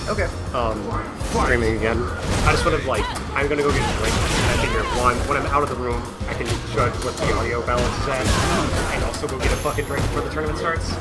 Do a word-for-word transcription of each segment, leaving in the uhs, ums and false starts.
Okay. Um, streaming again. I just would have like, I'm gonna go get a drink. And I figure one, when I'm out of the room, I can judge what the audio balance is at, and also go get a fucking drink before the tournament starts.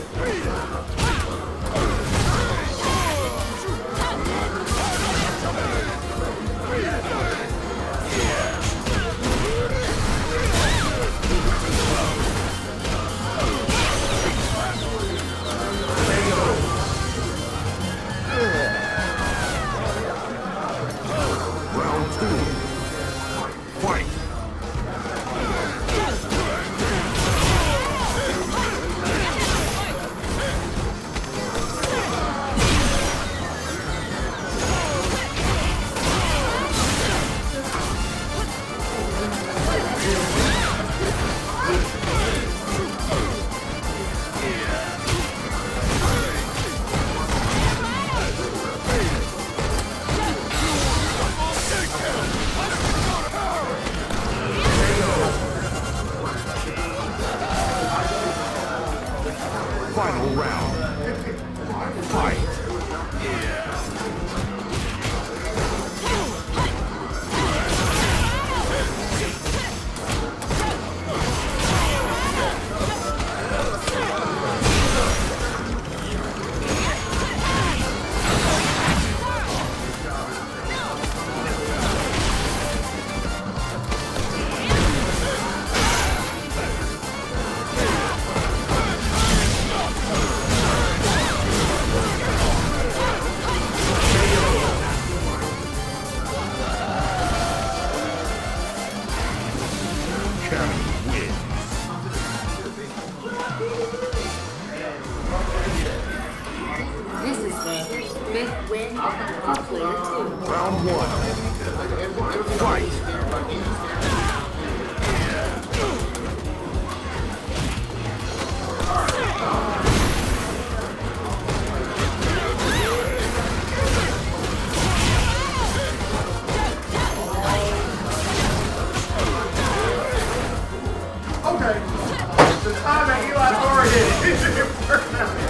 Final round. Fight. This is the fifth win for player two. Round one. Fight. Okay. The time that Eli Thor hit is important.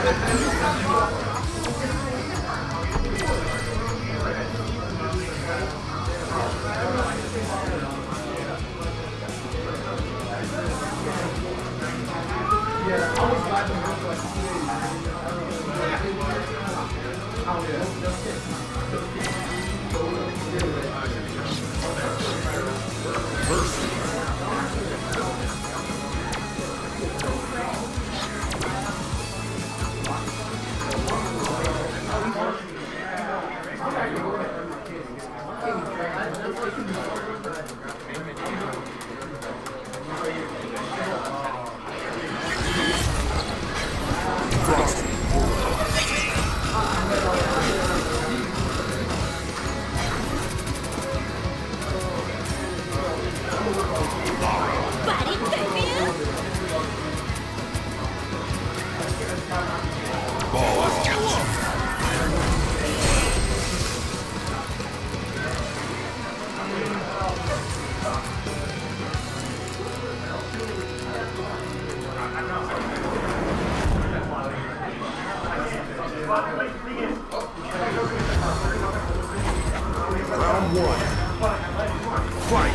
Round one. Fight.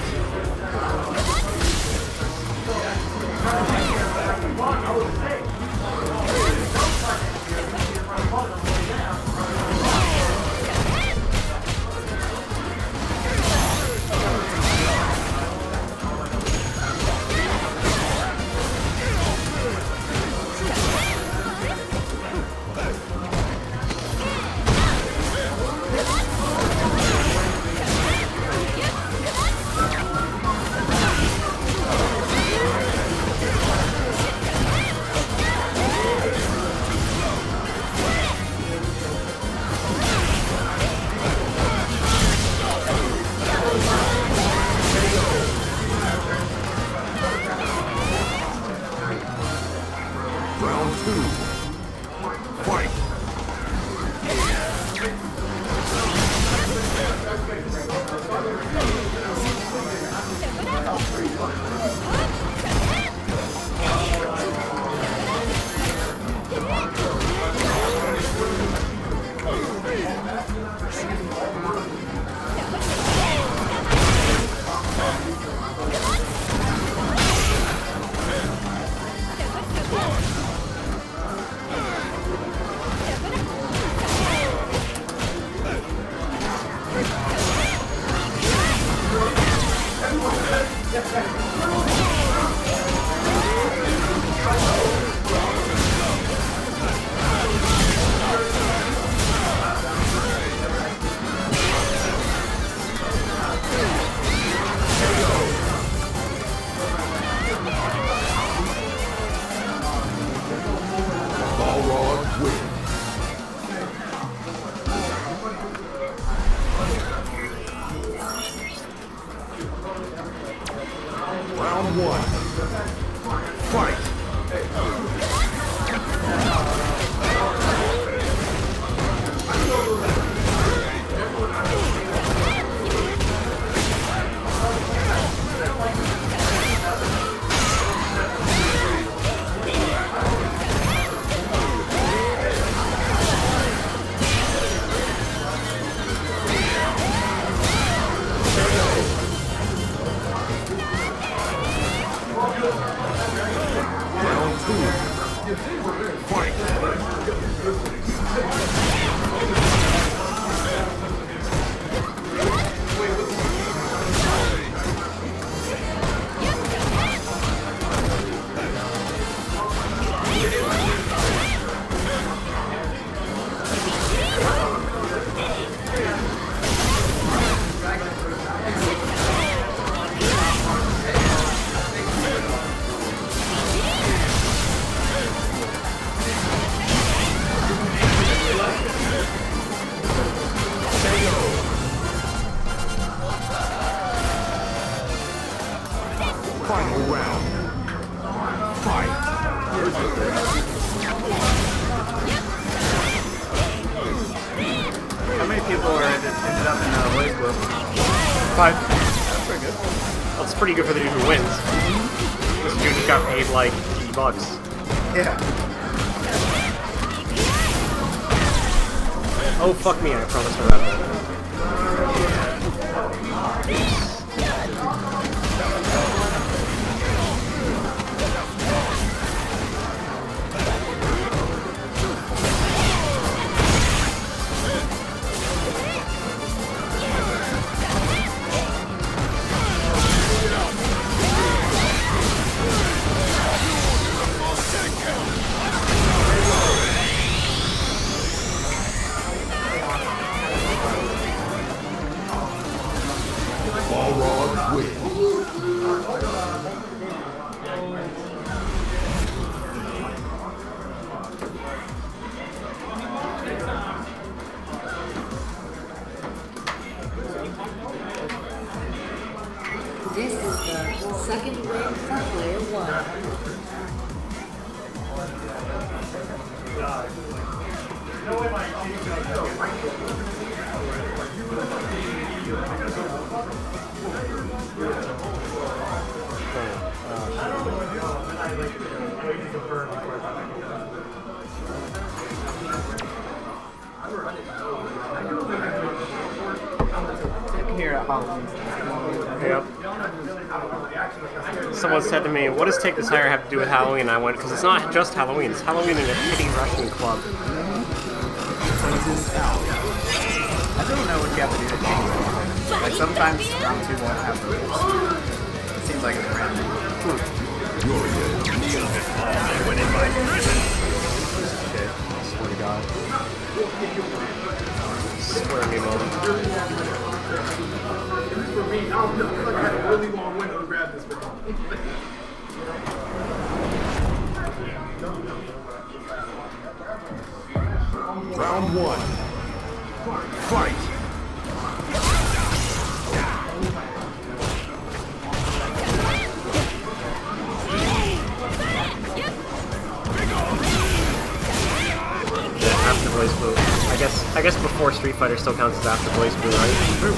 Round two. Fight. Balrog wins. Round one. Fight. Round two. Fight. Final round. Fight. How many people are ended, ended up in uh, Blaze Blue? Five. That's pretty good. Well, it's pretty good for the dude who wins. This dude just got paid like eighty bucks. Yeah. Oh, fuck me, I promised her that. Balrog wins. This is the second win for player one. Here at Halloween. Yep. Someone said to me, what does Take This Higher have to do with Halloween? And I went, because it's not just Halloween, it's Halloween in a shitty Russian club. I don't know what you have to do to change it. Like sometimes round two won't have to lose. It seems like it's random. Swear to God. Swear to me, moment. For me, I don't know. I feel like I had a really long window to grab this one. Round one. Fight. Yeah, after Blaze Blue. I guess I guess before Street Fighter still counts as after Blaze Blue, right?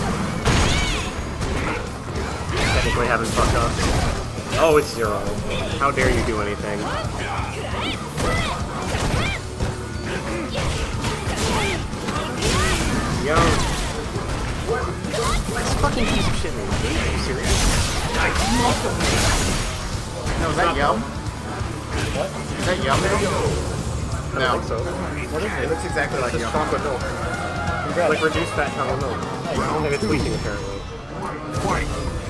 Technically haven't fucked up. Oh, it's zero. How dare you do anything? Yo. This fucking piece of shit, man. Are you serious? No, is that Yum? What? Is that Yum? I don't No. think so. What is It it? looks exactly like It's Yum. chocolate milk. Like reduced fat chocolate milk. And it's leaking apparently. Fight.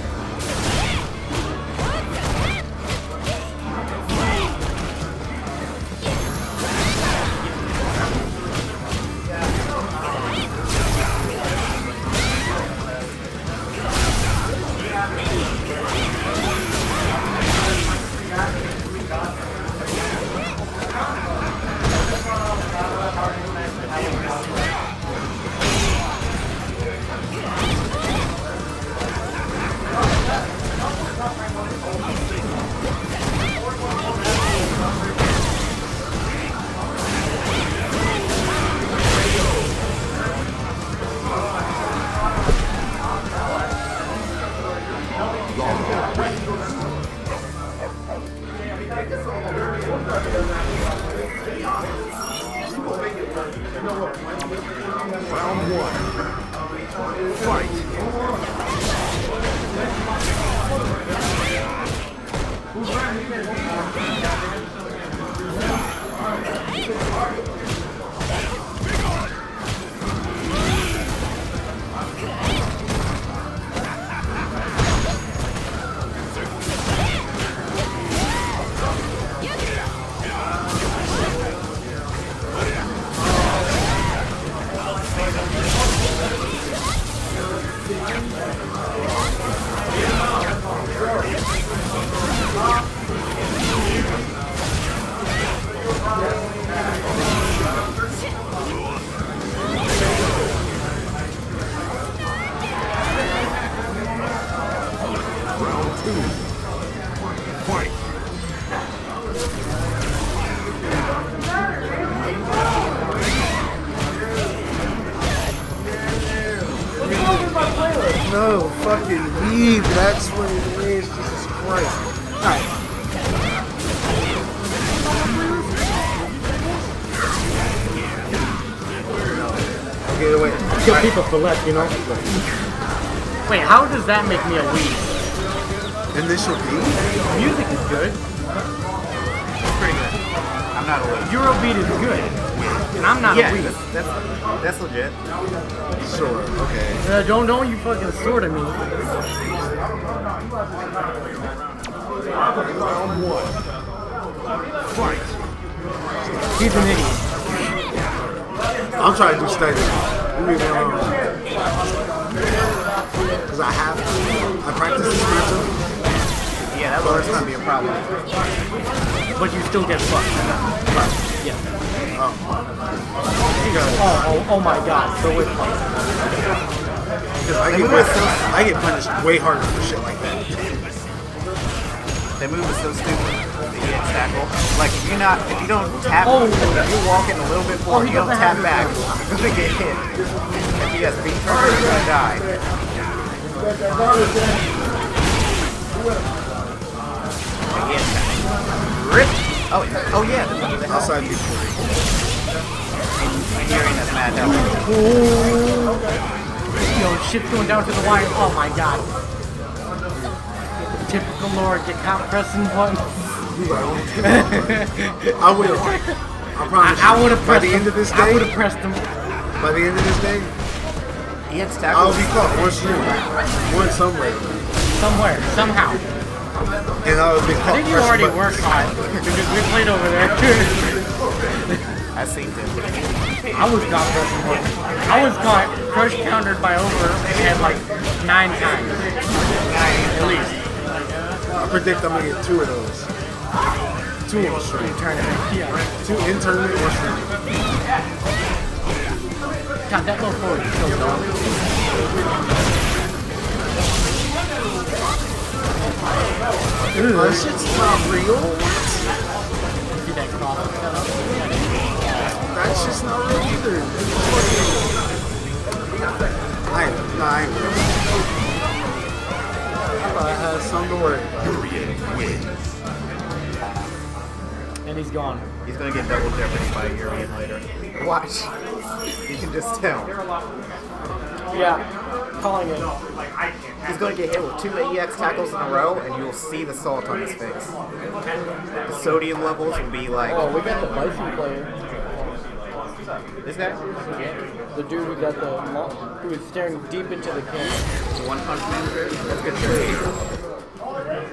Round one. Fight. Round two. Fight. No, fucking weeb, that's what it is, Jesus Christ. Alright. Get away. Kill people for less, you know? Wait, how does that make me a weed? Initial D? Music is good. It's pretty good. I'm not a weed. Eurobeat is good. And I'm not Yeah, a weed. that's, that's, that's legit. Sure, okay. Uh, don't, don't you fucking sort of me. Round one. Fight. He's an idiot. I'm trying to do steady. Leave me alone. Because I have, I practice this mental. Yeah, that was gonna be a problem. But you still get fucked. Yeah. Oh. Oh, oh, oh my god, so it's fucked. Because I get, I get punished way harder for shit like that. That move is so stupid. The E X tackle. Like if you not, if you don't tap, Oh. if you walk in a little bit forward, Oh, he you don't doesn't tap have back, you're gonna get hit. If you got speed trigger, you're gonna die. The E X tackle. Rip. Oh, yeah. Oh yeah. The, the Outside before. and you're in that mad hell. Yo, shit's going down to the wire. Oh my god. Typical Lord, get caught pressing buttons. I will. I promise I, I you. would have By pressed the them. end of this I would have day, pressed them. by the end of this day, E X I'll tackle. be caught one stream, one somewhere, Somewhere, somehow. and I'll be I caught. think you pressing already buttons. were caught. Because we played over there. I seen him. I was caught pressing buttons. I was caught crush countered by over and like nine times. At least. I predict I'm gonna get two of those. Two on stream. Tournament. Yeah. Two in tournament, one stream. God, that little forward is so dumb. Oh, this shit's not real. See that cross set up? That shit's not real either. I ain't, nah, I ain't real. I thought I had something to worry about. And he's gone. He's gonna get double jeopardy by Urian later. Watch. You can just tell. Yeah, calling it. He's gonna get hit with two E X tackles in a row, and you'll see the salt on his face. The sodium levels will be like Oh, we got the Bison player. this guy. The dude who got the lo- who was staring deep into the camera. The one punch man trick. That's good trick.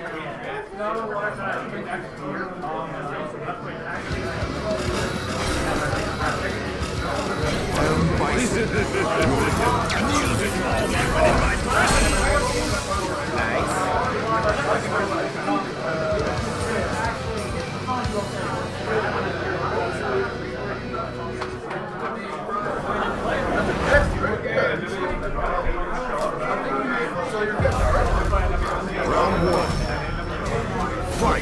Round one. Fight.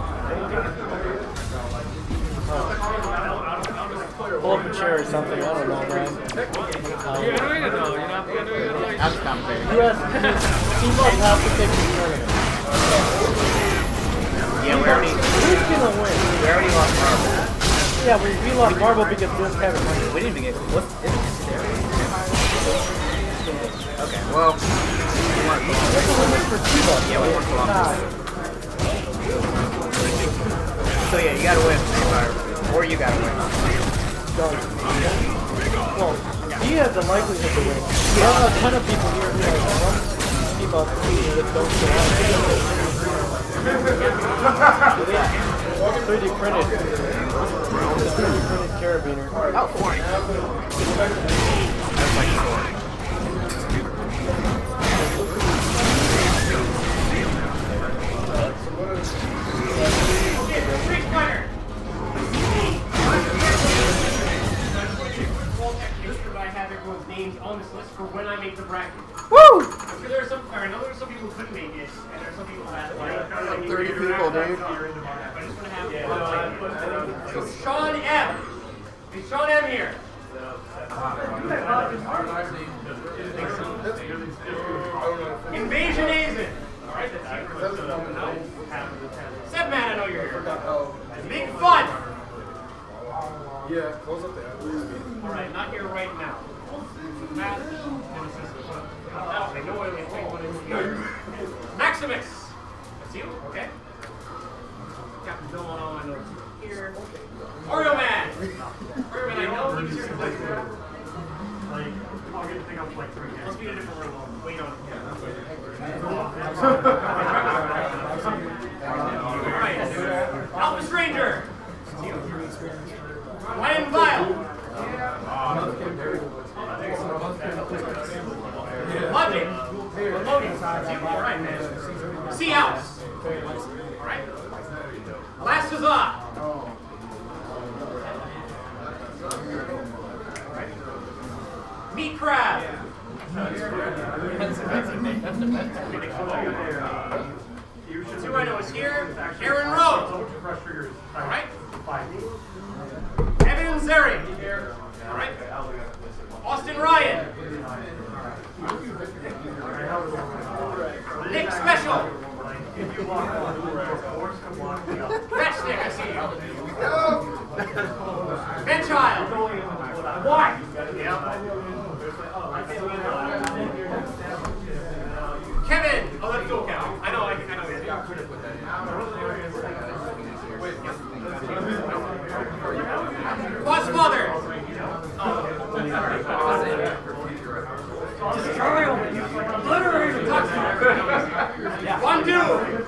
Pull up a chair or something. I don't know, man. Um, That's commentating. you have team up have to take the tournament. Yeah, we already Who's gonna win? we already lost Marvel. Yeah, we, we lost Marvel because we just haven't won. We didn't even get what's is it there? Okay, well we won Columbus. For Cuba. Yeah, we won Columbus. So yeah, you gotta win, Empire. Or you gotta win. Well, he has the likelihood to win. There are a ton of people here who have one team up that don't show up. Yeah. three D printed. three D printed carabiner. Oh, point. That's like four. I have everyone's names on this list for when I make the bracket. Woo! Because there are some, or I know there are some people who couldn't make it, and there are some people that like, like thirty people, dude. I just want to have uh, Sean M. Is Sean M here? Invasion Asian. All right, that's Seven man, I know you're here. Big fun. Yeah, close up the All right, not here right now. Matt, oh, they know what they think what it's here. Maximus! That's you? Okay. Captain Delano, I know it's here. Oreo Man! Oreo Man, I know he's here to play for like, I'll get the thing up to like three years. Let's be in a different room. I'll wait on it. Alright. Alpha Stranger! Lion Vile! Logic! Loading. Alright, man. Sea House! Alright. Last is off! Meat Crab! Two I know is here. Aaron Rowe! Alright. Evan Zeri! Alright. Austin Ryan! Nick Special! Ratchnick, I see you. Ben Child! Why? Kevin! Oh, that's cool, Kevin. I know, I, I know. Boss Father! Destroy him! Literally! One, two!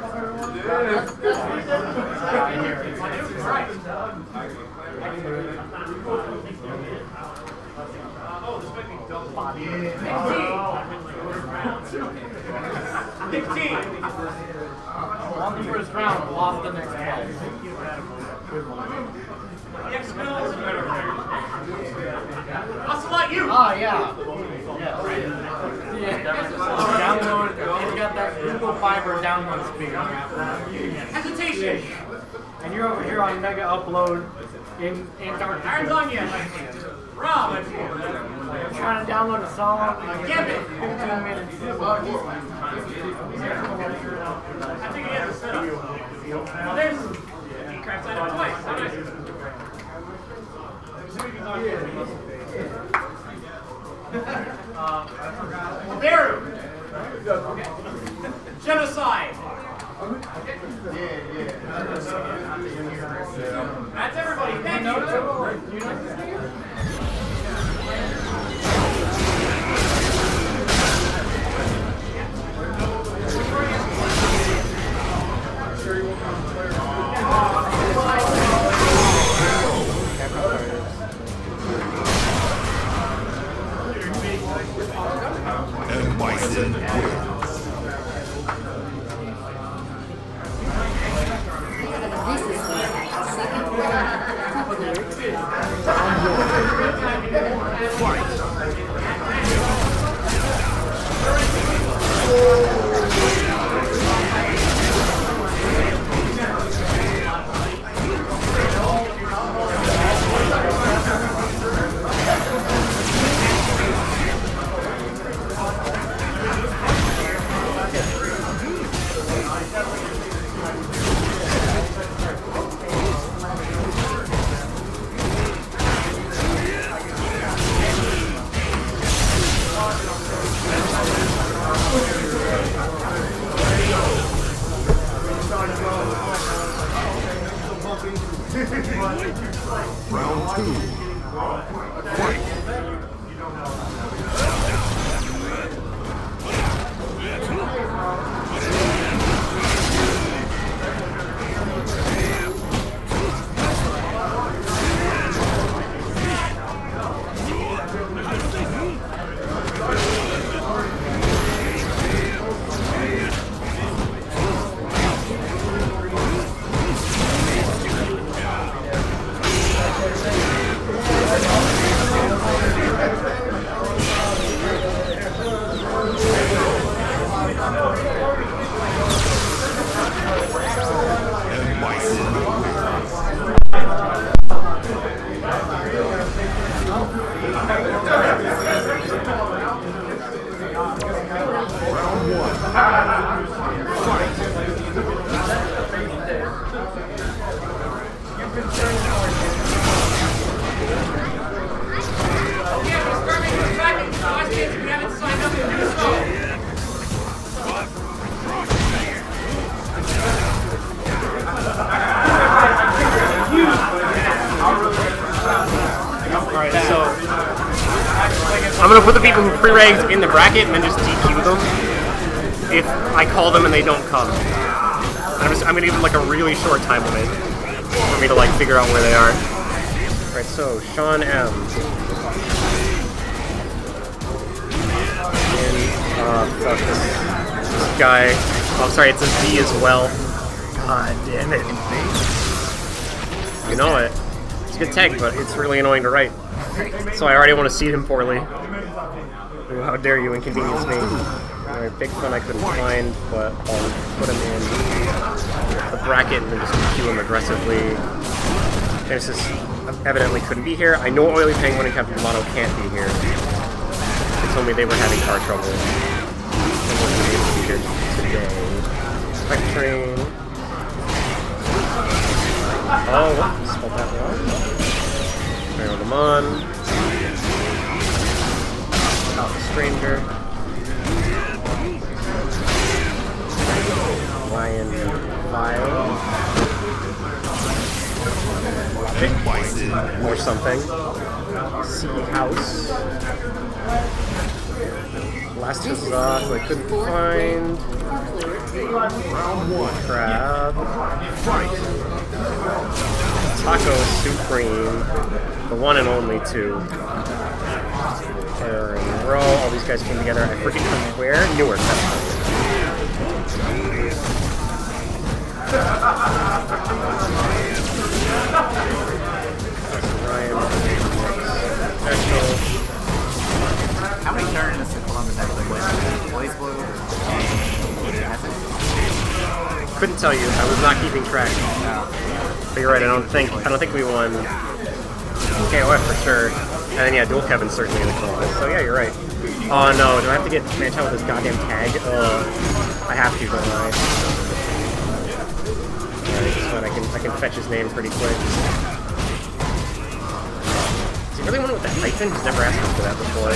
Oh, this might be double body. fifteen! On the first round, lost the next one. X-Mills. Ocelot, you! Oh, yeah. Yeah. Yeah. Download, it's got that Google Fiber download speed. Hesitation! And you're over here on Mega Upload in Antarctica. Iron's on you! Rob! I'm trying to download a song. Gambit! fifteen minutes. I think he has a setup. Well, there's... He craps out twice. How nice. Uh, Beru! Genocide! That's everybody. Thank you. And Bison wins. This is the second round for player two. Fight! Round two. Fight! Thank you. I'm gonna put the people who pre-regged in the bracket and then just D Q them if I call them and they don't come. I'm, just, I'm gonna give them like a really short time limit for me to like figure out where they are. Right, so Sean M. And uh, fuck this, this guy. Oh, sorry, it's a Z as well. God damn it. You know it. It's a good tag, but it's really annoying to write. So I already want to seed him poorly. Ooh, how dare you inconvenience me. Alright, Big Fun I couldn't find, but I'll put him in the bracket and then just queue him aggressively. Genesis evidently couldn't be here. I know Oily Penguin and Captain Mono can't be here. They told me they were having car trouble. And wasn't able to be here today. Spike Train. Oh, whoops, spelled that wrong. Mario Lemon. Alpha Stranger. Lion Vile. Or something. Sea House. Last Huzzah, who I couldn't find. Crab. Taco Supreme. The one and only two. They're in a row. All these guys came together. I forget from where? Newark. That's Ryan. Special. How many tournaments did Columbus actually win? Blaze Blue? Couldn't tell you. I was not keeping track. No. But you're right. I don't think. I don't think we won K O F for sure. And then yeah, Dual Kevin's certainly in the Columbus. So yeah, you're right. Oh no, do I have to get Manchild with this goddamn tag? Ugh. I have to, don't I? Alright, this one I can I can fetch his name pretty quick. Is he really one with that hyphen? He's never asked me for that before.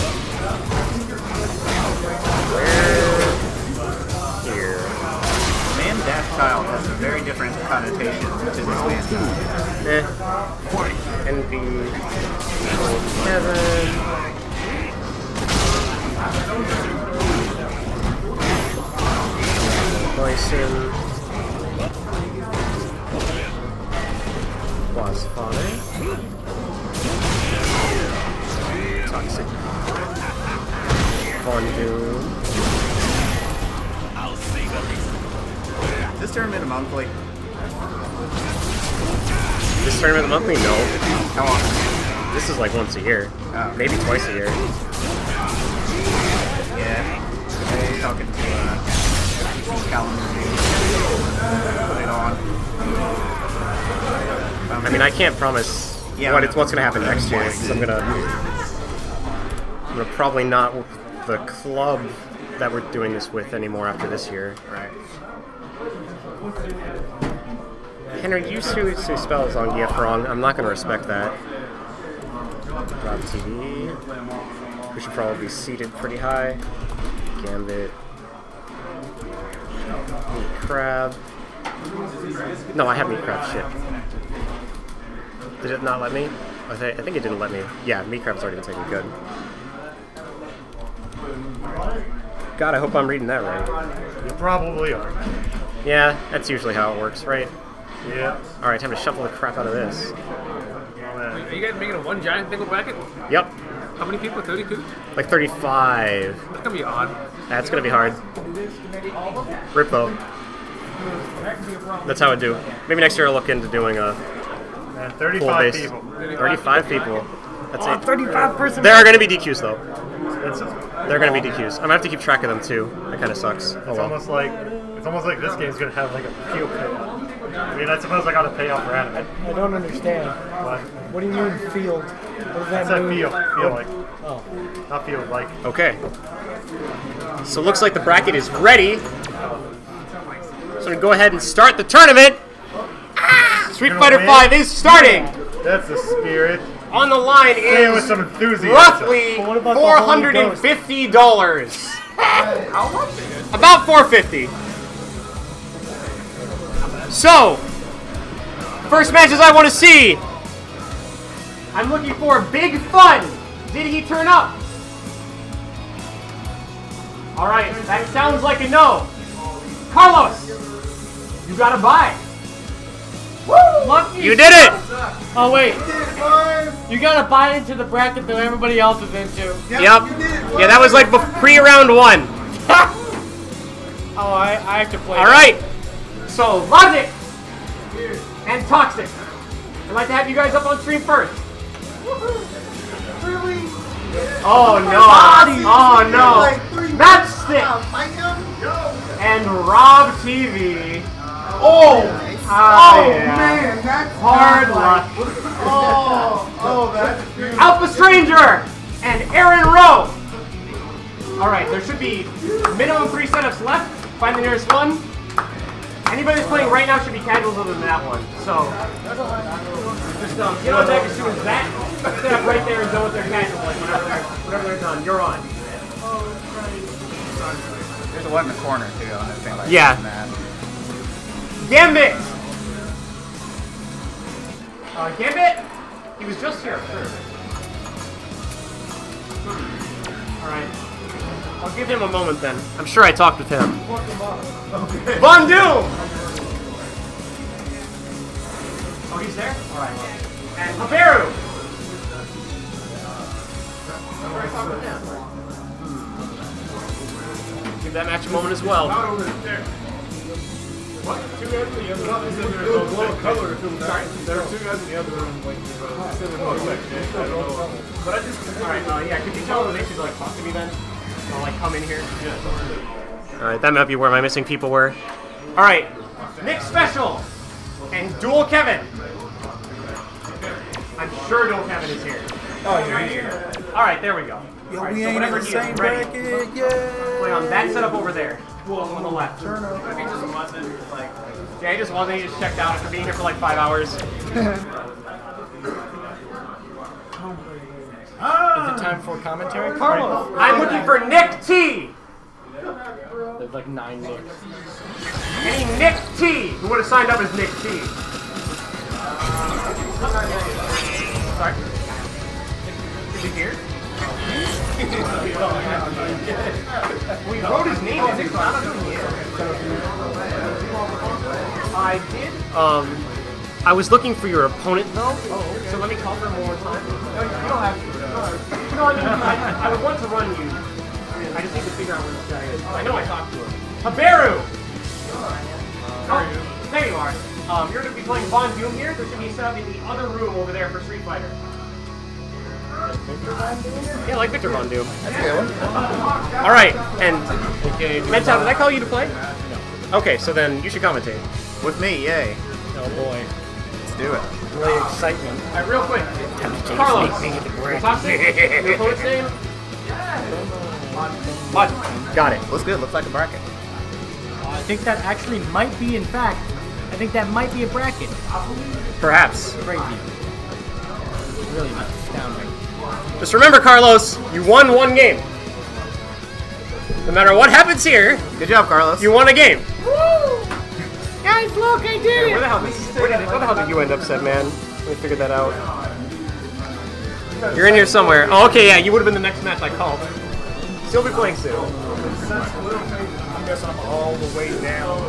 Where? Here. Man Dash Child has a very different connotation to this man. Eh. Envy. Kevin. Bison. Was Father. Toxic. Fondue. Is this tournament a monthly? This tournament monthly? No. How often? This is like once a year. Oh. Maybe twice a year. Yeah. I was talking to uh, calendar. Put it on. I mean, I can't promise Yeah, what it's what's gonna happen next year. Because I'm gonna, I'm gonna probably not work with the club that we're doing this with anymore after this year. Right. Henry, you two spells on G F wrong. I'm not gonna respect that. Drop T V. We should probably be seated pretty high. Gambit. Meat Crab. No, I have Meat Crab. Shit. Did it not let me? I, th I think it didn't let me. Yeah, Meat Crab's already been taken. Good. God, I hope I'm reading that right. You probably are. Yeah, that's usually how it works, right? Yeah. Alright, time to shuffle the crap out of this. Are you guys making a one giant single bracket? Yep. How many people? thirty-two? Like thirty-five. That's gonna be odd. That's gonna be hard. Rip though. That's how I do. Maybe next year I'll look into doing a And full thirty-five base. people. thirty-five people. That's it. thirty-five person. There are gonna be D Qs though. It's, There are gonna be D Qs. I'm gonna have to keep track of them too. That kind of sucks. Oh it's well. almost like it's almost like this game's gonna have like a peel payout. I mean, I suppose I got to pay off for anime. I don't understand. But What do you mean field? What does that I said mean? feel, feel like, Oh. not feel like. Okay. So it looks like the bracket is ready. So I'm gonna go ahead and start the tournament. Ah! Street Gonna Fighter win? five is starting. That's the spirit. On the line Say it with is some enthusiasm. roughly But what about the four Holy hundred Ghost? fifty dollars. How much? About four hundred fifty dollars. So, first matches I want to see. I'm looking for Big Fun. Did he turn up? All right, that sounds like a no. Carlos, you gotta buy. Woo! Lucky. You did it. Oh wait. You gotta buy into the bracket that everybody else is into. Yep. Yeah, that was like pre-round one. Oh, I, I have to play. All right. So Logic and Toxic. I'd like to have you guys up on stream first. Really? Oh no! Oh no! Matchstick and Rob T V. Oh! Ah, Oh yeah. man, that's Hard not luck. like- Oh, oh, that's beautiful. Alpha Stranger and Aaron Rowe. All right, there should be minimum three setups left. Find the nearest one. Anybody that's playing right now should be casuals other than that one. So just um, get on deck as soon as that set up right there and done with their casual. Like whenever they're, whenever they're done, you're on. There's a one in the corner too on this thing like Yeah. that. Gambit. Uh, Gambit. He was just here. Sure. All right. I'll give him a moment then. I'm sure I talked with him. Okay. Von Doom! Oh, he's there? Alright. And Haberu! Give that match a moment as well. Not over there. What? Two guys in the other room. It was blow color. Sorry? There are two guys in the other room. Like, uh, sitting in the section. I don't know. But I just... Alright, uh, yeah, could you tell them they should, like, talk to me then? Or, like, come in here? Yeah. Alright, that might be where my missing people were. Alright, Nick Special and Dual Kevin. I'm sure Dual Kevin is here. Oh, you're here. Alright, there we go. Yo, Alright, we so ain't in whenever the he same is ready. bracket, yeah. Wait on that setup over there. On the left. Turn up. If he just wasn't, like... Yeah, he just wasn't. He just checked out after being here for like five hours. Is it time for commentary? Carlos! I'm looking for Nick T! There's like nine Nicks. Any Nick T who would have signed up as Nick T. Sorry. Is he here? We wrote his name in it, I don't know who he is. I did. Um, I was looking for your opponent though. Oh, so let me call for him one more time. No, you don't have to. No, I mean, I, I would want to run you. I just need to figure out where this guy is. I know I talked to him. Haberu! Oh, there you are. Um, you're going to be playing Von Doom here. There should be set up in the other room over there for Street Fighter. Yeah, like Victor Von Doom. That's a good one. Alright, and okay, Mental, did I call you to play? No. Okay, so then you should commentate. With me, yay. Oh boy. Let's do it. Really excitement. Alright, real quick. Carlos, Toxic, your opponent's name? What? Got it. Looks good. Looks like a bracket. I think that actually might be, in fact, I think that might be a bracket. Perhaps. Crazy. Really astounding. Just remember, Carlos, you won one game. No matter what happens here, Good job, Carlos. you won a game. Woo! Guys, look, I did Where the it! hell did, where did, where the hell did you end up, said man? Let me figure that out. You're in here somewhere. Oh, okay, yeah, you would have been the next match I called. Still be playing soon. I guess I'm all the way down.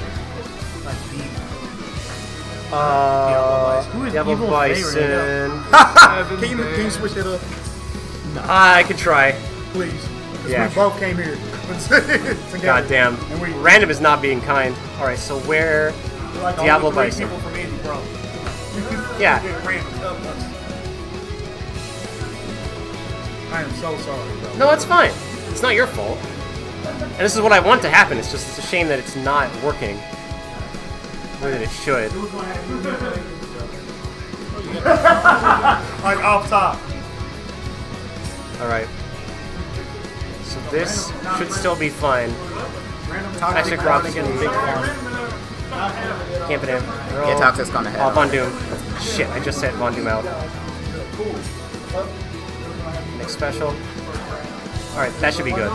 Uh, Who is Devil Evil Bison. Can you, can you switch it up, I could try. please? 'Cause Yeah. we both came here. Together. God damn. And we Random is not being kind. Alright, so where... we're like the Diablo only Bison. three people from Indie, bro. Yeah. Get random stuff. I am so sorry, bro. No, it's fine. It's not your fault. And this is what I want to happen. It's just it's a shame that it's not working the way that it should. Like off top. Alright. So this should still be fine. Toxic Rob's getting big farm. Camping in. Yeah, Toxic's gone ahead. Oh, Von Doom. Shit, I just said Von Doom out. Next special. Alright, that should be good.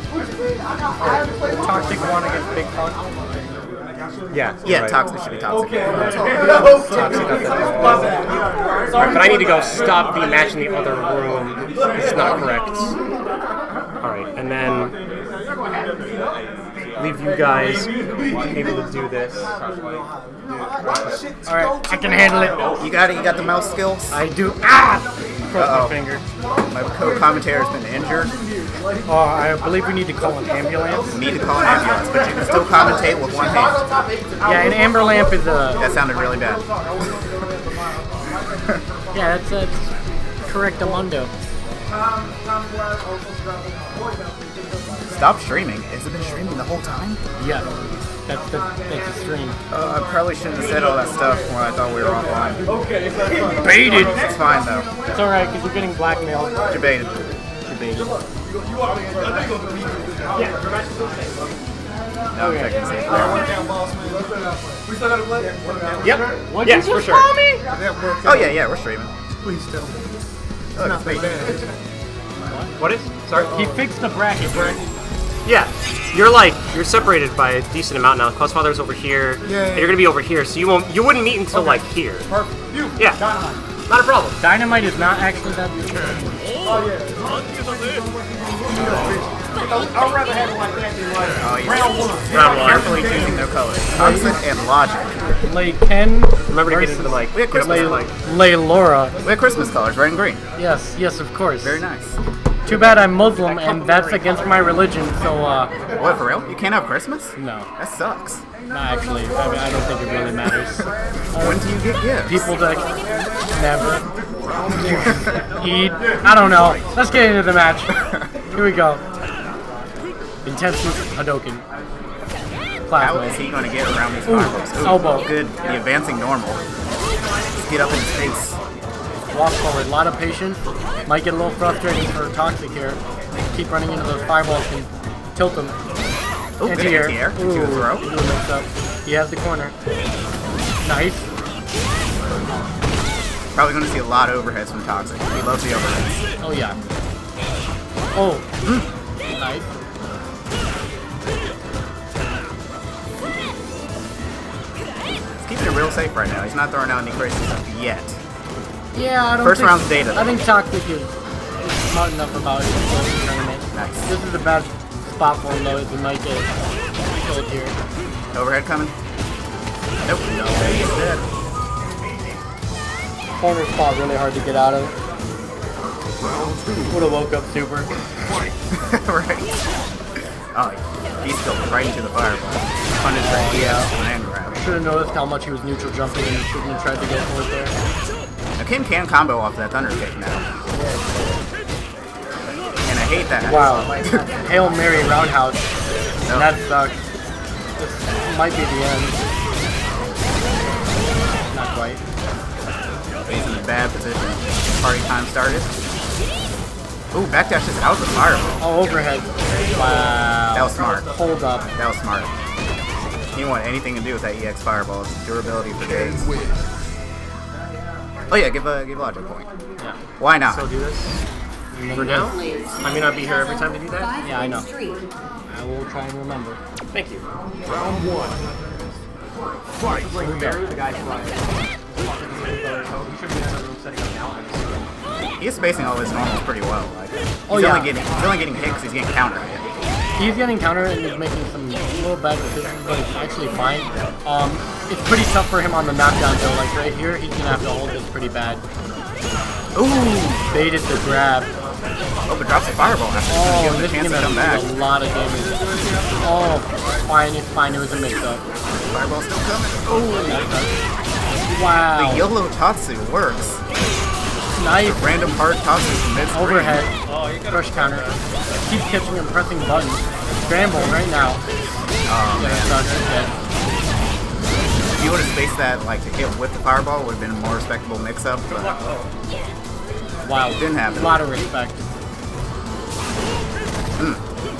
Toxic one against Big Fun. Yeah. Yeah, right. Toxic should be Toxic. Alright, but I need to go stop the match in the other room. It's not correct. Alright, and then leave you guys able to do this. Alright, I can handle it. You got it? You got the mouse skills? I do. Ah! Cross Uh-oh. my finger. My co-commentator has been injured. Oh, I believe we need to call an ambulance. You need to call an ambulance, but you can still commentate with one hand. Yeah, an amber lamp is a. That sounded really bad. Yeah, that's a correct amundo. Stop streaming. Has it been streaming the whole time? Yeah, that's the that's the stream. Uh, I probably shouldn't have said all that stuff when I thought we were offline. Baited. It's fine though. It's alright because you're getting blackmailed. You're baited. You're baited. No, I'm checking to see. Yep. What Yes, you for just sure. call me? Oh yeah, yeah, we're streaming. Please tell me. Look, it's me. What is? Sorry. He fixed the bracket, right? Yeah, you're like you're separated by a decent amount now. Cosfather's over here, Yeah, yeah. and you're gonna be over here, so you won't you wouldn't meet until like here. Perfect. You. Yeah, not a problem. Dynamite is not actually that. I'd rather have it like that than like Oh, he's round one. Round one. carefully choosing no colors. Toxic and Logic. Lay Ken. Remember to get into the mic. We had Christmas Lay, colors. Lay Laura. We had Christmas colors, red and green. Yes, yes, of course. Very nice. Too bad I'm Muslim and that's against my religion, so uh, What, for real? You can't have Christmas? no. That sucks. No, actually, I, mean, I don't think it really matters. When do you get gifts? People that never eat. I don't know. Let's get into the match. Here we go. Intensive Hadoken. How is Plasma. he going to get around these Ooh, fireballs? elbow. Good. The advancing normal. Just get up in his face. Walk forward. A lot of patience. Might get a little frustrating for Toxic here. Keep running into those fireballs and tilt them. Ooh, good anti-air. Into the throw. Ooh, mixed up. He has the corner. Nice. Probably going to see a lot of overheads from Toxic. He loves the overheads. Oh yeah. Oh. Nice. He's keeping it real safe right now. He's not throwing out any crazy stuff yet. Yeah, I don't First think, round's data, though. I think Toxic is, is smart enough about his closing tournament. Nice. This is a bad spot for him though, as he might get killed here. Overhead coming? Nope. No. He's dead. Corner spot really hard to get out of. Would have woke up super. Right. Oh, he's still right into the fireball. Punish that E X land grab. Should have noticed how much he was neutral jumping and shouldn't have tried to get forward there. Now Kim can combo off that Thunder Kick now. And I hate that. Wow. Hail Mary roundhouse. No. That sucks. This might be the end. Not quite. He's in a bad position. Party time started. Ooh, backdash is out of the fireball. Oh, overhead. Wow. That was smart. Hold up. That was smart. He didn't want anything to do with that E X fireball. It's durability for days. Oh yeah, give a give Logic a point. Yeah. Why not? So do this for now. I may not be here every time to do that. Yeah, I know. Streak. I will try and remember. Thank you. Round one. Fight. The guy's flying. He's spacing all his normals pretty well. Like, he's Oh, yeah. only getting he's only getting hit because he's getting counter hit. He's getting counter and he's making some little bad decisions, but it's actually fine. Um, it's pretty tough for him on the knockdown though. Like right here, he's gonna have to hold this pretty bad. Ooh! Baited the grab. Oh, but drops a fireball. That's Oh, gonna give him this a is chance to gonna come do back. a lot of damage. Oh, fine, it's fine. It was a mix-up. Fireball's still coming. Oh, wow. The YOLO Tatsu works. Nice. Random hard Tatsu from mid screen. Overhead. Crush counter. Keep catching and pressing buttons. Scramble right now. Oh Yeah, man. that's dead. If you would have spaced that like to hit with the fireball, would have been a more respectable mix-up. But Wow. Didn't happen. A lot of respect. mm.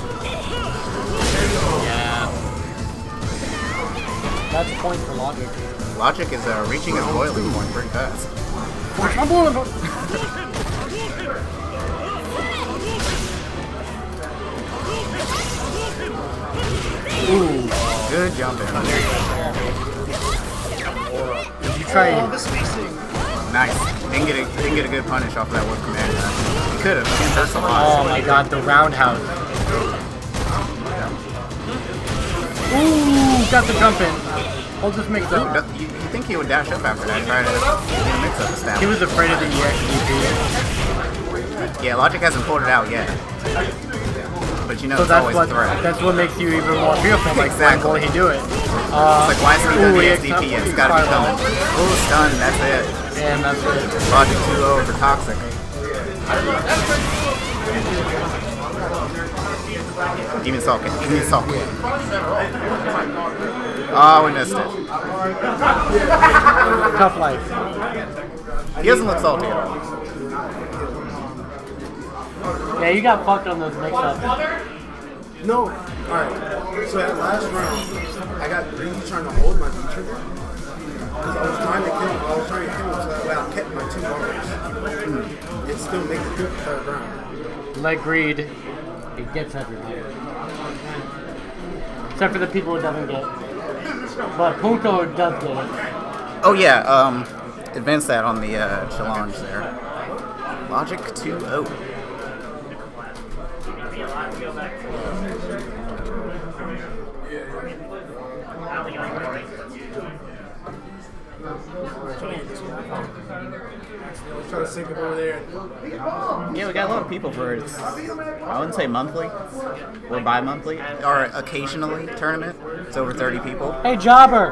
Yeah. That's a point for Logic. Logic is uh, reaching his boiling point pretty fast. My boiling point. Ooh. Good jump in. Did you try? Nice. Didn't get a didn't get a good punish off of that whip command. He could have. It hurts a lot. Oh my god, the roundhouse. Ooh, got the jump in. I'll just mix Ooh, up. do- you, you think he would dash up after that? Try to mix up the stab. He was afraid of the E X D Yeah, Logic hasn't pulled it out yet. But you know P. So it's that's always what a threat. that's what makes you even more fearful. Like, Exactly. why will he do it? It's Uh, like, why isn't he done ooh, the he X D P accepted- yet? It's gotta be fireball. coming. Ooh, stun, that's it. And that's it. Logic two oh for Toxic. Demon Salt, Demon Salt. Oh, we missed it. Tough life. He doesn't look salty at all. Yeah, you got fucked on those mix-ups. No. Alright. So that last round, I got greedy trying to hold my V-trigger. Because I was trying to kill him. I was trying to kill him so that way I kept my two bars. It still make it through the third round. Like greed, it gets everybody. Except for the people who doesn't get it. But Punko does get it. Oh yeah, um, advance that on the uh, challenge there. Logic two oh. Try to sync it over there. Yeah, we got a lot of people for it. It's, I wouldn't say monthly or bi-monthly or occasionally tournament. It's over thirty people. Hey, Jobber!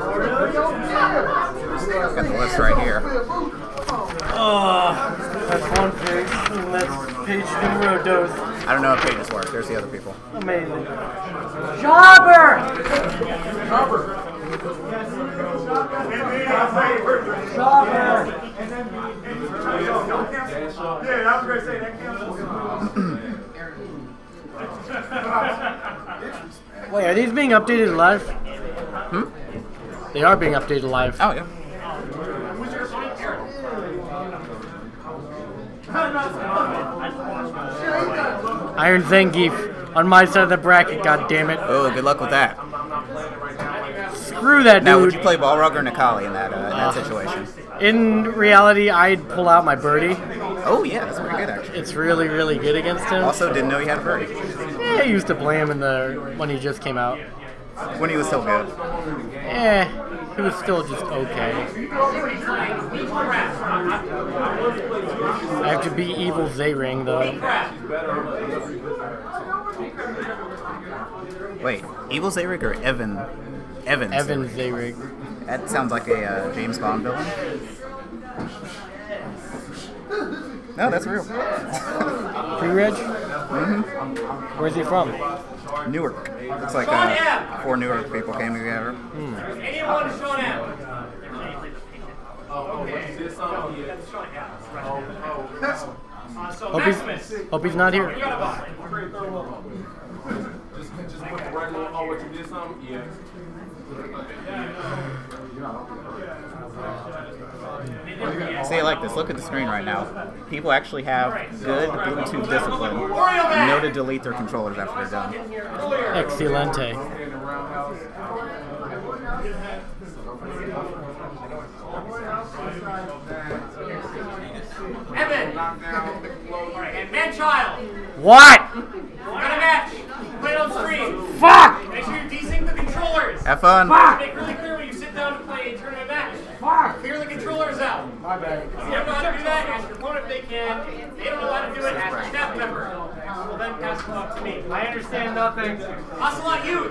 Got the list right here. Oh, that's one page. And that's page numero dos. I don't know if pages work. There's the other people. Amazing. Jobber! Jobber! Yeah, I was going to say that counts. Wait, are these being updated live? Hmm? They are being updated live. Oh, yeah. Iron Zangief on my side of the bracket, goddammit. Oh, good luck with that. Screw that Now, would dude. you play Balrog or Nikali in that, uh, in that Uh, situation? In reality, I'd pull out my birdie. Oh, yeah, that's pretty good, actually. It's really, really good against him. Also, didn't know he had a birdie. Yeah, I used to play him in the when he just came out. When he was still good. Eh, he was still just okay. I have to beat Evil Zayring, though. Wait, Evil Zayrig or Evan? Evan. Evan Zayrig. That sounds like a uh, James Bond villain. No, that's real. Pre-reg? Mm-hmm. Where's he from? Newark. Looks like uh, four Newark people came together. Hmm. Anyone, Sean M. Hope he's, hope he's not here. Just, just put the regular, oh, what you did something? Yeah. See, I like this. Look at the screen right now. People actually have good Bluetooth discipline. You know to delete their controllers after they're done. Excelente. Evan! Alright, and Man-Child! What? We're gonna match! Play it on stream! Fuck! Make sure you desync the controllers! Have fun. Make really clear when you sit down to play a tournament match. Clear the controllers out. My bad. If you don't know how to do that, ask your opponent if they can. If they don't know how to do it, ask your staff member. We'll then pass it on to me. I understand nothing. Ocelot Youth!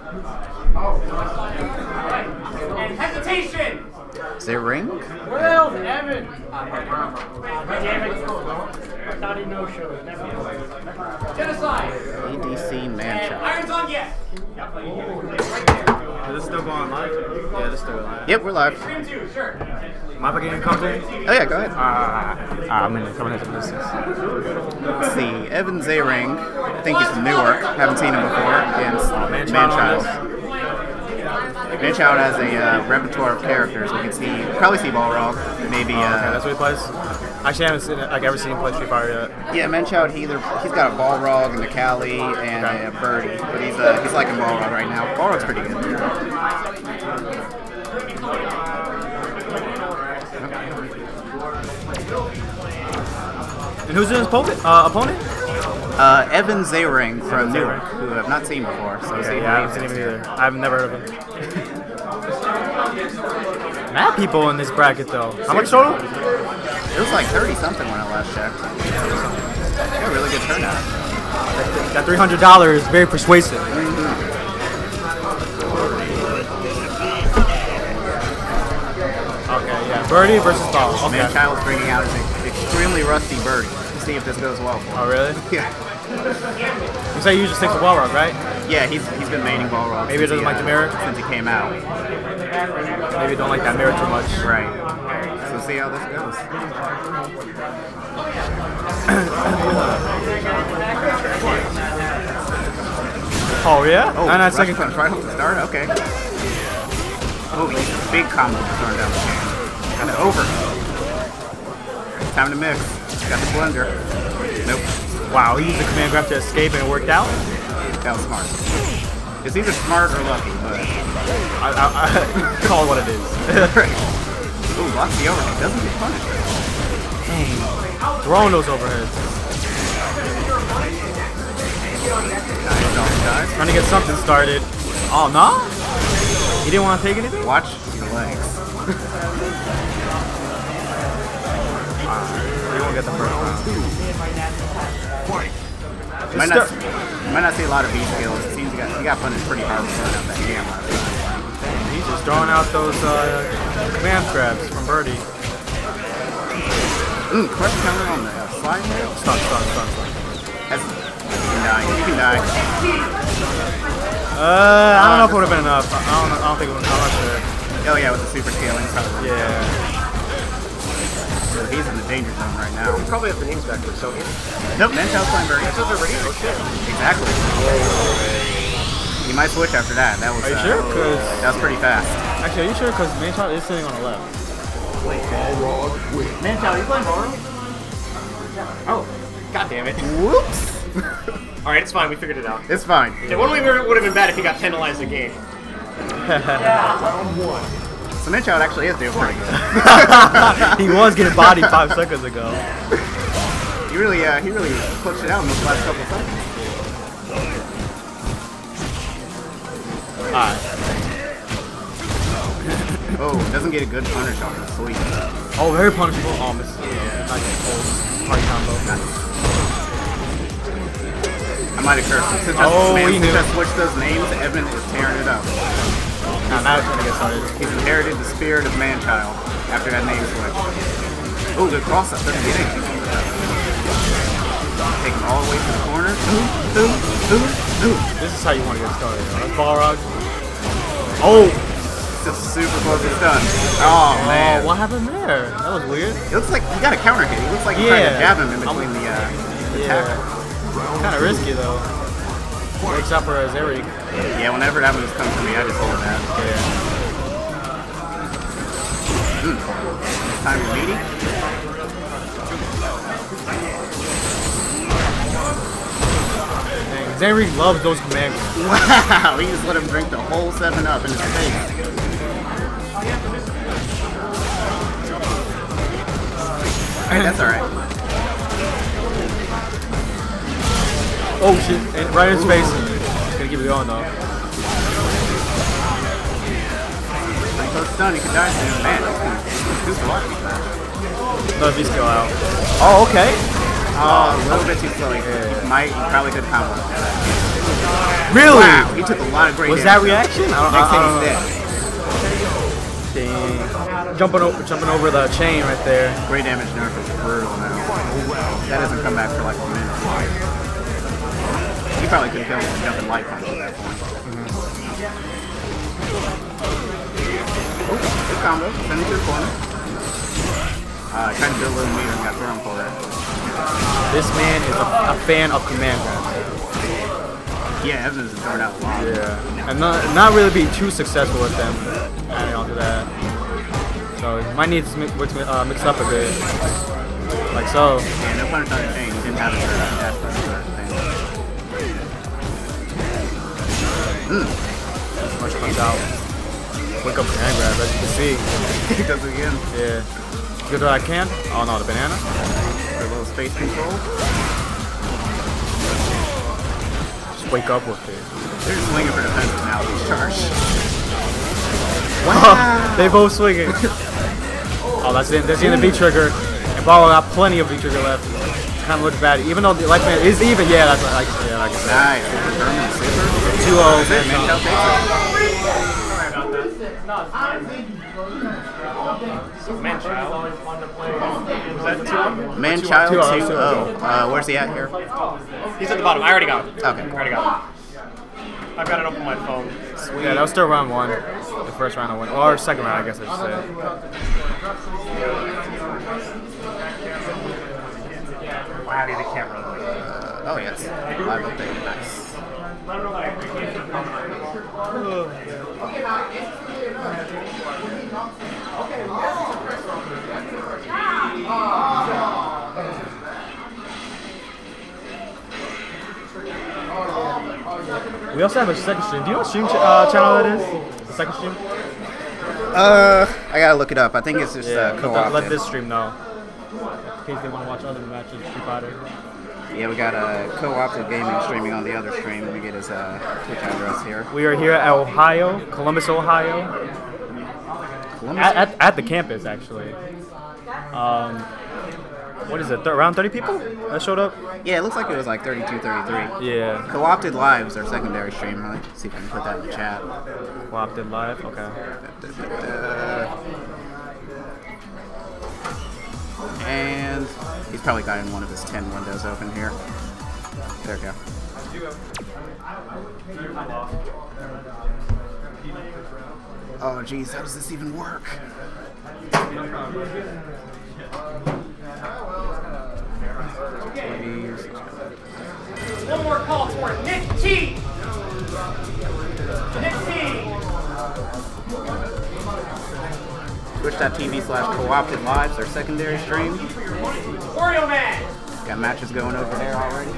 Alright. And hesitation! Is there a ring? Where the hell's Evan? Damn it. I thought he no-showed. Genocide! A D C And Manchild. Irons on Yes! Is this still going live? Yeah, this still live. Yep, we're live. Stream two, sure. My game content? Oh yeah, go ahead. Uh, I'm in the coming into this. Let's see. Evan Zayring. I think he's from Newark. Haven't seen him before. Against Manchild. Manchild. Manchild has a uh, repertoire of characters. We can see, probably see Balrog. Maybe. Uh, Okay, that's what he plays. Actually, I haven't seen it, like ever seen him play Street Fighter yet. Yeah, Manchild. He either he's got a Balrog and a Kali and a Birdie, but he's uh, he's liking Balrog right now. Balrog's pretty good. And who's in his opponent? Uh, opponent? Uh, Evan Zayring from Newark, who I've not seen before. So Okay, see yeah, I how haven't he seen him fits either. I've never heard of him. Mad people in this bracket though. How much total? It was like thirty something when I last checked. Yeah, really good turnout. That three hundred dollars is very persuasive. Okay, yeah. Birdie versus Ball. Okay. Manchild's bringing out his extremely rusty birdie. Let's see if this goes well for him. Oh, really? Yeah. You say you usually sticks with Balrog, right? Yeah, he's he's been maining Balrog. Maybe he doesn't he, like uh, the mirror? since he came out. Maybe you don't like that mirror too much. Right. So see how this goes. Oh, yeah? Oh, nine, nine rush second. punch right off the start. Okay. Oh, big combo throwing down the chain. Kind of over. Time to mix. Got the blender. Nope. Wow, he used the command grab to escape and it worked out? That was smart. It's either smart or lucky, but I, I, I call it what it is. Ooh, blocks the overhead. Doesn't get punished. Dang. Throwing those overheads. Nice, dodge, dodge. Trying to get something started. Oh, no? He didn't want to take anything? Watch your legs. He won't get the first round. Might not, might not see a lot of B skills. It seems he got, he got punished pretty hard for throwing out that jam last time. He's just throwing out those uh, command grabs from Birdie. Ooh, crush counter on the uh, slide there. Stun, stun, stun, stun. That's, you can die. You can die. Uh, I don't know if it would have been enough. I don't, I don't think it would. I'm not sure. Oh yeah, with the super scaling. Probably. Yeah. So he's in the danger zone right now. You probably have the names back there, so yeah. Nope, Manchild's playing very That's what they're ready. Oh shit. Exactly. He might switch after that. That was. Are you uh, sure? Cause that was pretty fast. actually, are you sure? Because Manchild is sitting on the left. Manchild, are you playing Balrog? Oh, god damn it. Whoops. Alright, it's fine, we figured it out. It's fine. It wouldn't would have been bad if he got penalized again. So Manchild actually is doing pretty good. He was getting bodied five seconds ago. He really, uh, he really clutched it out in those last couple of seconds. Alright. Oh, doesn't get a good punish on the sweep. Oh, very punishable. Oh, miss. Yeah, nice hard combo. I might have cursed him. Since, Oh, I, man, he since knew. I switched those names, Evan is tearing it up. Now, now it's going to get started. He's inherited the spirit of Manchild after that name switch. Oh, good cross up. Doesn't get anything. Take him all the way to the corner. Ooh, ooh, ooh, ooh. This is how you want to get started. That's Balrog. Oh! Just super close to stun. Oh, man. Oh, what happened there? That was weird. It looks like he got a counter hit. He looks like he Yeah. tried to jab him in between the, uh, the Yeah. tackle. Kind of risky, though. Wakes up for a Zeri. Yeah, whenever that moves come to me, I just hold that. Yeah. Mm. Time to meeting. Dang, Zeri loves those command grabs. Wow, he just let him drink the whole seven up in his face. Alright, that's alright. Oh shit, and right in his face. Gonna keep it going though. Pretty close stun, he could die soon. Man, that's super lucky. No, V skill out. Oh, okay. Oh, a little bit too slow. He, he might, he probably could combo. Really? Wow, he took a lot of great Was that damage. reaction? I don't, Next I, thing I he's don't dead. know. Dang. Jumping over, jumping over the chain right there. Great damage nerf is brutal now. That doesn't come back for like a minute. He probably could kill him with jumping light punch at that point. Mm-hmm. Oh, good combo. Send him to the corner. Uh, trying to build a little meter and got thrown for it. This man is a, a fan of command grabs. Yeah, Evans is throwing out a lot. Yeah. And not, not really be too successful with them adding on to that. So he might need to mix, uh, mix up a bit. Like so. Yeah, no punish on the chain. He didn't have it for that dash punish or anything. Mm. Much comes out. Quick up command grab, as you can see. He does it again. Yeah. Good that I can. Oh no, the banana. A little space control. just wake up with it. They're just swinging for defensive now. Charge. Wow. They both swinging. Oh, that's in. That's in the V trigger. And Barlow got plenty of V trigger left. Kind of looks bad, even though the life man is even. Yeah, that's like yeah, like I said. Nice. two oh. Man-child. Man-child two oh. Uh, where's he at here? He's at the bottom. I already got him. Okay. I already got him. I've got it open on my phone. Sweet. Yeah, that was still round one. The first round I won. Or second round, I guess I should say. Wow, the camera. Uh, oh, yes. Live update. Nice. We also have a second stream. Do you know what stream ch uh, channel that is? The second stream? Uh, I gotta look it up. I think it's just Yeah, uh, let, co-op. let this stream know. In case they want to watch other matches, Street Fighter. Yeah, we got a co-opted gaming streaming on the other stream. Let me get his uh, Twitch address here. We are here at Ohio, Columbus, Ohio. Columbus? At, at, at the campus, actually. Um, what is it? Th around thirty people that showed up? Yeah, it looks like it was like thirty-two, thirty-three. Yeah. Co-opted lives are secondary stream. Let's see if I can put that in the chat. Co-opted live? Okay. Uh, and he's probably got in one of his ten windows open here. There we go. Oh, geez, how does this even work? One more call for Nick T. Nick T. Twitch.tv slash co-opted lives, our secondary stream. Wario Man. Got matches going over there already.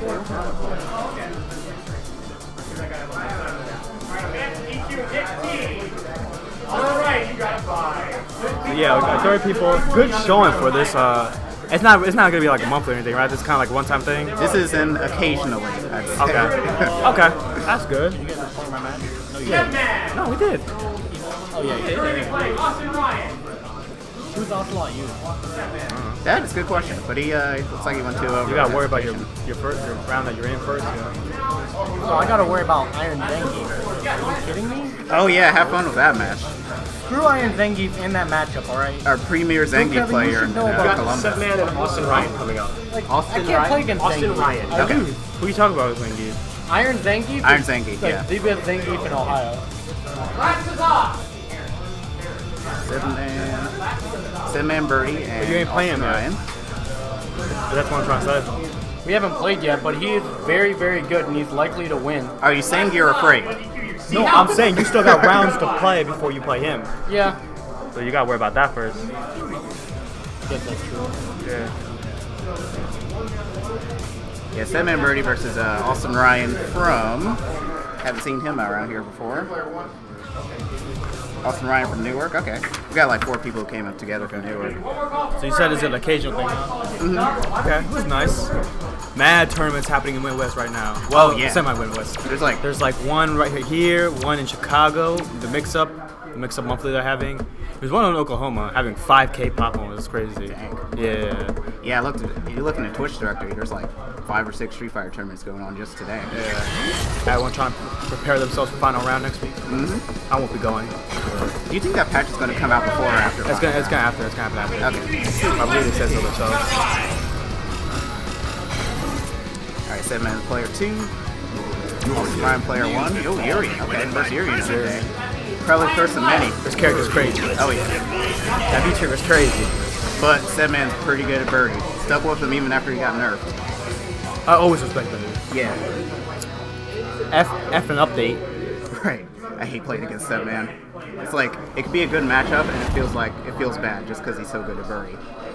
Alright, you got five. Yeah, we got thirty people. Good showing for this. Uh, it's not it's not gonna be like a monthly or anything, right? It's kind of like a one-time thing. This is an occasionally. I'd say. Okay. Okay. That's good. You guys recording my match? No, you Step didn't. Man. No, we did. Oh, yeah, you did. Currently playing Austin Ryan. Who's Ocelot you? That is a good question, but he uh, looks like he went two over. You gotta worry about your your first your round that you're in first. Yeah. So I gotta worry about Iron Zangief. Are you kidding me? Oh yeah, have fun with that match. Screw Iron Zangief in that matchup, alright? Our premier Zangief Kevin, you player should in know uh, about Columbus. Man and Austin Ryan coming up. Like, Austin I can't Ryan? play against Austin Zangief. Ryan. I Okay. lose. Who you talking about, Zangief? Iron Zangief? Iron is Zangief, like yeah. the best Zangief in Ohio. Seven man, seven man Birdie and you ain't playing him yet. Ryan. That's what I'm trying to say. We haven't played yet, but he is very, very good, and he's likely to win. Are you saying you're afraid? No, I'm saying you still got rounds to play before you play him. Yeah. So you gotta worry about that first. Yes, that's true. Yeah. Yeah, seven man Birdie versus uh, Austin Ryan from. Haven't seen him around here before. Austin Ryan from Newark. Okay, we got like four people who came up together from Newark. So you said it's an occasional thing, huh? Mm-hmm. Okay, that's nice. Mad tournaments happening in Midwest right now. Well, Oh, yeah. semi-Midwest. There's like There's like one right here, one in Chicago, the mix-up, the mix-up monthly they're having. There's one in Oklahoma having five K pop on. It's crazy. Dang. Yeah. yeah, I looked at you looking at Twitch directory. There's like five or six Street Fighter tournaments going on just today. Yeah. Everyone trying to prepare themselves for final round next week. Mm-hmm. I won't be going. Do you think that patch is going to come out before or after? It's gonna, it's gonna happen. It's gonna happen after. Okay. I believe it says so themselves. All right, seven man player two. Austin Ryan player one. Oh, Yuri. Okay, versus Yuri today. Probably first of many. This character's crazy. Oh yeah. That V trigger's crazy. But seven man's pretty good at Birdie. Stuck with him even after he got nerfed. I always respect that. Yeah. F F an update. Right. I hate playing against seven man. It's like it could be a good matchup, and it feels like it feels bad just because he's so good at Birdie.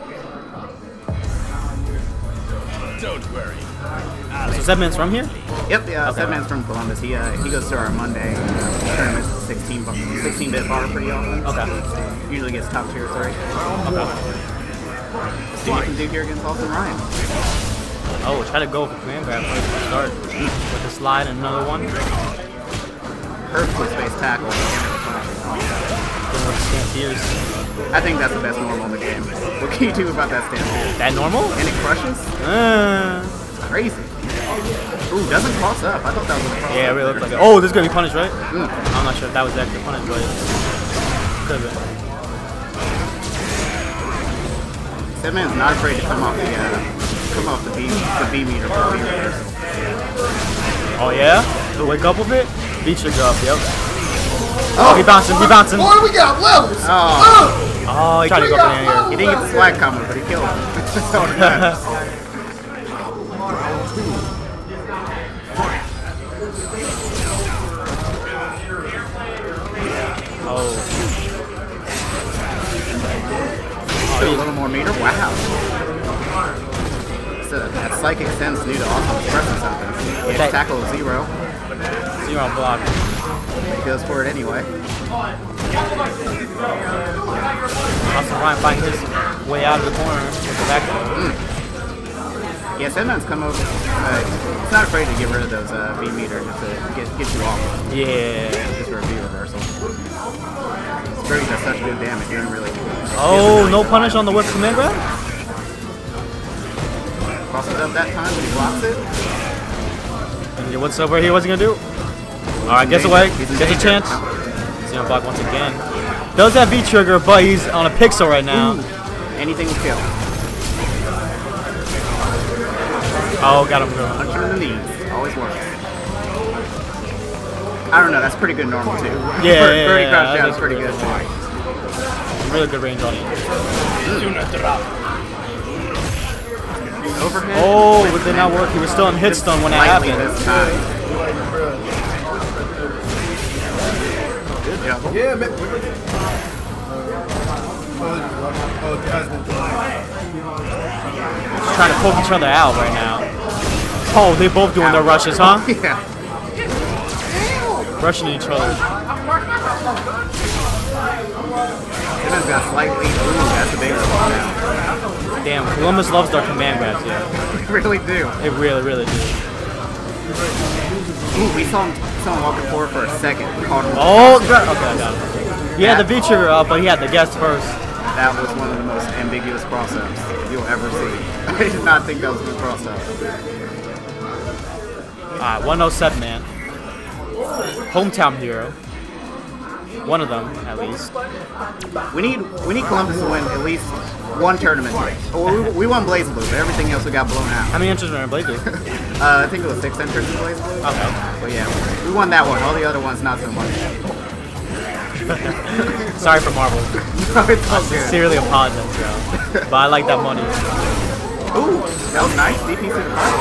Don't worry. So seven minutes from here? Yep. Yeah. Okay. Seven man's from Columbus. He uh, he goes to our Monday uh, tournaments, sixteen bit bar pretty often. Okay. Usually gets top tier three. Okay. See what you can do here against Austin Ryan. Oh, try to go for command grab first to start. With the slide and another one. Perfectly spaced tackle. Going with Stampeers. I think that's the best normal in the game. What can you do about that Stampede? That normal? And it crushes? Uh, It's crazy. Ooh, doesn't cross up. I thought that was a cross. yeah, it really looks like it. Oh, this is going to be punished, right? Mm. I'm not sure if that was actually punished, but could have been. That man's not afraid to come off the uh, come off the B the B meter for B reversal. Oh yeah? The wake up a bit? Beat your up, yep. Oh, he bouncing, he bouncing. Boy, we got levels. Oh, Oh, he tried to go up in the air. he didn't get the swag combo, but he killed him. That's all that matters. Oh. Oh, a little more meter. Wow. So that psychic sense new to awesome expressing something. His that- tackle is zero. Zero block. He goes for it anyway. Austin Ryan finds his way out of the corner with the back. Mm. Yeah, Sandman's come over. Uh, he's not afraid to get rid of those uh, B meters to get get you off. Yeah. Just for a B reversal. Spurry does such good damage. Doing really. Oh, no punish on the whip command grab? Crosses up that time, but he blocks it. And what's over here? What's he gonna do? Alright, gets away. He's in Gets a danger. chance. He's gonna block once again. Does that V trigger, but he's on a pixel right now. Ooh. Anything will kill. Oh, got him. Punch him in the knees. Always works. I don't know. That's pretty good normal too. Yeah, yeah, Birdie yeah, crouch yeah, down is that's pretty good. good too. Really good range on it. Overhead. Oh, it did not work. He was still in hit stun when that Lightly happened. this time. Good job. Yeah, man. Oh, Jasmine. Trying to poke each other out right now. Oh, they both doing their rushes, huh? Yeah. Rushing each other. Simmons got slightly. Ooh, that's a big one now. Damn, Columbus loves their command grabs, yeah. We really do. They really, really do. Ooh, we saw him, saw him walking forward for a second. Caught him. Oh, gra- okay, I got him. He had the V trigger up, but he had the guess first. That was one of the most ambiguous cross-ups you'll ever see. I did not think that was going to cross up. Alright, one oh seven, man. Hometown hero. One of them, at least. We need we need Columbus to win at least one tournament. Well, we, we won Blaze Blue, but everything else we got blown out. How many entries were in Blade Blue? uh, I think it was six entries in Blaze Blue. Okay. But yeah, we won that one. All the other ones, not so much. Sorry for Marvel. No, it's all I good. sincerely apologize, bro. But I like that money. Ooh, that was nice. D P C the party.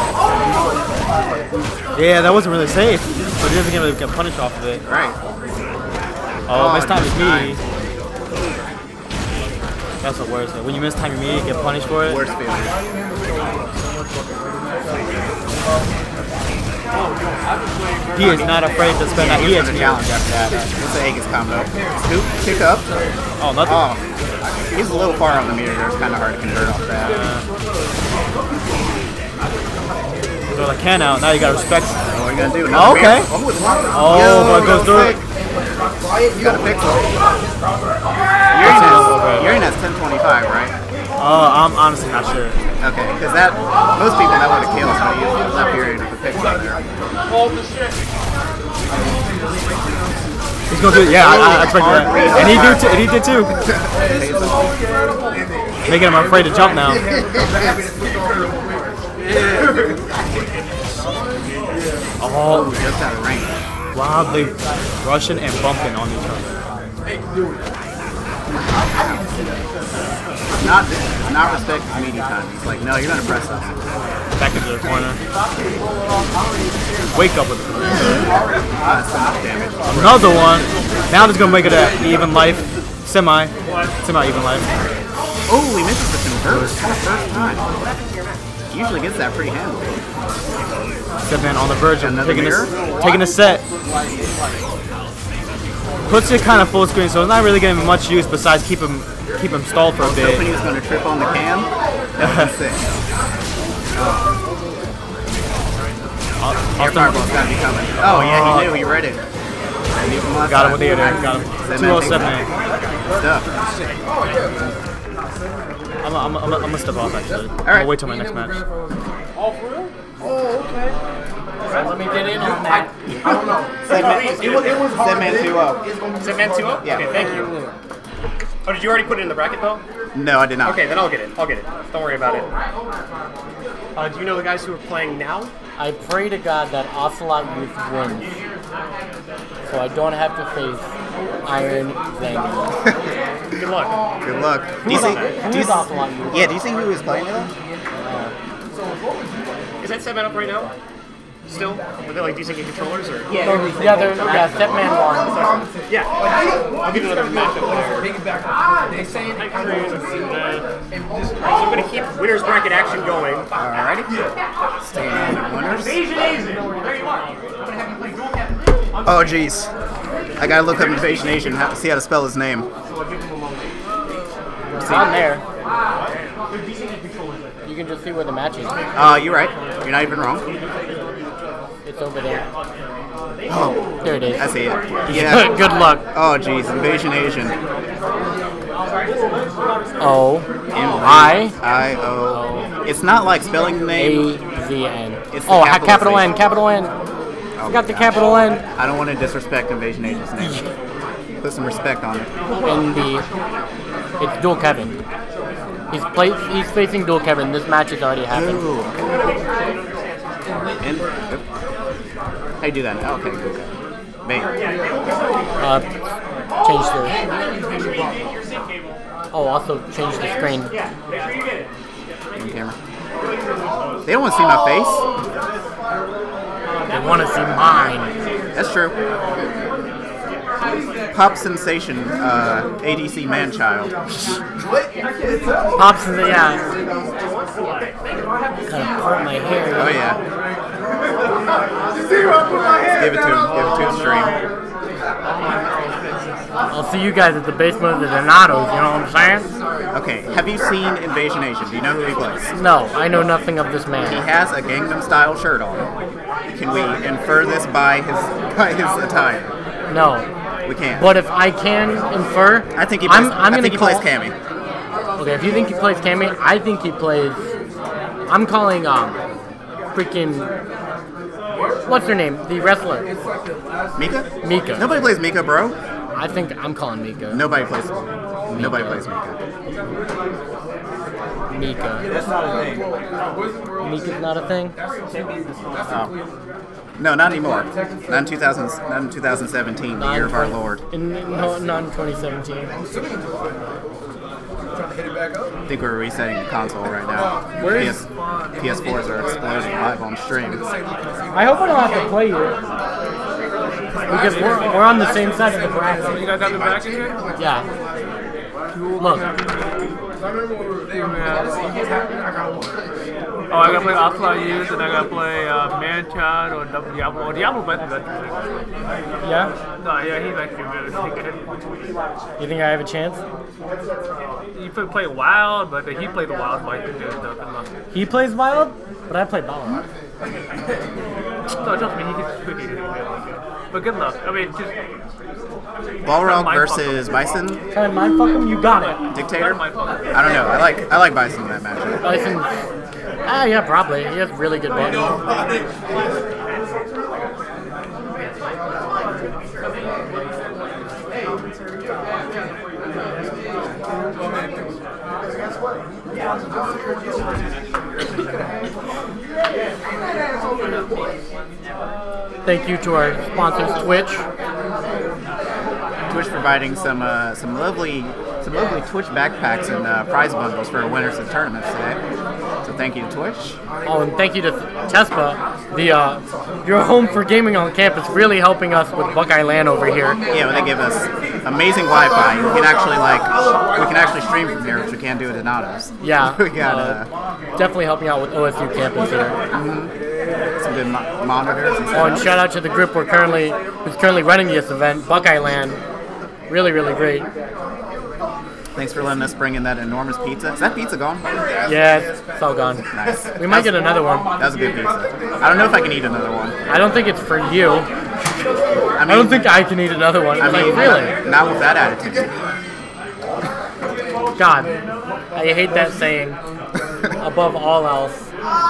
Yeah, that wasn't really safe. But he doesn't really get punished off of it. Right. Oh, Oh, miss time is me. nice. That's the worst. When you miss time me, you get punished for it. Worst feeling. He is not afraid to spend that E X P challenge after that. What's the Aegis combo? Scoop, kick up. Oh, nothing. Oh, he's a little far on the meter. It's kind of hard to convert off that. Throw the can out. Now you gotta respect. What are you gonna do? Oh, okay. Mirror? Oh, it's locked. Oh, Yo, but it goes through it. You gotta fix it. Urine has ten twenty-five, right? Oh, I'm honestly not sure. Okay, because that most people that would have killed, so you use left Urine with the fix on there. He's gonna do it. Yeah, I, I expected that. And he did too. And he did too. Making him afraid to jump now. Oh, Just out of range. wildly rushing and bumping on each other. Not not respect his media time. He's like, no, you're gonna press us. Back into the corner. Wake up with it. That's so much damage. Another one. Now he's gonna make it an even life. Semi. Semi even life. Oh, he misses the convert for the first time. He usually gets that pretty handily. Stepman on the verge of Another taking mirror? a, taking a set. Puts it kind of full screen, so it's not really getting much use besides keep him keep him stalled for a I was hoping he bit. was going to trip on the cam. That would be sick. Oh. Air Fireball's gotta be coming. Oh, yeah, he knew. He read it. Got him with the air there. Got him. two oh seven. Stuff. I'm, I'm, I'm, I'm gonna step off actually. All right. I'll wait till my next match. All for real? Oh, okay. Let me get in on that. I don't know. Segment, It was, it was hard. Segment two oh. Segment two oh? Yeah. Okay, thank you. Oh, did you already put it in the bracket though? No, I did not. Okay, then I'll get it. I'll get it. Don't worry about it. Uh, do you know the guys who are playing now? I pray to God that Ocelot Youth wins, so I don't have to face Iron Zangief. Good luck. Good luck. Do you Who's, see? who Do you is Ocelot Youth? Yeah, do you see who is playing it? Is that set up right now? Still? Are they like decent game controllers or? Yeah, yeah, they're, yeah, Stepman won. Yeah. I'll give you another matchup there. So I'm gonna keep winners bracket action going. Alrighty. Stand winners. Asian, Asian. There you are. I'm gonna have you play dual captain. Oh, jeez. I gotta look up Invasion Asian, how, see how to spell his name. It's on there. You can just see where the match is. Uh, you're right. You're not even wrong. It's over there. Oh, There it is. I see it. Yeah. Good luck. Oh, jeez. Invasion Asian. O I I O. It's not like spelling the name. A Z N. It's the Oh, ha- capital capitalization. N, capital N. Oh, Got the gosh. capital N I don't want to disrespect Invasion Asian's name. Put some respect on it. in the. It's Dual Kevin. He's play, He's facing Dual Kevin. This match has already happened. Ooh. And, how you do that? Okay, okay. Bang. Uh, change the. Oh, also change the screen. On camera. They don't want to see my face. They want to see mine. That's true. Pop sensation, uh, A D C man-child. Pops in the yeah. Kind of part my hair. Oh yeah. Give it to him. Give it to him stream. I'll see you guys at the basement of the Donatos. You know what I'm saying? Okay. Have you seen Invasion Asian? Do you know who he plays? No, I know nothing of this He man. has a Gangnam Style shirt on. Can we infer this by his by his attire? No, We can't. but if I can infer, I think he plays. I'm, I'm I gonna think he call, plays Cammy. Okay, if you think he plays Cammy, I think he plays. I'm calling um, freaking. What's her name? The wrestler, Mika? Mika. Nobody plays Mika, bro. I think I'm calling Mika. Nobody plays. Nobody plays Mika. Mika. That's not a thing. Mika's not a thing. Oh. No, not anymore. Not in two thousand. Not in two thousand seventeen, the year of our Lord. In, no, not in twenty seventeen. Trying to hit it back up. I think we're resetting the console right now. Where P is- S, P S fours are exploding live on stream. I hope I don't have to play you. Because we're, we're on the same side of the bracket. You guys have the bracket here? Yeah. Look. I remember when we were there, man. I got one. Oh, I gotta play Ocelot Youth, and I gotta play uh, Man-Child or Diablo. Oh, Diablo better than that. Yeah? No, yeah, he's actually really good. You think I have a chance? You could play Wild, but he played the Wild fight to do stuff. He plays Wild, but I play Balrog. No, trust me, he gets pretty good. But good luck. I mean, just. Balrog versus Bison Try and mindfuck him? You got it. Dictator. I don't know. I like I like Bison in that matchup. Bison. Ah, yeah, probably. He has really good buttons. Thank you to our sponsors, Twitch. Twitch providing some uh, some lovely some lovely Twitch backpacks and uh, prize bundles for winners of tournaments today. So thank you to Twitch. Oh, and thank you to Tespa, the uh, your home for gaming on campus, really helping us with Buckeye Land over here. Yeah, well, they give us amazing Wi-Fi. We can actually like we can actually stream from here, which we can't do at Donatos. Yeah, we got uh, uh, definitely helping out with O S U campus here. Mm-hmm. some good mo monitors. And Oh, and shout out to the group we're currently who's currently running this event, Buckeye Land. Really, really great. Thank Thanks for letting us bring in that enormous pizza. Is that pizza gone? Yeah, it's, it's all gone. Nice. We might get another one. That was a good pizza. I don't know if I can eat another one. I don't think it's for you. I, mean, I don't think I can eat another one. I like, mean, really? Not, not with that attitude. God, I hate that saying. Above all else.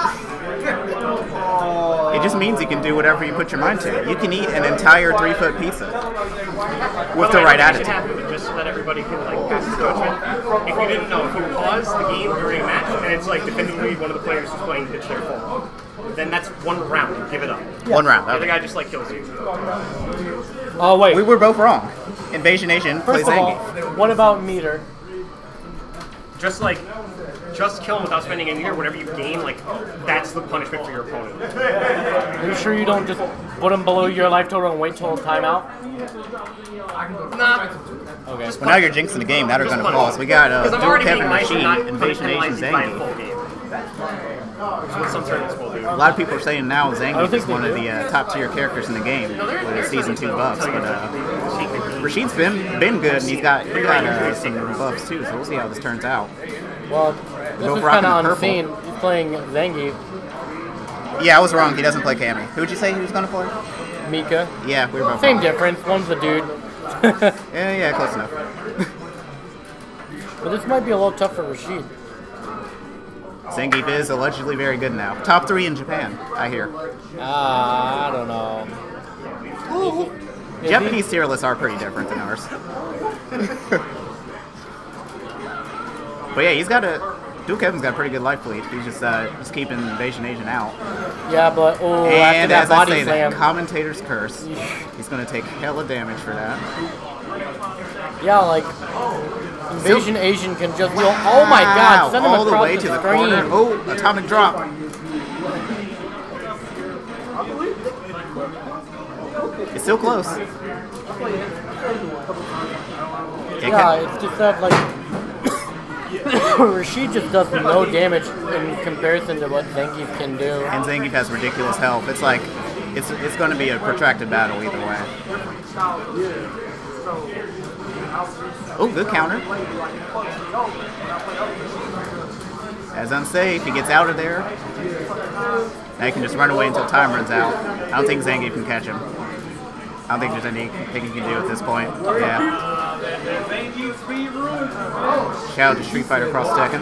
It just means you can do whatever you put your mind to. You can eat an entire three-foot pizza with the right attitude. Happen, just so that everybody can like pass the judgment. If you didn't know, if you pause the game during a match and it's like definitively one of the players who's playing pitch their full, then that's one round. Give it up. Yeah. One round. The Okay. other guy just like kills you. Oh wait. We were both wrong. Invasion Nation plays First of all, Zangief. what about meter? Just like, just kill him without spending any meter. Whatever you gain, like that's the punishment for your opponent. Are you sure you don't just put him below your life total and wait till timeout? Nah. Okay. Well, now you're jinxing the game. Now they're going to pause. We got uh, Because I'm Dual already Kevin being nice and not Rashid, Invasion Nation penalizing by a full Zangief. game. Which is what some tournaments will do. A lot of people are saying now I don't Zangief think is they one of do. the uh, top tier characters in the game with his season two buffs. But uh, Rashid's been been good, and he's got he got uh, some buffs too. So we'll see how this turns out. Well, this Both is rocking kind of the purple. unseen. He's playing Zangief, Yeah, I was wrong. He doesn't play Cammy. Who'd you say he was going to play? Mika. Yeah, we were both Same wrong. difference. One's a dude. Yeah, yeah, close enough. But this might be a little tough for Rashid. Zangief is allegedly very good now. Top three in Japan, I hear. Ah, I don't know. Is he- Japanese tier lists are pretty different than ours. But yeah, he's got a. Dual Kevin's got a pretty good life lead. He's just uh, just keeping Invasion Nation out. Yeah, but oh, after And that as I body say slam. that, commentator's curse. He's going to take hella damage for that. Yeah, like Invasion Asian can just go. Oh my Wow, God! Send him all the across way to the screen. corner. Oh, atomic drop. It's still close. Yeah, it's just that like Rashid just does no damage in comparison to what Zangief can do. And Zangief has ridiculous health. It's like, it's it's going to be a protracted battle either way. Oh, good counter. As unsafe, he gets out of there. Now he can just run away until time runs out. I don't think Zangief can catch him. I don't think there's anything he can do at this point. Yeah. Shout out to Street Fighter Cross Tekken.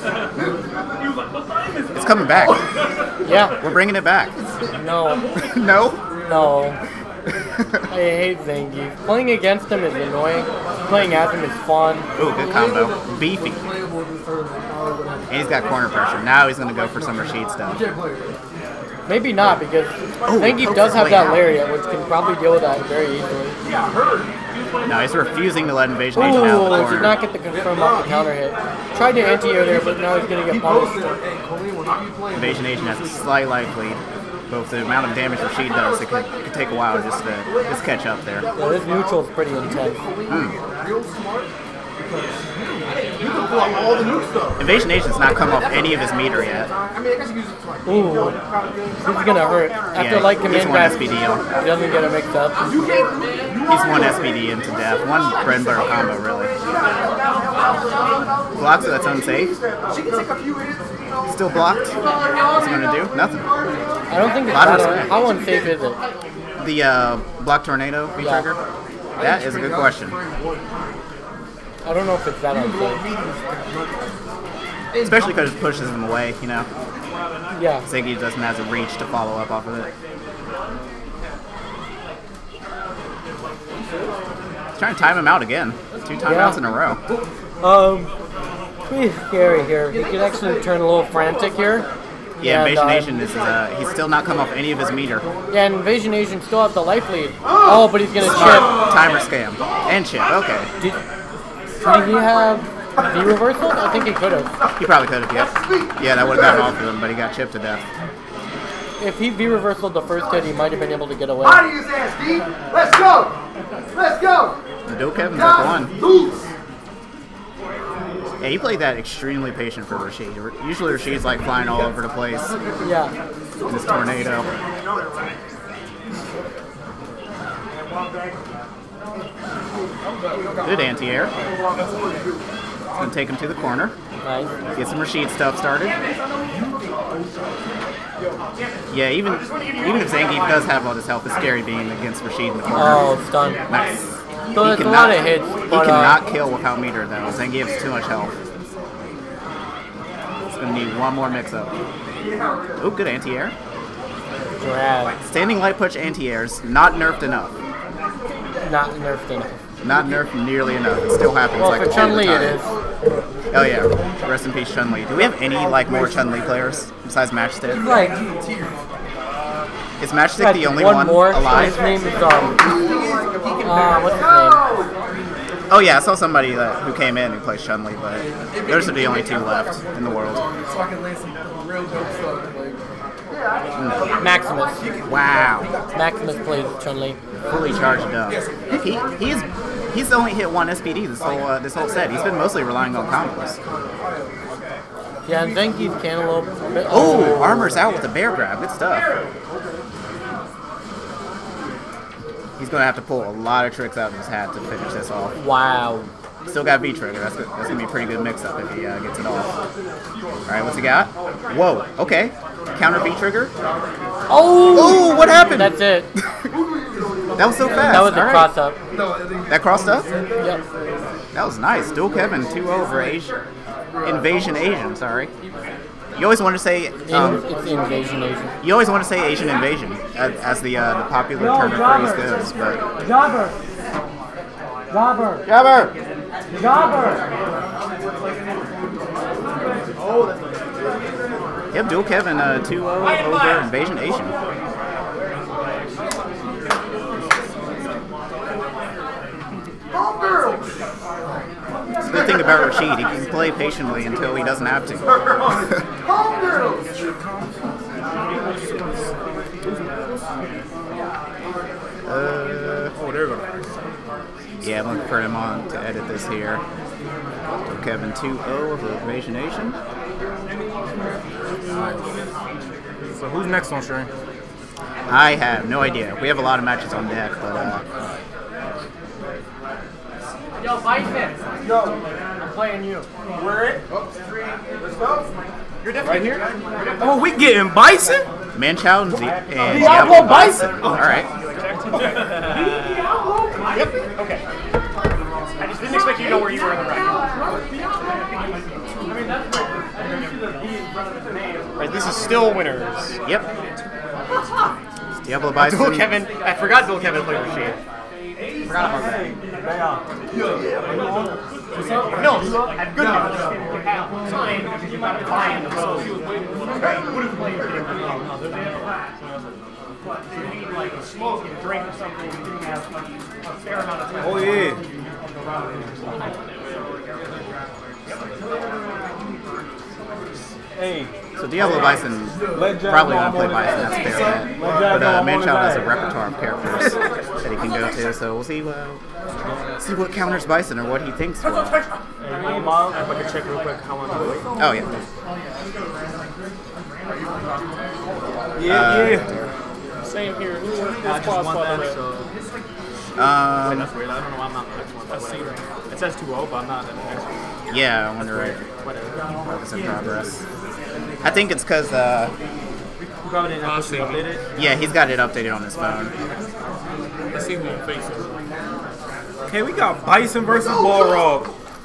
It's coming back. Yeah. We're bringing it back. No. No? No. I hate Zangief. Playing against him is annoying. Playing as him is fun. Ooh, good combo. Beefy. And he's got corner pressure. Now he's going to go for some Rashid stuff. Maybe not, because Zangief does have that lariat, which can probably deal with that very easily. No, he's refusing to let Invasion Nation out of the Ooh, corner. did not get the confirm off the counter hit. Tried to anti-air there, but now he's going to get punished. Invasion Nation has a slight life lead. But with the amount of damage Rashid does, it could, it could take a while just to just catch up there. Yeah, this neutral is pretty intense. Mm. Invasion Nation's not come off any of his meter yet. Ooh, this is gonna hurt. After Yeah, light he's command one grab, S P D. he doesn't get it mixed up. He's one S P D into death. One bread and butter combo, really. Blocks, so that's unsafe. Still blocked. What's he gonna do? Nothing. I don't think it's Lot of that. respect. How unsafe is it? The uh, block tornado V Yeah. trigger? That is a good question. I don't know if it's that unsafe. Especially because it pushes him away, you know. Yeah. Zangief doesn't have the reach to follow up off of it. He's trying to time him out again. Two timeouts Yeah. in a row. Um, pretty scary here. He could actually turn a little frantic here. Yeah, And, Invasion uh, Nation is, uh, he's still not come off any of his meter. Yeah, and Invasion Nation still has the life lead. Oh, but he's gonna chip. Timer scam. And chip, okay. Did, did he have the reversal? I think he could have. He probably could have, yeah. Yeah, that would have gotten off of him, but he got chipped to death. If he V-reversal the first hit, he might have been able to get away. Body his ass, D. Let's go. Let's go. The Dual Kevin's up one. Loose. Yeah, he played that extremely patient for Rashid. Usually Rashid's like flying all over the place Yeah. in this tornado. Good anti-air. Gonna take him to the corner. Nice. Get some Rashid stuff started. Yeah, even even if Zangief does have all this health, it's scary being against Rashid in the corner. Oh, stun. Nice. So He it's a cannot- lot of hits, He but, cannot uh, kill without meter though. Zangief has too much health. It's gonna need one more mix-up. Oh, good anti-air. Grab. Standing light push anti-airs, not nerfed enough. Not nerfed enough. Not nerfed nearly enough. It still happens Well, like for all Chun-Li the it time. is. Oh yeah, rest in peace Chun-Li. Do we have any like more Chun-Li players besides Matchstick? Like, Is Matchstick like the only one one more. alive? His name is, um, uh, what's his name? Oh yeah, I saw somebody that, who came in who plays Chun-Li, but those are the only two left in the world. Maximus. Wow, Maximus plays Chun-Li. fully charged up. He he's he's only hit one S P D this whole uh, this whole set. He's been mostly relying on combos. Yeah, and Zangief Cantaloupe. Oh, armor's out with a bear grab. Good stuff. He's gonna have to pull a lot of tricks out of his hat to finish this off. Wow. Still got V trigger. That's, that's gonna be a pretty good mix up if he uh, gets it off. All right, what's he got? Whoa. Okay. Counter V trigger. Oh! Oh, what happened? That's it. That was so fast. That was a All right. cross up. That crossed up? Yep. That was nice. Dual Kevin two over Asian. Invasion Asian, sorry. You always want to say um, In, it's Invasion Asian. you always want to say Asian invasion as, as the uh, the popular term of phrase goes, but Jobber! Jobber! Jabber! Jobber! Yep, Dual Kevin uh, two oh over Invasion Asian. It's a good thing about Rashid, he can play patiently until he doesn't have to. uh, Oh, there we go. yeah, I'm looking for him on to edit this here. Dual Kevin two oh over Invasion Asian. So who's next on stream? I have no idea. We have a lot of matches on deck, but uh, Yo, Bison! Yo! I'm playing you. We're it. Let's go. You're definitely right here. Oh, we getting Bison? Manchow and, Z- and Diablo Diablo Bison. All right. Yep. Okay. I just didn't expect you to know where you were in the bracket. Right, this is still winners. Yep. Diablo Bison. Dual Kevin. I forgot Dual Kevin played Rashid. Forgot about that. No, I've good news. Time, you might have climbed the road. Would have played it. So you need like a smoke and drink or something. You didn't have a fair amount of time. Oh yeah. Hey. So Diablo Bison probably gonna play Bison. That's fair bet. But uh, Manchow has a repertoire of characters that he can go to. So we'll see. Uh, see what counters Bison or what he thinks will. If I could check real quick how long to wait. Oh yeah. Yeah, Uh, yeah. Same here. Who I just want that, so Um, that's weird. I don't know why I'm not in the next one. But whatever. It says two oh, but I'm not in the next one. yeah, I wonder if Whatever. focus in progress. I think it's because uh, You probably didn't have to update it. yeah, he's got it updated on his phone. Let's see who faces. Okay, we got Bison versus Balrog.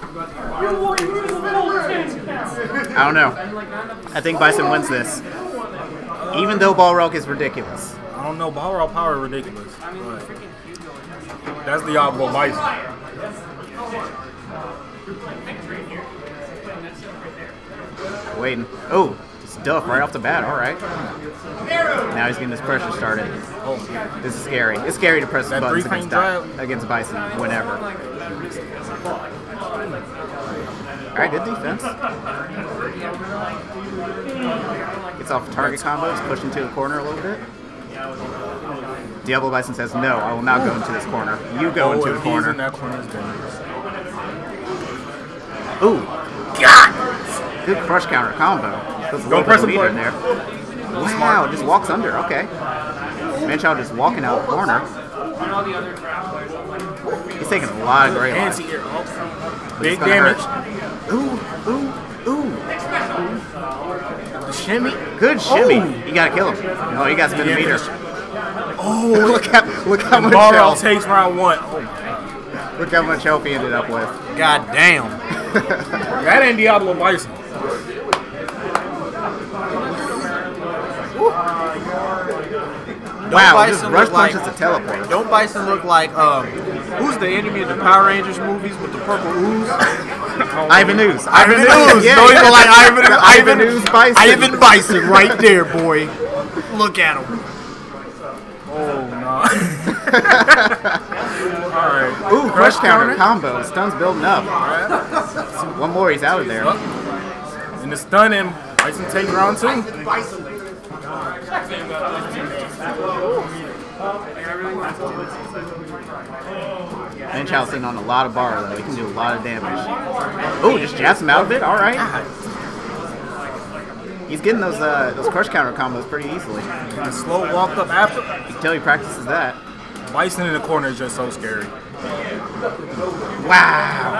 I don't know. I think Bison wins this, even though Balrog is ridiculous. I don't know, Balrog power is ridiculous. But that's Diablo Bison. Waiting. Oh, it's Duff right off the bat. All right. Now he's getting his pressure started. Oh, this is scary. It's scary to press the That buttons three-frame against, drive. against Bison whenever. All right, good defense. Gets off target combos, push into the corner a little bit. Diablo Bison says, "No, I will not go into this corner. You go into the if he's in corner." that corner, it's dangerous. Ooh, God! Good crush counter combo. Puts a Go little press bit of the meter in button. there. Wow, just walks under. Okay. Manchow just walking out the corner. He's taking a lot of great lines. Anti-air. But Big it's gonna damage. hurt. Ooh, ooh, ooh. The shimmy. Good shimmy. Oh. You gotta kill him. Oh, you got spin the Yeah, meter. just- Oh, look how look how much Borrow health. takes round one. Oh, Look how much health he ended up with. God damn. That ain't Diablo Bison. Wow, Bison just look rush like- punches to teleport. Don't Bison look like um? Who's the enemy of the Power Rangers movies with the purple ooze? Ivan Ooze. Ivan Ooze. Yeah, No, yeah. he's like Ivan. Ivan Ooze Bison. Ivan Bison, right there, boy. Look at him. Oh, no. Alright. Ooh, crush counter combo. Stun's building up. So one more, he's out of there. And the stun and Bison takes round two. Manchow's sitting on a lot of bar though. He can do a lot of damage. Oh, just jabs him out of it. All right. He's getting those uh, those crush counter combos pretty easily. And slow walked up after. You can tell he practices that. Bison in the corner is just so scary. Wow.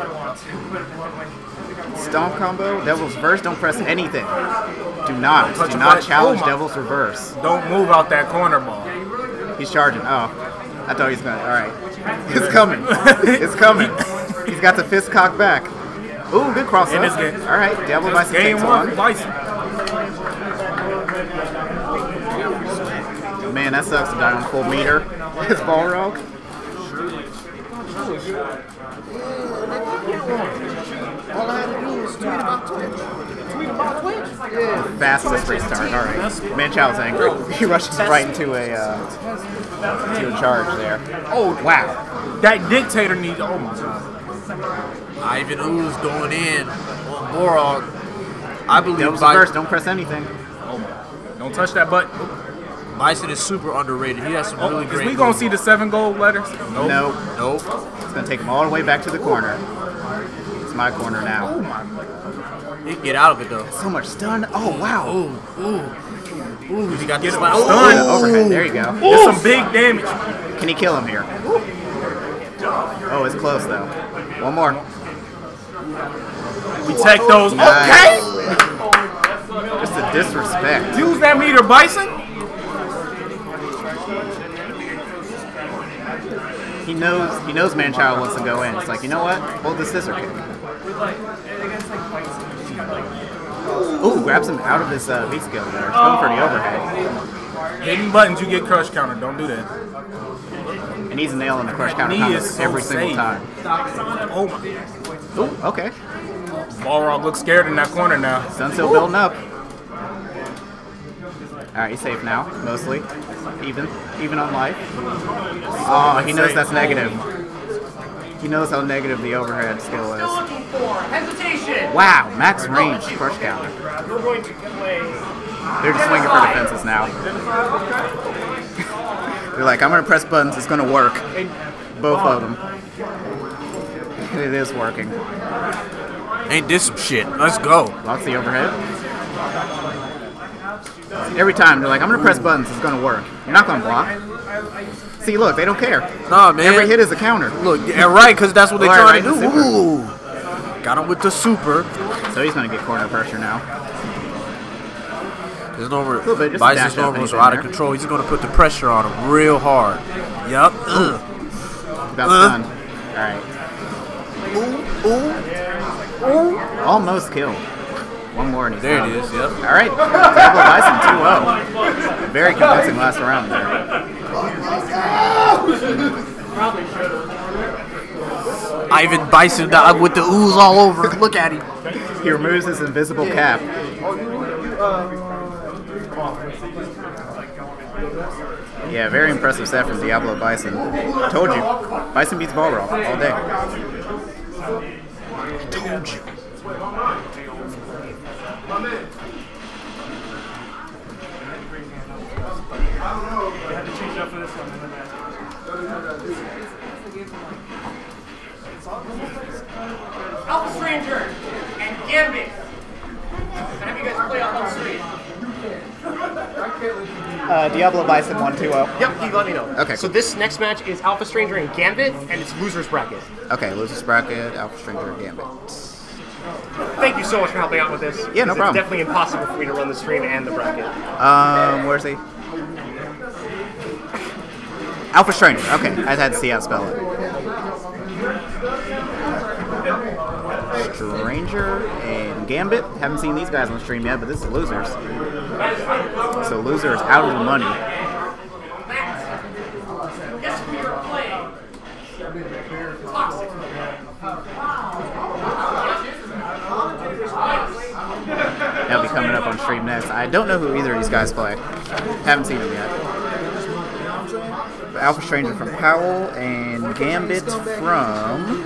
Stomp combo. Devil's reverse. Don't press anything. Do not. Touch Do a not button. challenge Oh my- Devil's reverse. Don't move out that corner ball. He's charging. Oh, I thought he was gonna. All right. It's coming. It's coming. He's got the fist cocked back. Ooh, good cross In up. this game. All right. Diablo Bison Game takes one one. for Bison. Man, that sucks to die on full meter. His Balrog. All I had to do was tweet about Twitch. Tweet about Twitch? Yeah. Fastest restart. All right. Manchow's angry. He rushes right into a uh, into a charge there. Oh, Wow. that dictator needs. Oh my god. Ivan Ooze going in on Borog. I believe Devil's Bi- reverse. Don't press anything. Oh my. Don't touch that button. Bison is super underrated. He has some Oh, really is great. we gonna moves. see the seven gold letters? Nope. No. Nope. It's gonna take him all the way back to the corner. It's my corner now. He can get out of it though. So much stun. Oh wow. Ooh, ooh, ooh. He got this him one. out. Stun. Overhead. There you go. It's some big damage. Can he kill him here? Oh, it's close though. One more. We take those. Nice. Okay. Just a disrespect. Use that meter, Bison. He knows. He knows Manchild wants to go in. It's like, you know what? Hold the scissor kick. Ooh, grabs him out of his uh, V skill there. It's going for the overhead. Hitting buttons, you get crush counter. Don't do that. And he's nailing the crush counter Knee combos is so every single safe. time. Oh my. Ooh, okay. Balrog looks scared in that corner now. Sun's still building up. Alright, he's safe now, mostly. Even. Even on life. Oh, he knows that's negative. He knows how negative the overhead skill is. Looking for hesitation. Wow, max range crush counter. You're going to play. They're just swinging for defenses now. They're like, I'm gonna press buttons, it's gonna work. Both of them. And it is working. Ain't this some shit? Let's go. Locks the overhead. Every time they're like, I'm gonna press buttons, it's gonna work. You're not gonna block. See, look, they don't care. Nah, man. Every hit is a counter. Look, yeah, right, because that's what they're Right, trying to right, do. the super. Ooh. Got him with the super. So he's gonna get corner pressure now. His normal, little bit, just Bison's dash up normals are anything out of there. control. He's going to put the pressure on him real hard. Yup. Ugh. About Uh. done. Alright. Almost killed. One more and he's There done. it is, yep. Alright. Diablo Bison two oh. Very convincing last round there. Ivan Bison dog with the ooze all over him. Look at him. He removes his invisible cap. Yeah, very impressive set from Diablo Bison. Told you. Bison beats Balrog all day. Told you. Alpha Stranger and Gambit. Have you guys play Alpha Stranger? Uh, Diablo Bison one two oh. Yep, you let me know. Okay, So cool. this next match is Alpha Stranger and Gambit, and it's losers bracket. Okay, losers bracket, Alpha Stranger, Gambit. Thank you so much for helping out with this. Yeah, no It's problem. definitely impossible for me to run the stream and the bracket. Um, where's he? Alpha Stranger. Okay, I had to see how to spell it. Stranger and Gambit. Haven't seen these guys on the stream yet, but this is Losers. So Loser is out of the money. Yes, we are playing. Toxic. That'll be coming up on stream next. I don't know who either of these guys play. Haven't seen them yet. But Alpha Stranger from Powell and Gambit from...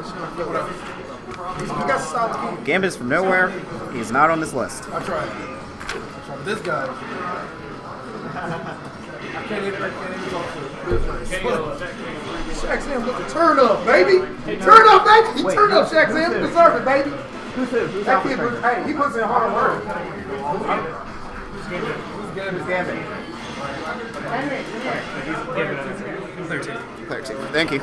Gambit is from nowhere. He's not on this list. I tried. This guy. I can't even, I can't even talk to him. Shaq Sam, look, turn up, baby. Turn up, baby. Wait, Turn up, Shaq Sam. You deserve it, baby. Who's who? Who's That Alpha kid, Stranger? hey, he puts in hard work. Who's Gambit? Gambit. Clear two. Thank you.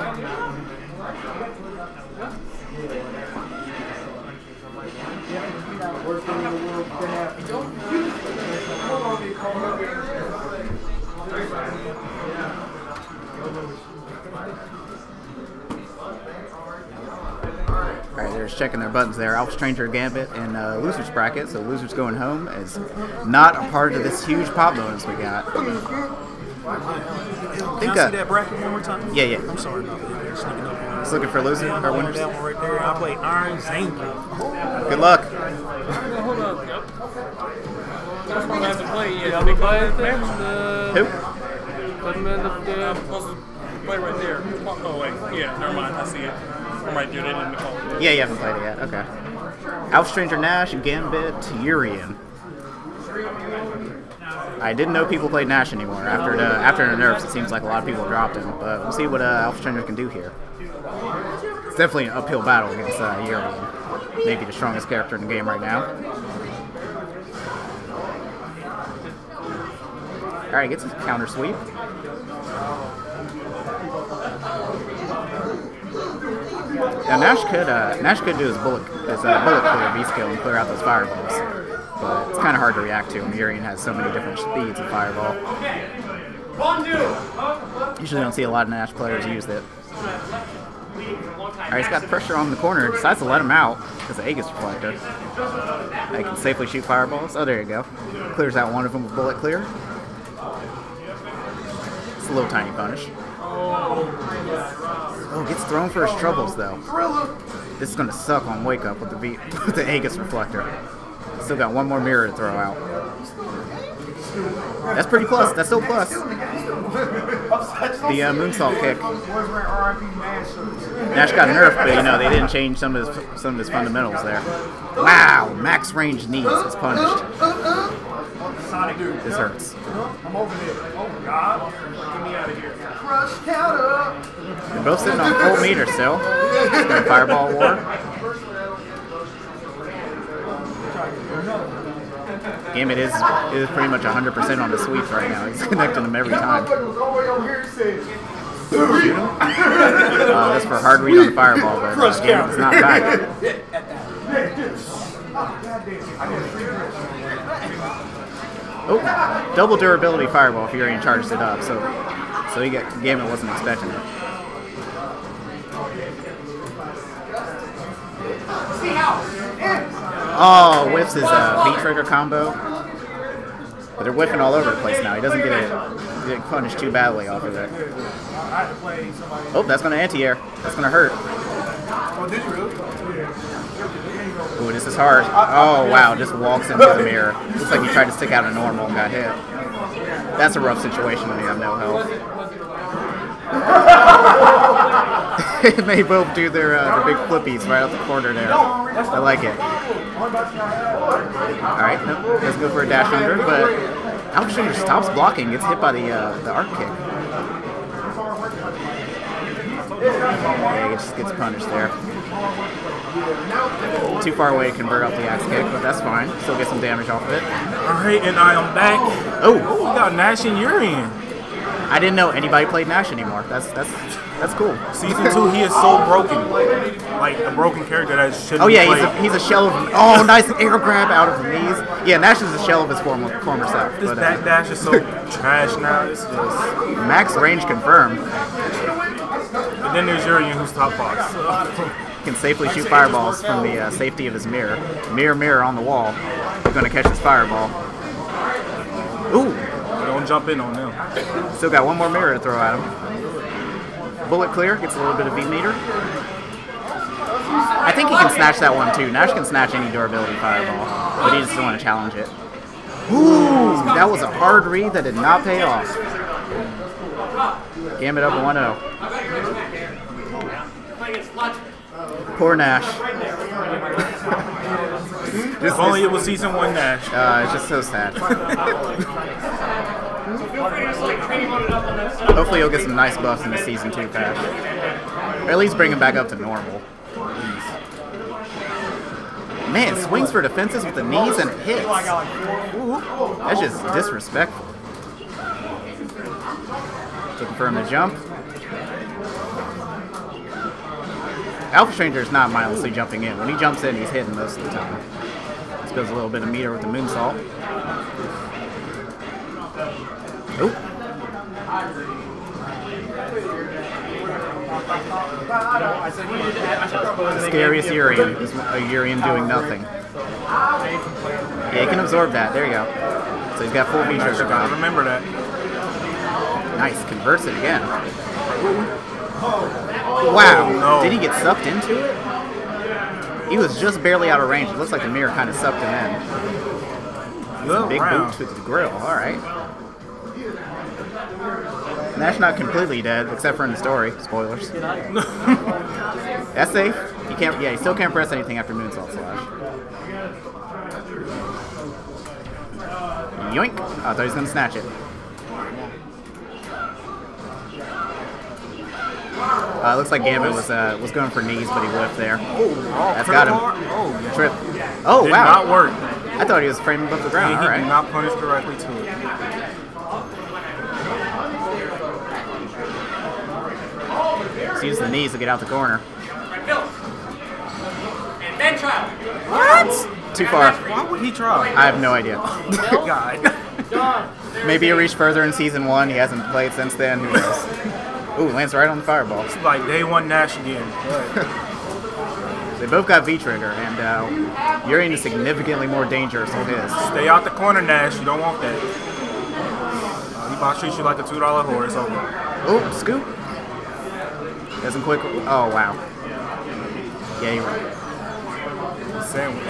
Alright, they're just checking their buttons there. Alpha Stranger, Gambit, and uh, Losers bracket. So Losers going home is not a part of this huge pop bonus we got. I think Can I uh, see that bracket one more time? yeah, yeah. I'm sorry about that. They're sneaking up on me. Just looking for losers or winners. That one right there. I played Iron Zangief. Good luck. Hold up. Yep. That's one I haven't played yet. Big guy there. Who? The man up there. Supposed to play right there. Oh, wait. Yeah, never mind. I see it. I'm right there. They didn't call it. Yeah, you haven't played it yet. Okay. Alpha Stranger Nash, Gambit, Urian. I didn't know people played Nash anymore. After the after the nerfs, it seems like a lot of people dropped him. But we'll see what uh, Alpha Stranger can do here. It's definitely an uphill battle against uh, Urian. Maybe the strongest character in the game right now. Alright, gets his counter sweep. Now Nash could uh, Nash could do his bullet his uh, bullet clear V skill and clear out those fireballs, but it's kind of hard to react to him. Urian has so many different speeds of fireball. Usually don't see a lot of Nash players use it. Alright, he's got pressure on the corner. Decides to let him out because of Aegis Reflector. He can safely shoot fireballs. Oh, there you go. Clears out one of them with bullet clear. It's a little tiny punish. Oh, gets thrown for his troubles though. This is gonna suck on Wake Up with the v with the Aegis Reflector. Still got one more mirror to throw out. That's pretty plus. That's still plus. The uh, moonsault kick. Nash got nerfed, but you know they didn't change some of his some of his fundamentals there. Wow, max range knees is punished. This hurts. I'm over there. Oh, God. Get me out of here. Crush counter. They're both sitting on full meter still. In Fireball War. Gambit is is pretty much one hundred percent on the sweeps right now. He's connecting them every time. Shoot him. Uh, that's for hard read on the fireball, but uh, Gambit's not back. Oh, double durability fireball if Urian charged it up, so so he got Gambit wasn't expecting it. Oh, whiffs his uh, V trigger combo. But they're whiffing all over the place now. He doesn't get it, get punished too badly off of it. Oh, that's going to anti-air. That's going to hurt. Ooh, this is hard. Oh, wow, just walks into the mirror. Looks like he tried to stick out a normal and got hit. That's a rough situation when you have no health. They both do their, uh, their big flippies right out the corner there. I like it. Alright, nope, doesn't go for a dash under, but Alpha Stranger stops blocking, gets hit by the uh, the arc kick. Yeah, he just gets punished there. Too far away to convert off the axe kick, but that's fine. Still get some damage off of it. Alright, and I am back. Oh! We got Nash and Urian. I didn't know anybody played Nash anymore. That's that's that's cool. Season two, he is so broken. like a broken character that shouldn't Oh yeah, be he's a, he's a shell of. Oh, nice air grab out of the knees. Yeah, Nash is a shell of his former former self. This But, back uh, dash is so trash now. It's just. max range confirmed. And then there's Urian who's top boss. So. Can safely shoot fireballs from the uh, safety of his mirror. Mirror, mirror on the wall. He's gonna catch his fireball. Ooh. Don't jump in on them. Still got one more mirror to throw at him. Bullet clear, gets a little bit of V-meter. I think he can snatch that one too. Nash can snatch any durability fireball, but he just doesn't want to challenge it. Ooh, that was a hard read that did not pay off. Gambit up one oh. Poor Nash. If only it was season one Nash. Uh, it's just so sad. Hopefully he'll get some nice buffs in the season two patch. Or at least bring him back up to normal. Man, swings for defenses with the knees and it hits. Ooh, that's just disrespectful. To confirm the jump. Alpha Stranger is not mindlessly jumping in. When he jumps in, he's hitting most of the time. Spills a little bit of meter with the moonsault. Oop. The scariest Urian is a Urian doing nothing. Yeah, he can absorb that. There you go. So he's got full V trigger. I remember that. Nice, converts it again. Wow, no. Did he get sucked into it? He was just barely out of range. It looks like the mirror kind of sucked him in. Good Big round. boot to the grill, alright. Nash not completely dead, except for in the story. Spoilers. That's safe. You can't. Yeah, you still can't press anything after Moonsault Slash. Yoink! Oh, I thought he was gonna snatch it. Uh, looks like Gambit was uh, was going for knees, but he whiffed there. Oh, That's got him. Oh, Trip. Oh did wow! not work. I thought he was framing above the ground. He All did right. not punish directly to it. Just use the knees to get out the corner. And then try. What? Too far. Why would he try? I have no idea. God. Maybe he reached further in season one. He hasn't played since then. Who knows? Ooh, lands right on the fireball. It's like day one Nash again. They both got V-Trigger, and uh, Urian is significantly more dangerous with his. Stay out the corner, Nash. You don't want that. Uh, he about to treat you like a two dollar horse. Okay. Oh, scoop. Doesn't quick. Oh, wow. Yeah, you're right. Sandwich.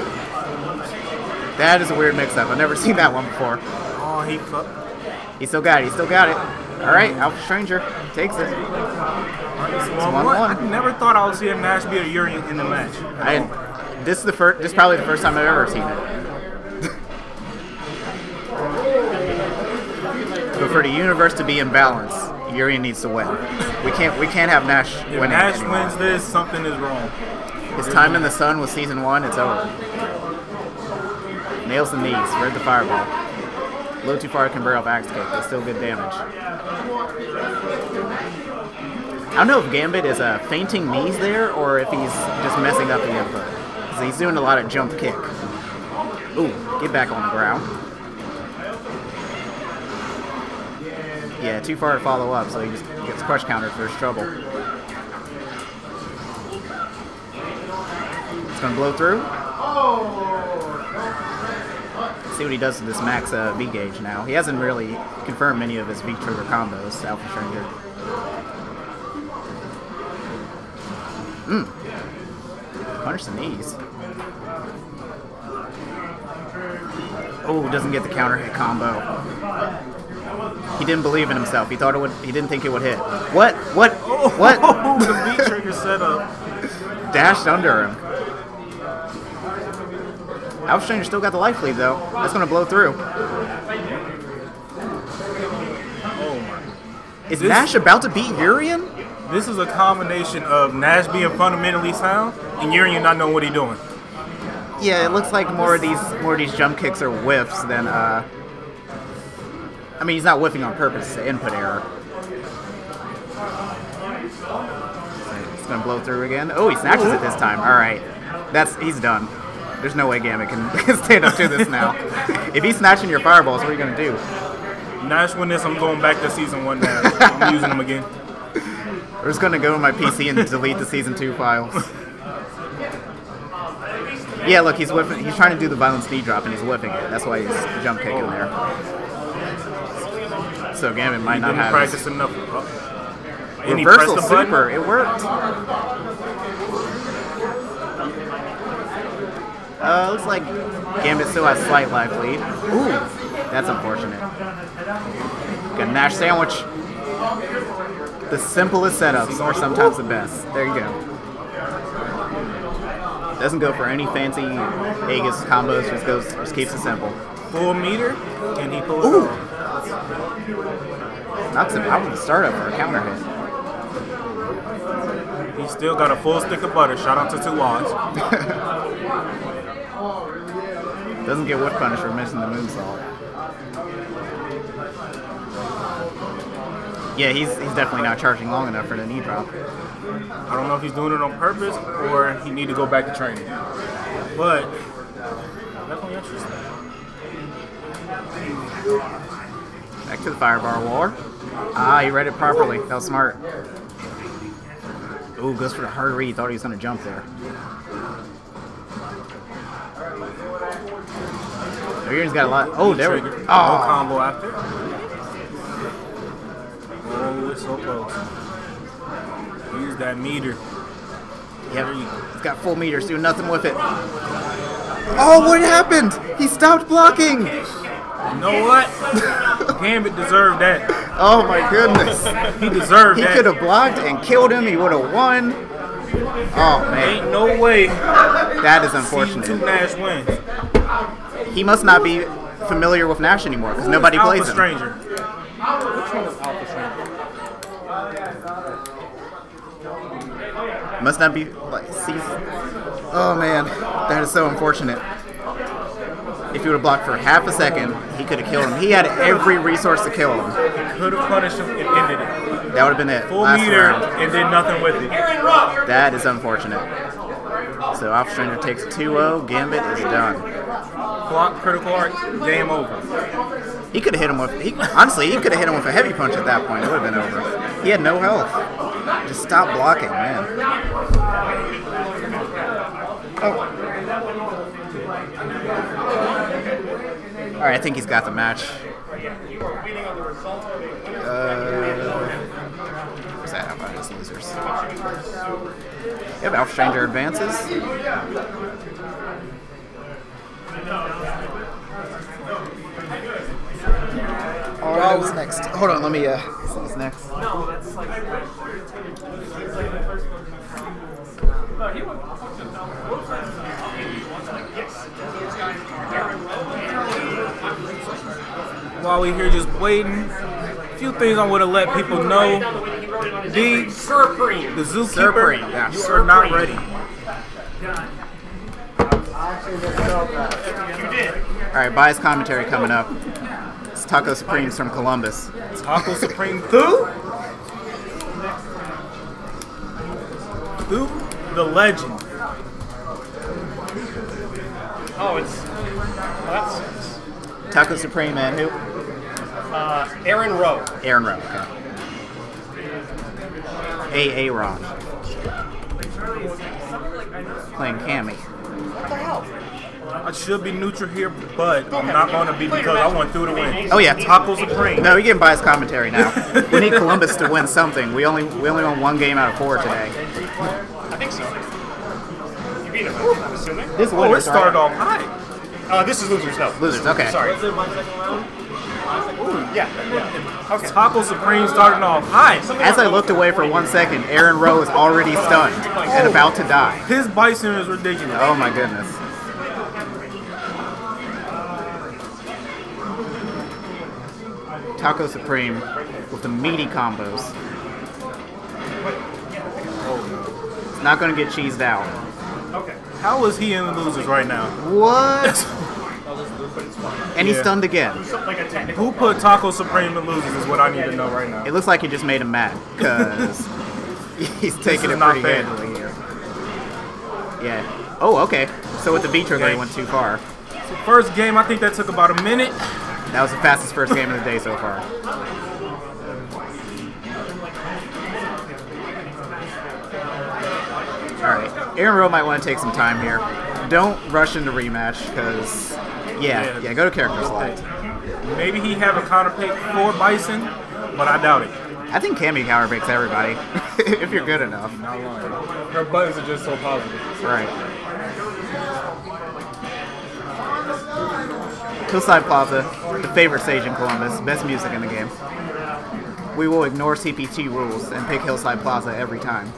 That is a weird mix-up. I've never seen that one before. Oh, he fucked. He still got it. He still got it. All right, Alpha Stranger takes it. It's one one, one. I never thought I would see a Nash be a Urian in the match. I, this is the first. This is probably the first time I've ever seen it. But for the universe to be in balance, Urian needs to win. We can't. We can't have Nash If winning. Nash anymore. wins this, something is wrong. His time in the sun was season one. It's over. Nails the knees. Read the fireball. A little too far to convert off axe kick, but still good damage. I don't know if Gambit is uh, fainting knees there or if he's just messing up the input. Because he's doing a lot of jump kick. Ooh, get back on the ground. Yeah, too far to follow up, so he just gets crush countered for his trouble. It's going to blow through. See what he does with this max uh, V gauge now. He hasn't really confirmed many of his V trigger combos, Alpha Stranger. Mmm. Punish the knees. Oh, doesn't get the counter hit combo. He didn't believe in himself. He thought it would. He didn't think it would hit. What? What? What? Oh, the V trigger setup. Dashed under him. Alpha Stranger still got the life lead though. That's gonna blow through. Is This- Nash about to beat Urian? This is a combination of Nash being fundamentally sound and Urian not knowing what he's doing. Yeah, it looks like more of these more of these jump kicks are whiffs than uh I mean he's not whiffing on purpose, it's an input error. gonna blow through again. Oh, he snatches it this time. All right, that's he's done. There's no way Gambit can stand up to this now. If he's snatching your fireballs, what are you gonna do? Nash win this, I'm going back to season one now. I'm using them again. I'm just gonna go on my P C and delete the season two files. Yeah, look, he's whiffing. He's trying to do the violent knee drop and he's whiffing it. That's why he's jump kicking there. So Gambit might He not didn't have practice his enough. Oh. And he pressed reversal the button. super. It worked. Uh, looks like Gambit still has slight life lead. Ooh, that's unfortunate. Got a Nash sandwich. The simplest setups are sometimes the best. There you go. Doesn't go for any fancy Aegis combos. Just goes, just keeps it simple. Full meter, and he pulls Ooh. it off. Knocks him out with the startup for a counter hit. He still got a full stick of butter. Shout out to Two Odds. Doesn't get whiff punish for missing the moonsault. Yeah, he's he's definitely not charging long enough for the knee drop. I don't know if he's doing it on purpose or he need to go back to training. But definitely interesting. Back to the firebar war. Ah, he read it properly. That was smart. Ooh, goes for the hard read. Thought he was going to jump there. He's got a lot. Oh, there we go. No Oh, combo after. Oh, it's so close. Use that meter. yep. He's got full meters, doing nothing with it. Oh, what happened? He stopped blocking. You know what? Gambit deserved that. Oh my goodness. He deserved He that. could have blocked and killed him. He would have won. Oh man, Ain't no way. that is Season unfortunate. two Nash wins. He must not be familiar with Nash anymore because nobody Alpha plays him. Stranger. Which one is Alpha Stranger? Must not be like season. Oh man, that is so unfortunate. If he would have blocked for half a second, he could have killed him. He had every resource to kill him. Could have punished him and ended it. That would have been it. Full Last meter round. and did nothing with it. That is unfortunate. So Alpha Stranger takes two oh. Gambit is done. Block, critical art, game over. He could have hit him with. He, honestly, he could have hit him with a heavy punch at that point. It would have been over. He had no health. Just stop blocking, man. Oh. All right, I think he's got the match. Uh, where's that? How about his losers? Yep, Alpha Stranger advances. Oh, what's next? Hold on, let me. Uh, what's next? While we here just waiting, a few things I want to let people know. The Supreme. the Zookeeper, Supreme, yeah. you are not ready. You did. All right, bias commentary coming up. It's Taco Supremes from Columbus. Taco Supreme through through the legend. Oh, it's. Well, that sucks. Taco Supreme and who? Uh, Aaron Rowe. Aaron Rowe. Okay. A. A. Ron. Playing Cammy. I should be neutral here, but I'm not going to be because I want through to win. Oh yeah. Taco Supreme. No, you're getting biased commentary now. We need Columbus to win something. We only we only won one game out of four today. I think so. You beat him, I'm assuming. This Oh, it started off high. Uh, this is losers, no. Losers. Okay. Sorry. Yeah, yeah. Okay. Taco Supreme starting off high. As I looked away for one second, Aaron Rowe is already stunned and about to die. His bison is ridiculous. Oh my goodness. Taco Supreme with the meaty combos. It's not going to get cheesed out. Okay. How is he in the losers right now? What? And he's Yeah. stunned again. Like a technical. Who put Taco Supreme in losers is what I need to know right now. It looks like he just made him mad because He's taking is it not pretty fair. handily here. Yeah. Oh, okay. So with the V trigger, he Okay. went too far. So first game, I think that took about a minute. That was the fastest first game of the day so far. Alright, Aaron Rowe might want to take some time here. Don't rush into rematch, because, yeah, Yeah. yeah, go to character select. Maybe he have a counter pick for Bison, but I doubt it. I think Cammy counter picks everybody, if you're good enough. Not lying. Her buttons are just so positive. Right. Hillside Plaza, the favorite stage in Columbus, best music in the game. We will ignore C P T rules and pick Hillside Plaza every time.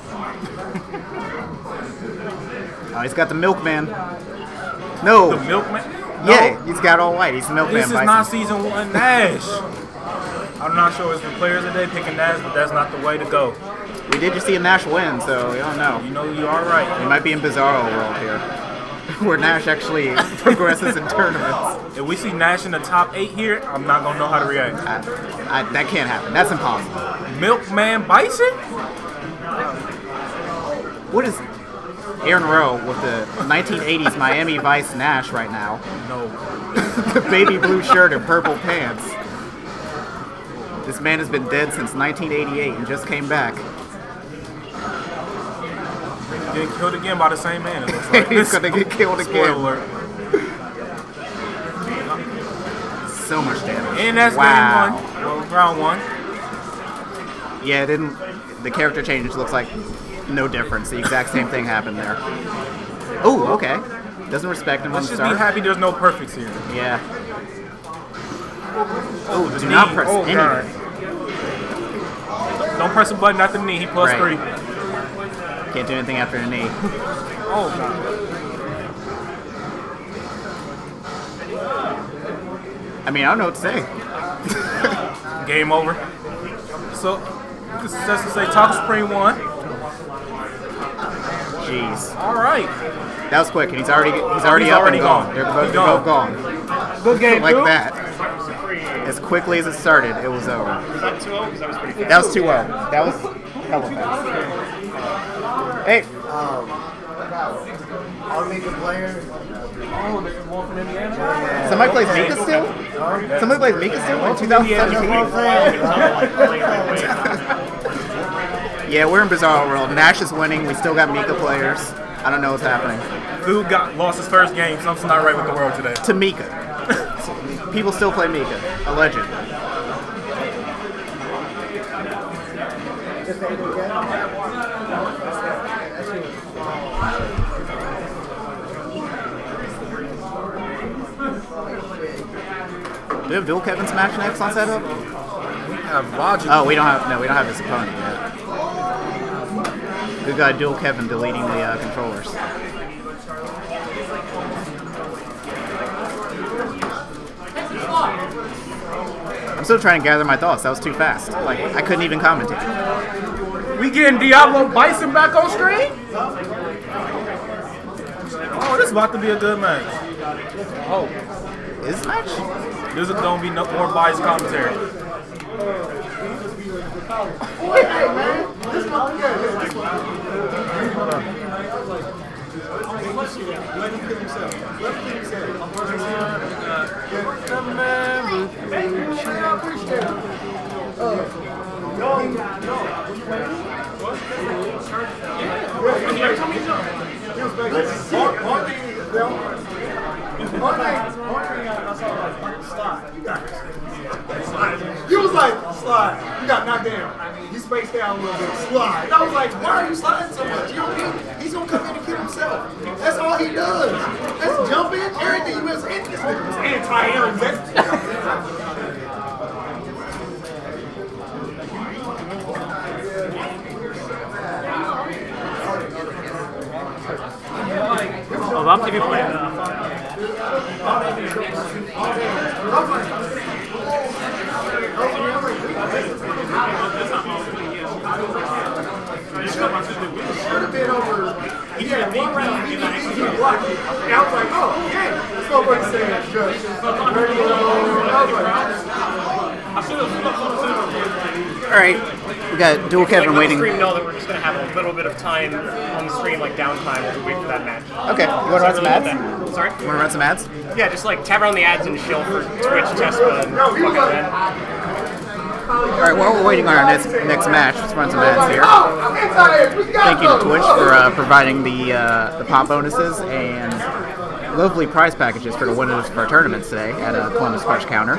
Oh, he's got the Milkman. No. The Milkman? Yeah, No. he's got all white. He's the Milkman. This is Bison. not season one Nash. I'm not sure it's the players today picking Nash, but that's not the way to go. We did just see a Nash win, so we don't know. You know you are right. We might be in Bizarro world here, where Nash actually progresses in tournaments. If we see Nash in the top eight here, I'm not gonna know how to react. I, I, that can't happen. That's impossible. Milkman Bison? What is Aaron Rowe with the nineteen eighties Miami Vice Nash right now? No. The baby blue shirt and purple pants. This man has been dead since nineteen eighty-eight and just came back. Getting killed again by the same man, it looks like. He's gonna get killed Spoiler again. alert. So much damage. And that's wow. game one. Well, round one. Yeah, it didn't. The character change looks like no difference. The exact same thing happened there. Oh, okay. Doesn't respect him on Let's the just be start. happy there's no perfects here. Yeah. Oh, do Knee. not press Oh, any. God. Don't press a button at the knee. He plus Right. three. Can't do anything after the knee. Oh, God. I mean, I don't know what to say. Game over. So, this is just to say Taco Spring won. Jeez. All right. That was quick, and he's already he's already He's up already and gone. gone. They're both, He's they're both gone. Good game, Like too. that. As quickly as it started, it was over. Was that two oh? Because that was pretty fast. That was two oh. That was hella fast. Hey, I'll make a player. somebody plays Mika still? Somebody plays Mika still in twenty seventeen? Yeah, we're in Bizarro World. Nash is winning. We still got Mika players. I don't know what's happening. Dude got lost his first game. Something's not right with the world today. To Mika. People still play Mika. A legend. Do we have dual Kevin Smash next on setup? We have logic. Oh, we don't have. No, we don't have this opponent yet. Good guy, dual Kevin deleting the uh, controllers. I'm still trying to gather my thoughts. That was too fast. Like, I couldn't even commentate. We getting Diablo Bison back on screen? Oh, this is about to be a good match. Oh, Is this match? this is gonna be no more biased commentary. He was like, slide. You got knocked down. You spaced down a little bit. Slide. And I was like, why are you sliding so much? You know, he, he's gonna come in and kill himself. That's all he does. That's jump in. Everything he was in. This nigga was anti-Aaron. Oh, Bob T V playing. Should have been over. He had one round. He didn't he blocked it. And I was like, oh, yeah. This motherfucker said, Judge. Ready to go. I was like, Alright, we got Dual Kevin like, waiting. Let the stream know that we're just gonna have a little bit of time on the stream, like downtime, while we wait for that match. Okay, you wanna run some ads? Sorry? You wanna run some ads? Yeah, just like tap around the ads and chill for Twitch, Tespa, and fuck out that. Alright, while we're waiting on our next, next match, let's run some ads here. Thank you to Twitch for uh, providing the uh, the pop bonuses and lovely prize packages for the winners of our tournaments today at uh, Columbus Crush Counter.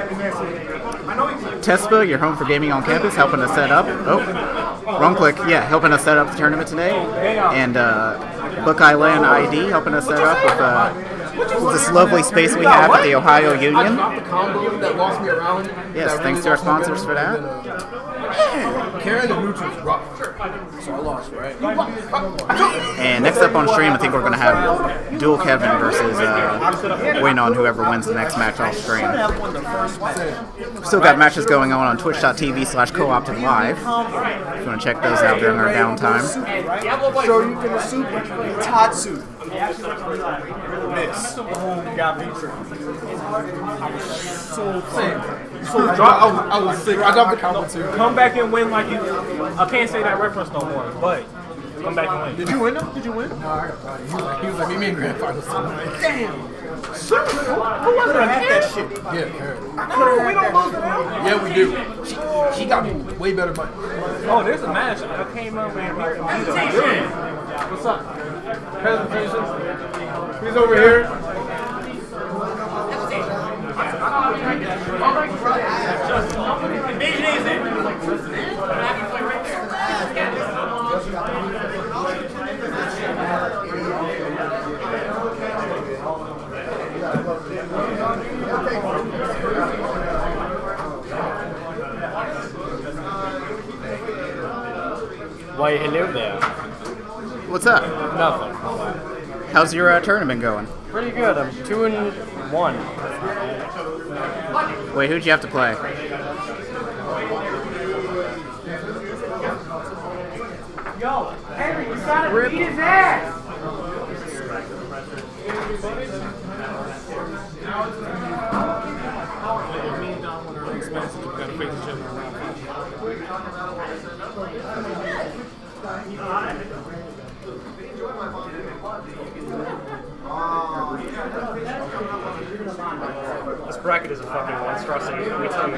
Tespa, your home for gaming on campus, helping us set up. Oh, wrong click. Yeah, helping us set up the tournament today. And uh, Buckeye Land I D helping us set up with uh, this lovely space we have at the Ohio Union. Yes, thanks to our sponsors for that. Carrying the neutral's rough. So I lost, right? And next up on stream, I think we're going to have Dual Kevin versus uh, win on whoever wins the next match off stream. Still got matches going on on twitch.tv slash co-opted live. If you want to check those out during our downtime. So you can assume it's hot soup. Miss. Got featured. I was so sick. So I was, I was sick. I dropped the comment too. Come back and win like you. I can't say that reference no more, but come back and win. Did you win though? Did you win? No, I got body. He was like, he was like me, me and grandfather. Damn. Sir, who was that? That shit. Yeah, Karen. No, we don't lose to them. Yeah, we do. She, she got me way better money. Oh, there's a match. I came over here. What's up? Presentation. He's over here. Why, hello there. What's up? Nothing. How's your uh, tournament going? Pretty good. I'm two and one. Wait, who'd you have to play? Yo, Henry, you gotta beat his ass! This bracket is a fucking monstrosity. Let me tell you.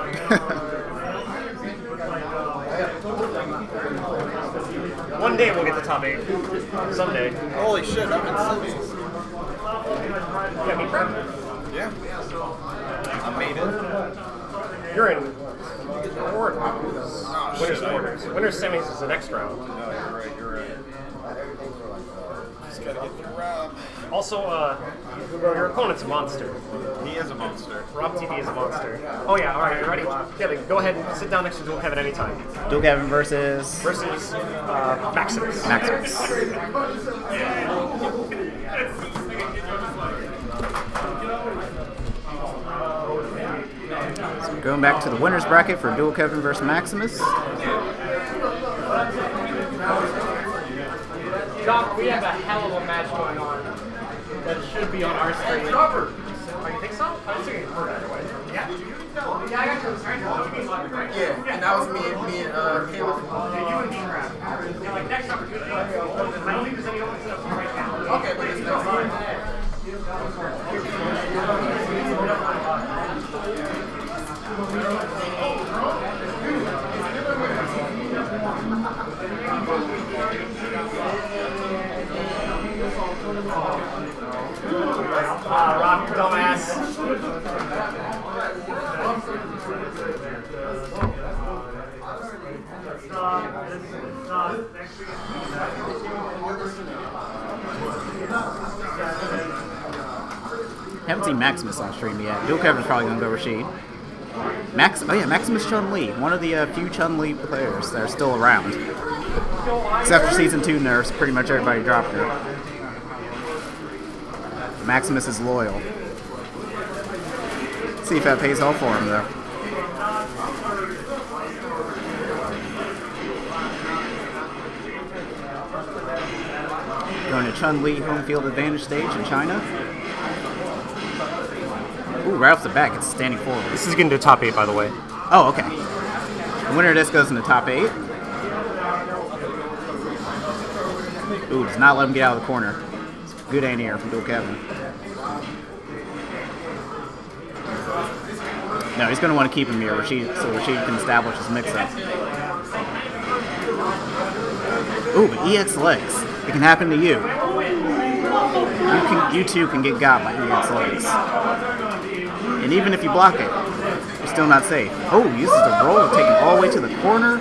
One day we'll get the top eight. Someday. Holy shit, I'm in semis. Yeah, me prep. Yeah. I made it. You're in quarters. Winners quarters. Winners semis is the next round. No, you're right, you're right. Just gotta get through Rob. Also, uh, your opponent's a monster. He is a monster. Rob T V is a monster. Oh yeah, alright, you ready? Yeah, then go ahead and sit down next to Dual Kevin anytime. Dual Kevin versus... Versus uh, Maximus. Maximus. So going back to the winner's bracket for Dual Kevin versus Maximus. Doc, we have a hell of a match going on that should be on our screen. Oh, you think so? I was thinking for that way. Yeah? Yeah, I got you. Yeah, and that was me, me and uh, Caleb. Yeah, you and me, crap. Yeah, like next opportunity. I don't think there's any open stuff right now. Okay, but it's no fine. Ah, Rob, you dumbass. Haven't seen Maximus on stream yet. Dual Kevin's probably gonna go Rashid. Max, oh yeah, Maximus Chun-Li, one of the uh, few Chun-Li players that are still around. Except for season two nerfs, pretty much everybody dropped her. Maximus is loyal. Let's see if that pays off for him though. Going to Chun-Li home field advantage stage in China. Ooh, right off the back, it's standing forward. This is getting to top eight, by the way. Oh, okay. The winner of this goes in the top eight. Ooh, does not let him get out of the corner. Good anti-air from Dual Kevin. No, he's going to want to keep him here Rashid, so Rashid can establish his mix-up. Ooh, but E X legs. It can happen to you. You, can, you too can get got by E X legs. And even if you block it, you're still not safe. Oh, uses the roll to take him all the way to the corner.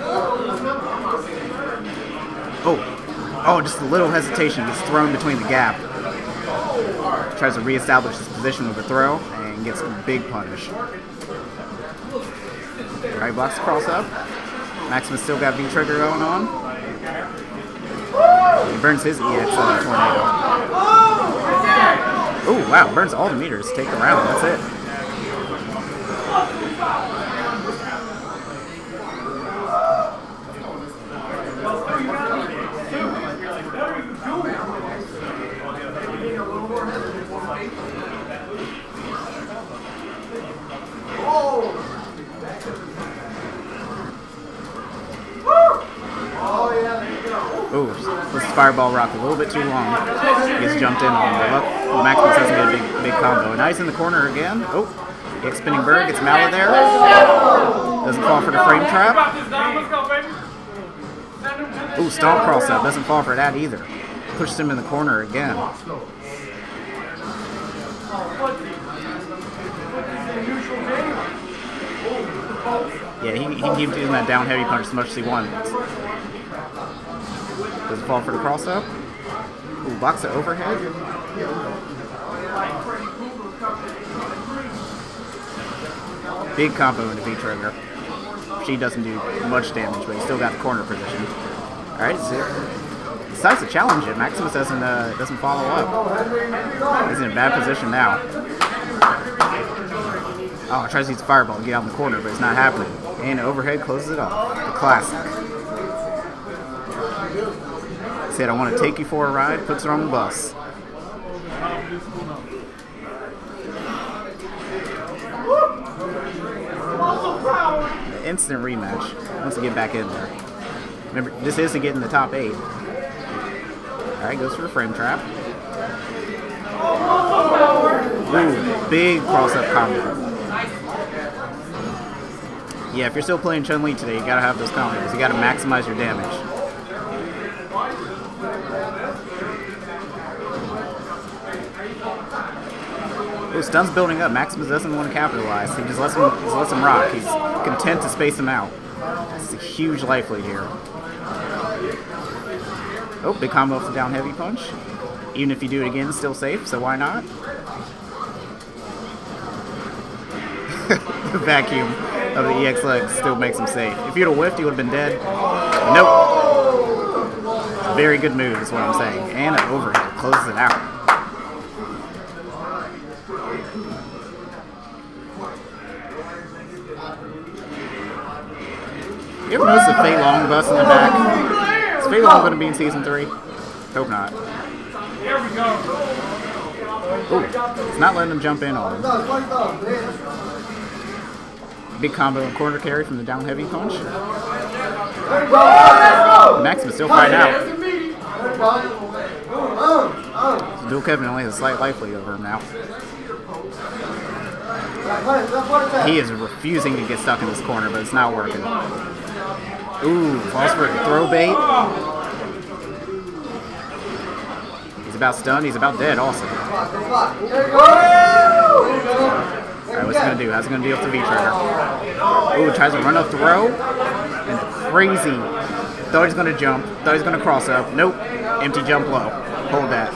Oh, oh, just a little hesitation. Gets thrown between the gap. Tries to reestablish his position with a throw and gets a big punish. Alright, blocks the cross up. Maximus still got V-trigger going on. He burns his E X uh, tornado. Oh, wow, burns all the meters. Take the round, that's it. Ooh, this fireball rock a little bit too long. He gets jumped in on, but look, Maximus doesn't get a big, big combo. Now he's in the corner again. Oh, X spinning bird gets him out of there. Doesn't fall for the frame trap. Ooh, stomp cross up. Doesn't fall for that either. Pushes him in the corner again. Yeah, he, he can keep doing that down heavy punch as much as he wants. Doesn't fall for the cross up. Ooh, blocks it overhead. Big combo into V-trigger. She doesn't do much damage, but he's still got the corner position. Alright, so decides to challenge it. Maximus doesn't uh, doesn't follow up. He's in a bad position now. Oh, tries to use fireball to get out in the corner, but it's not happening. And overhead closes it off. The classic. Said, I want to take you for a ride, puts her on the bus. Instant rematch. Wants to get back in there. Remember, this is to get in the top eight. Alright, goes for a frame trap. Ooh, big cross-up combo. Yeah, if you're still playing Chun-Li today, you gotta have those combos. You gotta maximize your damage. Ooh, stun's building up. Maximus doesn't want to capitalize. He just lets him, just lets him rock. He's content to space him out. It's a huge life lead here. Oh, big combo off the down heavy punch. Even if you do it again, it's still safe, so why not? The vacuum of the E X leg still makes him safe. If you'd have whiffed, he would have been dead. Nope. Very good move is what I'm saying. And an overhead closes it out. You ever notice the Fei Long bus in the back? Is Fei Long going to be in season three? Hope not. Here we go. Ooh, it's not letting him jump in on him. Big combo and corner carry from the down heavy punch. Maximus still fighting out. So Dual Kevin only has a slight life lead over him now. He is refusing to get stuck in this corner, but it's not working. Ooh, falls for a throw bait. He's about stunned. He's about dead also. Alright, what's he going to do? How's he going to deal with the V-trigger? Ooh, tries to run up throw. And crazy. Thought he's going to jump. Thought he's going to cross up. Nope. Empty jump low. Hold that.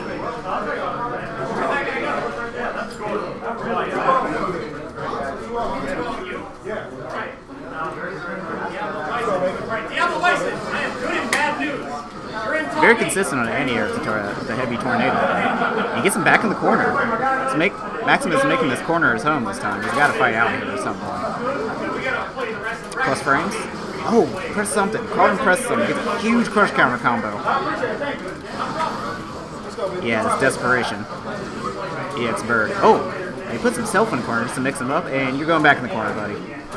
Very consistent on the anti-air with the heavy tornado. He gets him back in the corner. To make Maximus is making this corner his home this time. He's got to fight out here at some point. Plus frames. Oh, press something. Carlton press something. Gets a huge crush counter combo. Yeah, it's desperation. E X Bird. Oh, And he puts himself in the corner just to mix him up, and you're going back in the corner, buddy.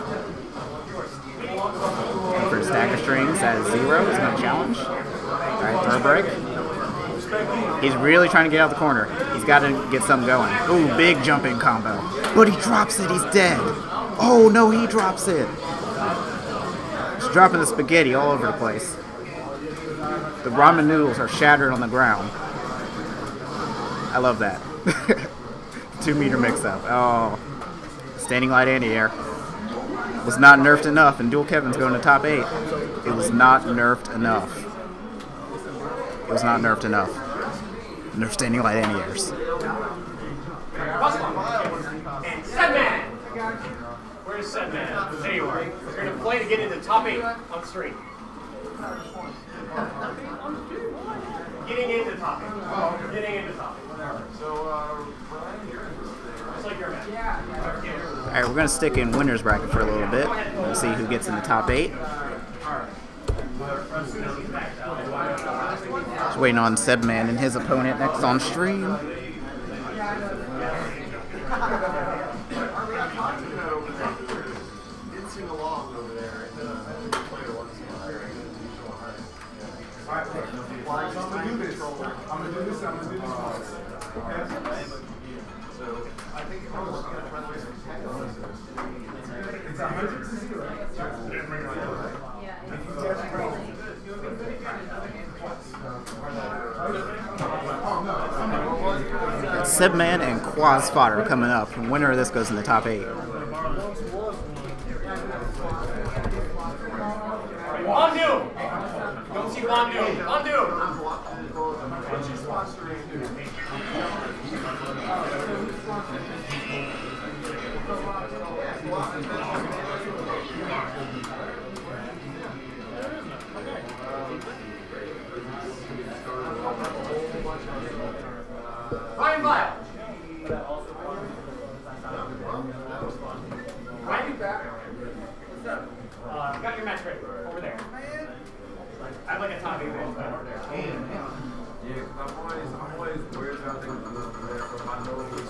And for stagger strings at zero, he's going to challenge. Alright, throw break. He's really trying to get out the corner. He's got to get something going. Ooh, big jumping combo. But he drops it, he's dead. Oh no, he drops it. He's dropping the spaghetti all over the place. The ramen noodles are shattered on the ground. I love that. Two meter mix up. Oh. Standing light anti-air. Was not nerfed enough, and Dual Kevin's going to top eight. It was not nerfed enough. It was not nerfed enough. Nerf standing light anti-airs. And Sedman! Where's Sedman? There you are. We're going to play to get into top eight on stream. Getting into top eight. Getting into top eight. So, uh, just like your match. Alright, we're going to stick in winner's bracket for a little bit and see who gets in the top eight. Just waiting on Sebman and his opponent next on stream. Sebman and Quaz Fodder coming up. And winner of this goes in the top eight. Wandu! Don't see Wandu. Wandu! Ryan Vile. Ryan, uh, got your match ready over there. I have like a top eight match over there. Yeah, because I'm always, I'm always worried about things from my nose.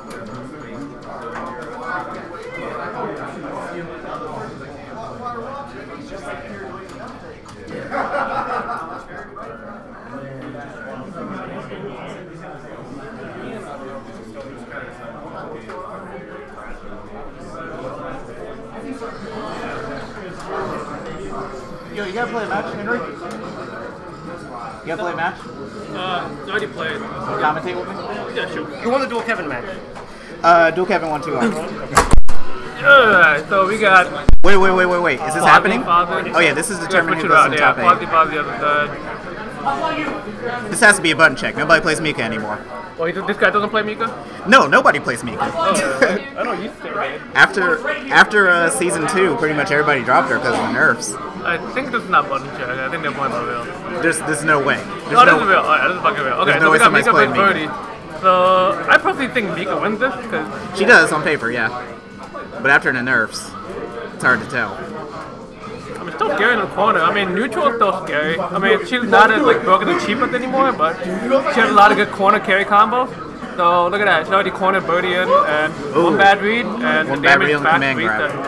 Yo, you gotta play a match, Henry? You gotta play a match? Uh, I already played. Commentate with me? Yeah, sure. Who won the Dual Kevin match? Uh, Dual Kevin one two. Alright, so we got. Wait, wait, wait, wait, wait. Is this Father, happening? Father. Oh yeah, this is determining who Yeah, goes in the top Father, eight. Father, the other third. This has to be a button check. Nobody plays Mika anymore. Well, he, this guy doesn't play Mika? No, nobody plays Mika. Oh, I know you say man. after after uh, season two, pretty much everybody dropped her because of the nerfs. I think this is not button check. I think they're playing for real. There's there's no way. There's Oh, no this is real. Alright, this is fucking real. Okay, There's so no we way got Mika somebody's versus playing Birdie. So I personally think Mika wins this because She does on paper, yeah. But after the nerfs, it's hard to tell. I mean, still scary in the corner. I mean, neutral is still scary. I mean, she's not as like broken and cheapest anymore, but she has a lot of good corner carry combos. So look at that. She already cornered Birdie in, and Ooh. one bad read, and One the bad damage read on the back command reset. grab.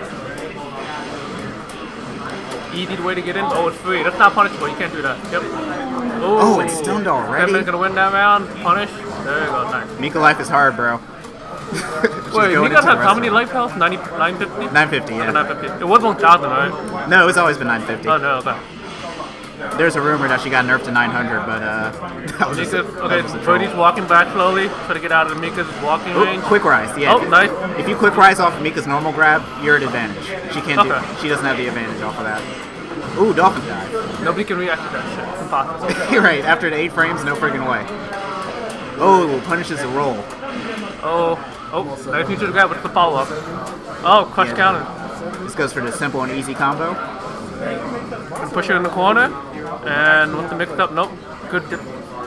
Easy way to get in. Oh, it's free. That's not punishable. You can't do that. Yep. Oh, it's stunned already. Kevin's gonna win that round. Punish. There you go. Nice. Mika life is hard, bro. She's Wait, going Mika into has the how many restaurant. life health? ninety, nine fifty? nine fifty, yeah. nine fifty. It was one thousand, right? No, it's always been nine fifty. Oh, no, okay. There's a rumor that she got nerfed to nine hundred, but uh, that was just, Mika's, that okay, was a troll. Birdie's walking back slowly. Try to get out of Mika's walking Oh, range. quick rise, yeah. Oh, nice. If you quick rise off of Mika's normal grab, you're at advantage. She can't do. Okay. She doesn't have the advantage off of that. Ooh, dolphin dive. Nobody can react to that shit. It's impossible. You're right. After the eight frames, no freaking way. Oh, punishes the roll. Oh, oh, nice neutral grab with the follow up. Oh, crush Yeah. counter. This goes for the simple and easy combo. And push her in the corner. And once the mixed up, nope. Good dip.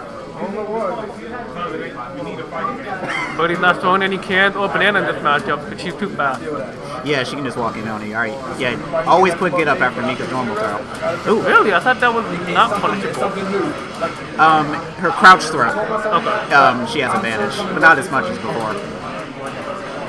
Birdie's not throwing any cans or banana in this matchup because she's too fast. Yeah, she can just walk in on you. All right. Yeah, always quick get up after Mika's normal throw. Ooh, Really? I thought that was not punishable. um, her crouch throw. Okay. Um, she has advantage, but not as much as before.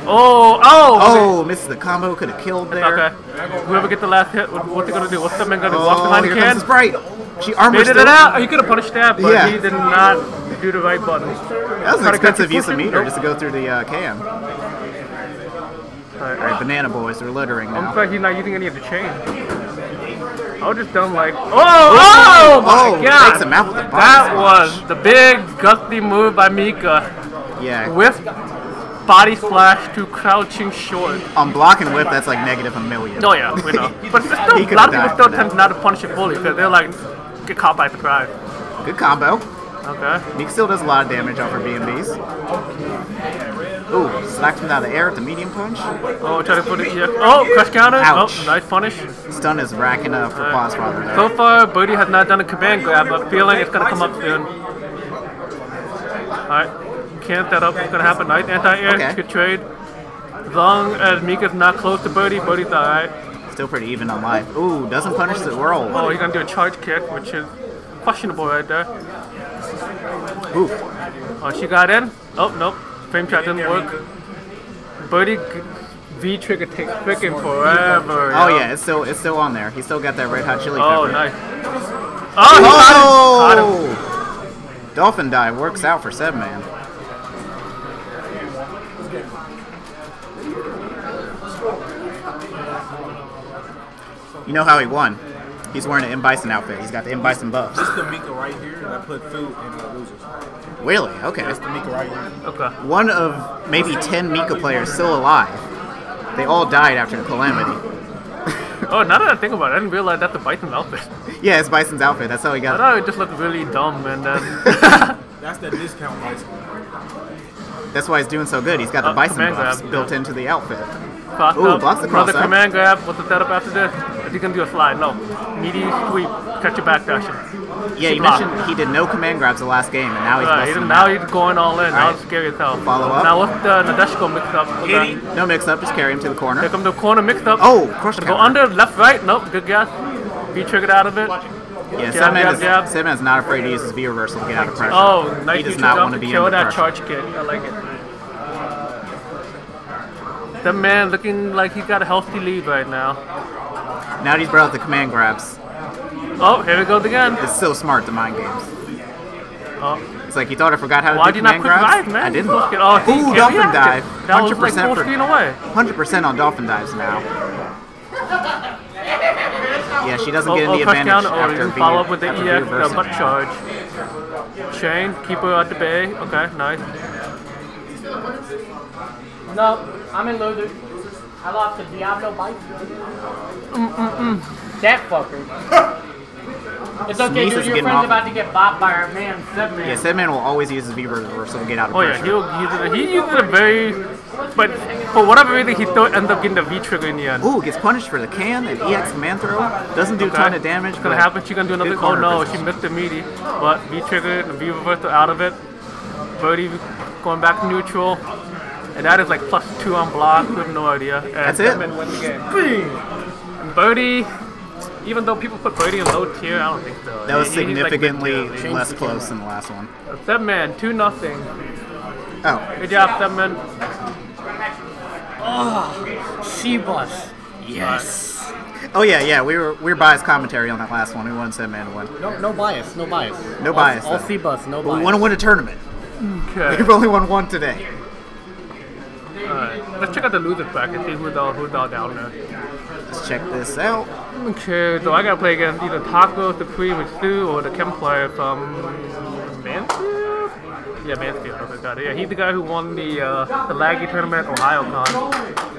Oh, oh! Oh, misses the combo. Could have killed there. Okay. Whoever get the last hit, what- what's he gonna do? What's the man gonna do? Walk Oh, behind the here comes can? the Sprite. She armors Baited still. it out. He could have punished that, but Yeah. he did not do the right button. That was an Try to catch expensive you use of pushing. meter Nope. just to go through the uh, can. Alright, Alright, Banana Boys, they're littering I'm now. surprised he's not using any of the chain. I was just done like, oh, oh my Oh, god! takes him out with the body That splash. was the big gusty move by Mika Yeah. with body splash to crouching short. On block and whip, that's like negative a million. Oh yeah, we know. But still, He a could've lot of people died still for tend that. not to punish it fully because they're like, get caught by surprise. Good combo. Okay. Meek still does a lot of damage off her B M Bs. Ooh, slacked him out of the air with the medium punch. Oh, try to put it here. Oh, crush counter. Ouch. Oh, nice punish. Stun is racking up for Pause Father there. So far, Bodhi has not done a command grab, but feeling it's gonna come up soon. Alright, can't that up. It's gonna happen. Nice anti-air. Okay. Good trade. As long as Mika's not close to Bodhi, Bodhi's alright. Still pretty even on life. Ooh, doesn't punish the roll. Oh, he's gonna do a charge kick, which is questionable right there. Ooh. Oh, she got in. Oh, nope. Frame trap didn't work. Bodhi V trigger takes freaking forever. Oh yo. yeah, it's still it's still on there. He still got that red hot chili Oh, pepper. nice. Oh, he got him. Got him. Oh! Dolphin dive works out for Seven Man. You know how he won? He's wearing an M Bison outfit. He's got the M Bison buffs. This is the Mika right here, and I put food in the losers. Really? Okay. That's the Mika right here. Okay. One of maybe ten Mika players still alive. They all died after the calamity. Oh, now that I think about it, I didn't realize that's the Bison outfit. Yeah, it's Bison's outfit. That's how he I got it. thought it just looked really dumb and then. That's the discount price. That's why he's doing so good. He's got the Uh, Bison command buffs grab. built into the outfit. Cross Ooh, up, blocks the another cross up. command grab. What's the setup after this? Is he gonna do a slide? No. Meaty sweep. Catch your back dashing. Yeah, you Block. mentioned he did no command grabs the last game, and now he's Right, he busting did- them now out. he's going all in. Now Alright. it's scary as hell. Follow up. Now what's the Nadeshiko mix up? What's that? No mix up, just carry him to the Here corner. come the corner mix up. Oh, crush Gonna go counter. under, left, right. Nope, good guess. Be triggered out of it. Yeah, Jab, Seven jab, is, jab. Seven is not afraid to use his V reversal to get out of pressure. Oh, nice He does neutral not jump want to to be kill under that pressure. charge kick. I like it. That man looking like he got a healthy lead right now. Now that he's brought out the command grabs. Oh, here we go again. It's so smart, the mind games. Oh. It's like, you thought I forgot how to Why'd do you not command quick grabs? dive, man? I didn't. Look at- oh, he Ooh, can't dolphin react it. dive. That was like one hundred percent full for, screen away. one hundred percent on dolphin dives now. Yeah, she doesn't Oh, get oh, any touch advantage down, or after you can V, follow up with the after E X, V the reversal. butt charge. Chain, keep her at the bay. Okay, nice. No, I'm in loser. I lost to Diablo Bite. Mm-mm-mm. That fucker. It's okay, Sneeze dude. is Your getting friend's off. about to get bopped by our man, Seven Man. Yeah, Seven Man will always use his V reversal to get out of Oh yeah, pressure. he'll use it. He uses it very, but for whatever reason, he still ends up getting the V trigger in the end. Ooh, gets punished for the can and E X command throw. Doesn't do a ton of damage. What's gonna but happen? She's gonna do another. good Oh corner no, position. she missed the meaty, but V trigger and V reversal out of it. Birdie going back to neutral, and that is like plus two on block. We have no idea. And That's it. Seven wins the game. And Birdie, even though people put Birdie in low tier, I don't think so. That was He- he's like significantly mid-tier. less close than the last one. Seven man, two nothing. Oh, Good job, Seven man. Oh, C-Bus. Yes. oh yeah, yeah. We were we were biased commentary on that last one. We wanted Seven Man to win. No, no bias, no bias. No All- bias, All though. C-Bus, no But we bias. want to win a tournament. Okay. We've only won one today. Alright, let's check out the losers bracket and see who's all who's all down there. Let's check this out. Okay, so I gotta play against either Taco, Supreme, with Stu, or the Chem player from Mansfield? Yeah, Mansfield. Okay, got it. Yeah, he's the guy who won the uh, the Laggy tournament at OhioCon.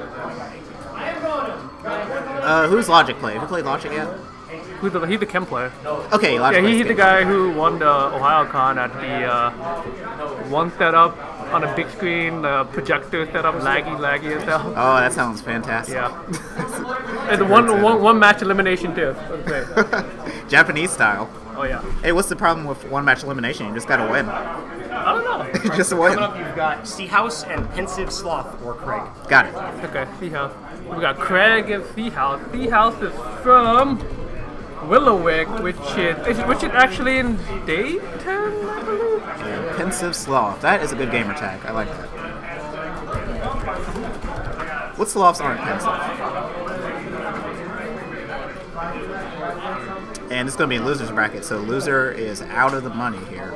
Uh, who's Logic play? Have you played Logic yet? Who's the, he's the Chem player. Okay, Logic Yeah, plays he's the good. guy who won the OhioCon at the uh, one setup on a big screen, the projector setup, laggy, laggy as hell. Oh, that sounds fantastic. Yeah. And one, one, one match elimination too. Okay. Japanese style. Oh yeah. Hey, what's the problem with one match elimination? You just gotta win. I don't know. Just win. Coming up, you've got Seahouse and Pensive Sloth or Craig. Got it. Okay, Seahouse. We got Craig and Seahouse. Seahouse is from Willowick, which is, is which is actually in Dayton, I believe. And Pensive Sloth. That is a good gamer tag. I like that. What Slavs aren't pensive? And it's going to be a loser's bracket, so loser is out of the money here.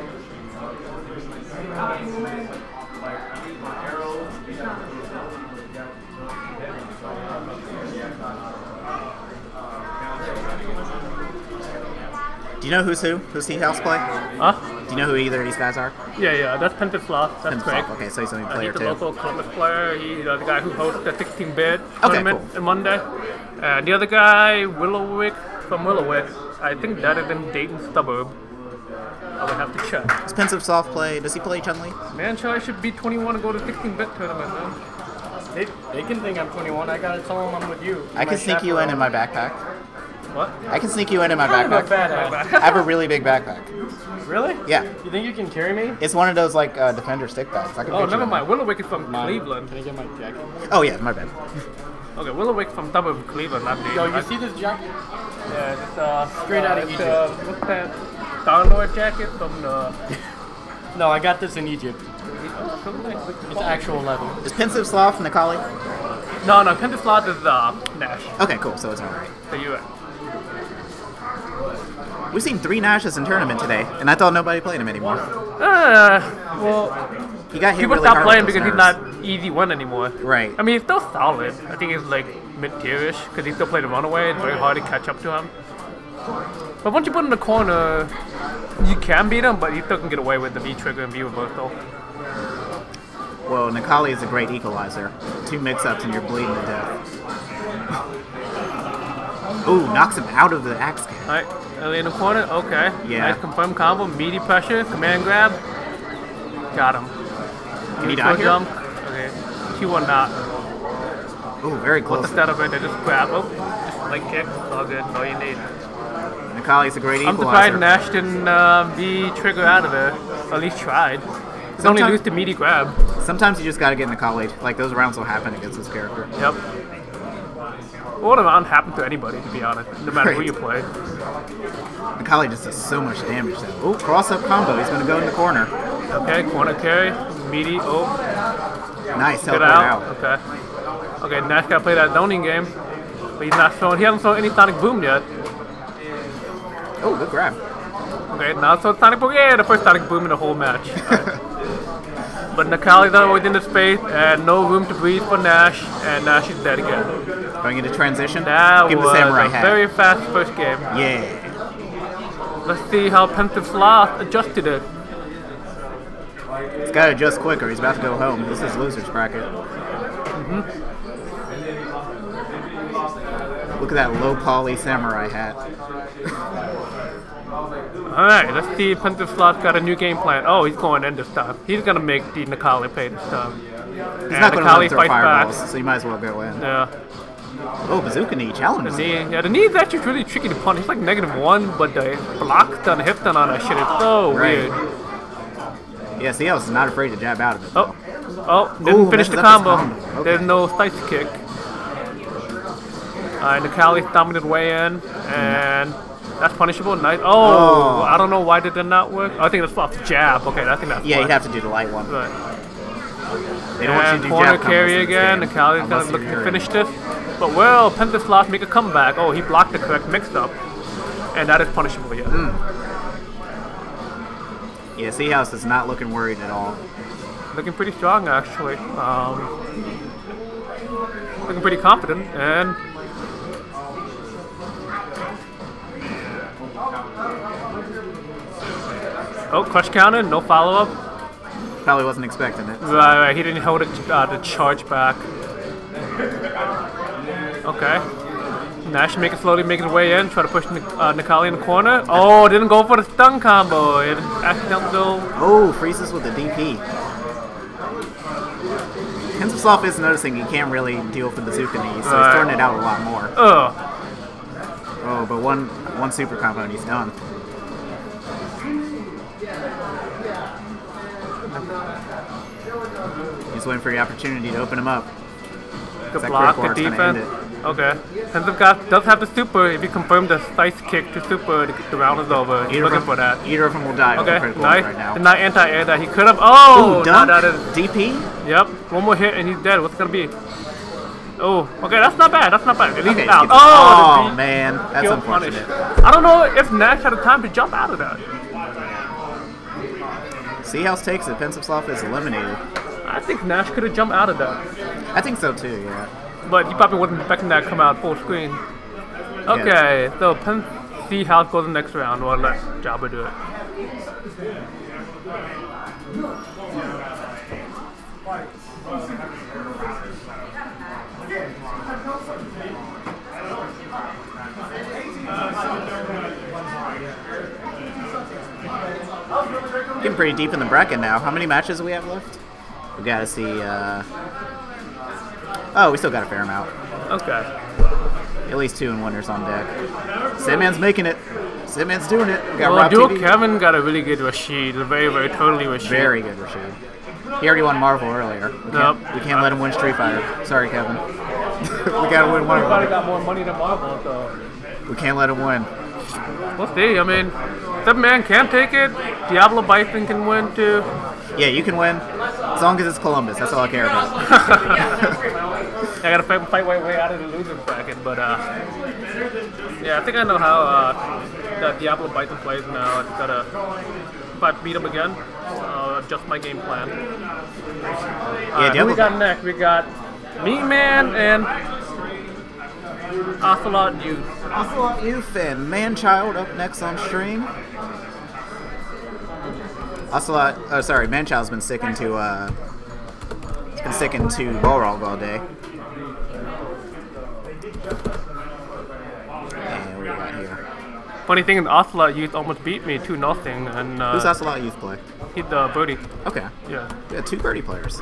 Do you know who's who? Who's Tea House play? Huh? Do you know who either of these guys are? Yeah, yeah, that's Pentasloth. That's Craig. Okay, so he's only a Uh, player he's the too. local Columbus player. He's uh, the guy who hosts the sixteen bit Okay, tournament cool. on Monday. And the other guy, Willowick from Willowick. I think that is in Dayton suburb. I would have to check. Does Pensive Soft play? Does he play Chun-Li? Man, Charlie should be twenty-one to go to sixteen bit tournament, man. They, they can think I'm twenty-one. I gotta tell them I'm with you. I can sneak you in in my backpack. What? I can sneak you in in my Kind of a backpack. badass. I have a really big backpack. Really? Yeah. You think you can carry me? It's one of those like uh, Defender stick bags. I can Oh, fit you never in mind. Willowick is from Mine. Cleveland. Can I get my jacket? there. Oh yeah, my bad. Okay, Willowick from suburb of Cleveland. Not Yo, Dayton. you see this jacket? Yeah, it's uh, Straight out of it's, Egypt. Uh, what's that? Star-Lord jacket from the... No, I got this in Egypt. Oh, so nice. It's actual leather. Is Pensive Sloth Nikali? No, no, Pentasloth is uh, Nash. Okay, cool. So it's alright. The U S. We've seen three Nashes in tournament today, and I thought nobody played him anymore. Uh, well, He got hit people really stopped hard playing with because those he's nerves. not easy one anymore. Right. I mean, he's still solid. I think he's like mid-tierish because he still played the runaway. It's very hard to catch up to him. But once you put him in the corner, you can beat him, but he still can get away with the V-trigger and V-reversal. Well, Nikali is a great equalizer. Two mix-ups and you're bleeding to death. Ooh, knocks him out of the axe kick. Alright, early in the corner, okay. Yeah. Nice confirmed combo, meaty pressure, command grab. Got him. Can he die Neutral here? jump. Okay, Q one not. Ooh, very What's close. the setup right there? Just grab. Oh, just leg kick. All good. All you need. Nikali's a great I'm equalizer. surprised Nash didn't uh, be trigger out of there. Or at least tried. He's only Sometime- lose to meaty grab. Sometimes you just gotta get Nikali. Like, those rounds will happen against this character. Yep. What around happen to anybody, to be honest, no matter who Right. you play. Nikali just does so much damage though. Ooh, cross-up combo. He's gonna go in the corner. Okay, corner carry, meaty. Oh, Nice, get teleport out. out. Okay. Okay, Nash gotta play that zoning game, but he's not throwing. He hasn't thrown any Sonic Boom yet. Oh, good grab. Okay, now so Sonic Boom. Yeah, the first Sonic Boom in the whole match. But Nikali's not within the space, and no room to breathe for Nash, and Nash is dead again. Going into transition. That Give him was the samurai a hat. very fast first game. Yeah. Let's see how Pensive Sloth adjusted it. He's gotta adjust quicker. He's about to go home. This is loser's bracket. Mm-hmm. Look at that low poly samurai hat. Alright, let's see if Pensive Sloth got a new game plan. Oh, he's going in this time. He's gonna make the Nikali pay this time. He's and not gonna Nikali run through fights fireballs, back. so you might as well go in. Yeah. Oh, bazooka knee The challenges. knee, yeah, the knee is actually really tricky to punish. It's like negative one, but the block done, hip done on that shit is so Right. weird. Yeah, see, I was not afraid to jab out of it. Oh, oh, didn't Ooh, finish messes the up his combo. combo. Okay. There's no slice kick. Alright, Nikali stomping his way in, and that's punishable. Nice. Oh, Oh. I don't know why did that not work. Oh, I think that's off the jab. Okay, I think that's Yeah, why. you'd have to do the light one. Right. They don't want you And to do corner jab combos carry in this again. game, Nikali's unless gonna you're look to Yuri. finish this. But well, Pensive Sloth make a comeback. Oh, he blocked the correct mix-up. And that is punishable, yeah. Mm. Yeah, Sea House is not looking worried at all. Looking pretty strong, actually. Um, looking pretty confident, and oh, crush counter, no follow-up. Probably wasn't expecting it. Right, right, he didn't hold it, uh, the charge back. Okay. Nash make it slowly make his way in, try to push Nik uh, Nikali in the corner. Oh, didn't go for the stun combo. It accidental. Oh, freezes with the D P. Pensive is noticing he can't really deal with the bazooka knee, so Right. he's throwing it out a lot more. Ugh. Oh, but one one super combo and he's done. He's waiting for the opportunity to open him up. Good That block, critical good art's gonna end defense. it. Okay. Pensive Gas does have the super. If you confirm the slice kick to super, the, the round is over. He's Either looking of for them, that. either of them will die with Okay, the critical nice. right now. Did not anti-air that. He could have. Oh, Ooh, not dunk, out of. D P? Yep. One more hit and he's dead. What's it gonna be? Oh, okay. That's not bad. That's not bad. At least Okay, he's out. get the- Oh, oh, the man, that's kill punish. unfortunate. I don't know if Nash had the time to jump out of that. See how it takes it. Pensive Sloth is eliminated. I think Nash could have jumped out of that. I think so too, yeah. But he probably wasn't expecting that to come out full screen. Okay, so Pen see how it goes the next round. We'll let Jabba do it. Getting pretty deep in the bracket now. How many matches do we have left? We gotta see, uh... Oh, we still got a fair amount. Okay. At least two and winners on deck. Sandman's making it. Sandman's doing it. We got Well, Rob Dual T V. Kevin got a really good Rashid. A very, very totally Rashid. Very good Rashid. He already won Marvel earlier. We can't, Nope. we can't let him win Street Fighter. Sorry, Kevin. We gotta win one of Probably them. got more money than Marvel, so. We can't let him win. We'll see. I mean, Seven Man can take it. Diablo Bison can win too. Yeah, you can win. As long as it's Columbus. That's all I care about. I gotta fight, fight my way out of the losing bracket, but uh, yeah, I think I know how uh, that Diablo Bison plays now. I just gotta, if I beat him again, uh, adjust my game plan. Alright, who Diablo- we got next? We got Meat Man and Ocelot Youth. Ocelot Youth and Manchild up next on stream. Ocelot, oh sorry, Manchild's been sticking to, uh, he's been sticking to Balrog all day. And what do we got here? Funny thing is, Ocelot Youth almost beat me two nothing, and uh, Who's Ocelot Youth play? he's the birdie. Okay. Yeah. We got two birdie players.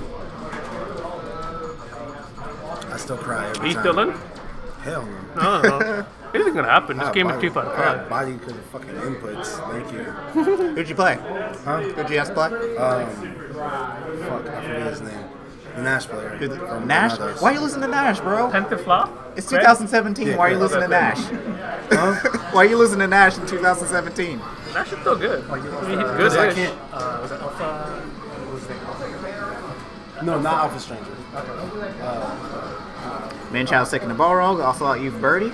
I still cry every Are you time. still in? Hell no. No, no, no. Anything's gonna happen. I This have game is body- two out of I have five. body because of fucking inputs. Thank you. Who'd you play? Huh? Who'd you ask to play? Um, fuck, I forget his name. The Nash player. Who the- from Nash? Brothers. Why are you listening to Nash, bro? Pensive Flop? It's two thousand seventeen. Yeah, Why are you yeah, listening to Nash? Huh? Why are you listening to Nash in two thousand seventeen? Nash is still good. I mean, he's good. Because I can't. No, not Alpha Stranger. Manchild sticking to Balrog. Ocelot Youth birdie.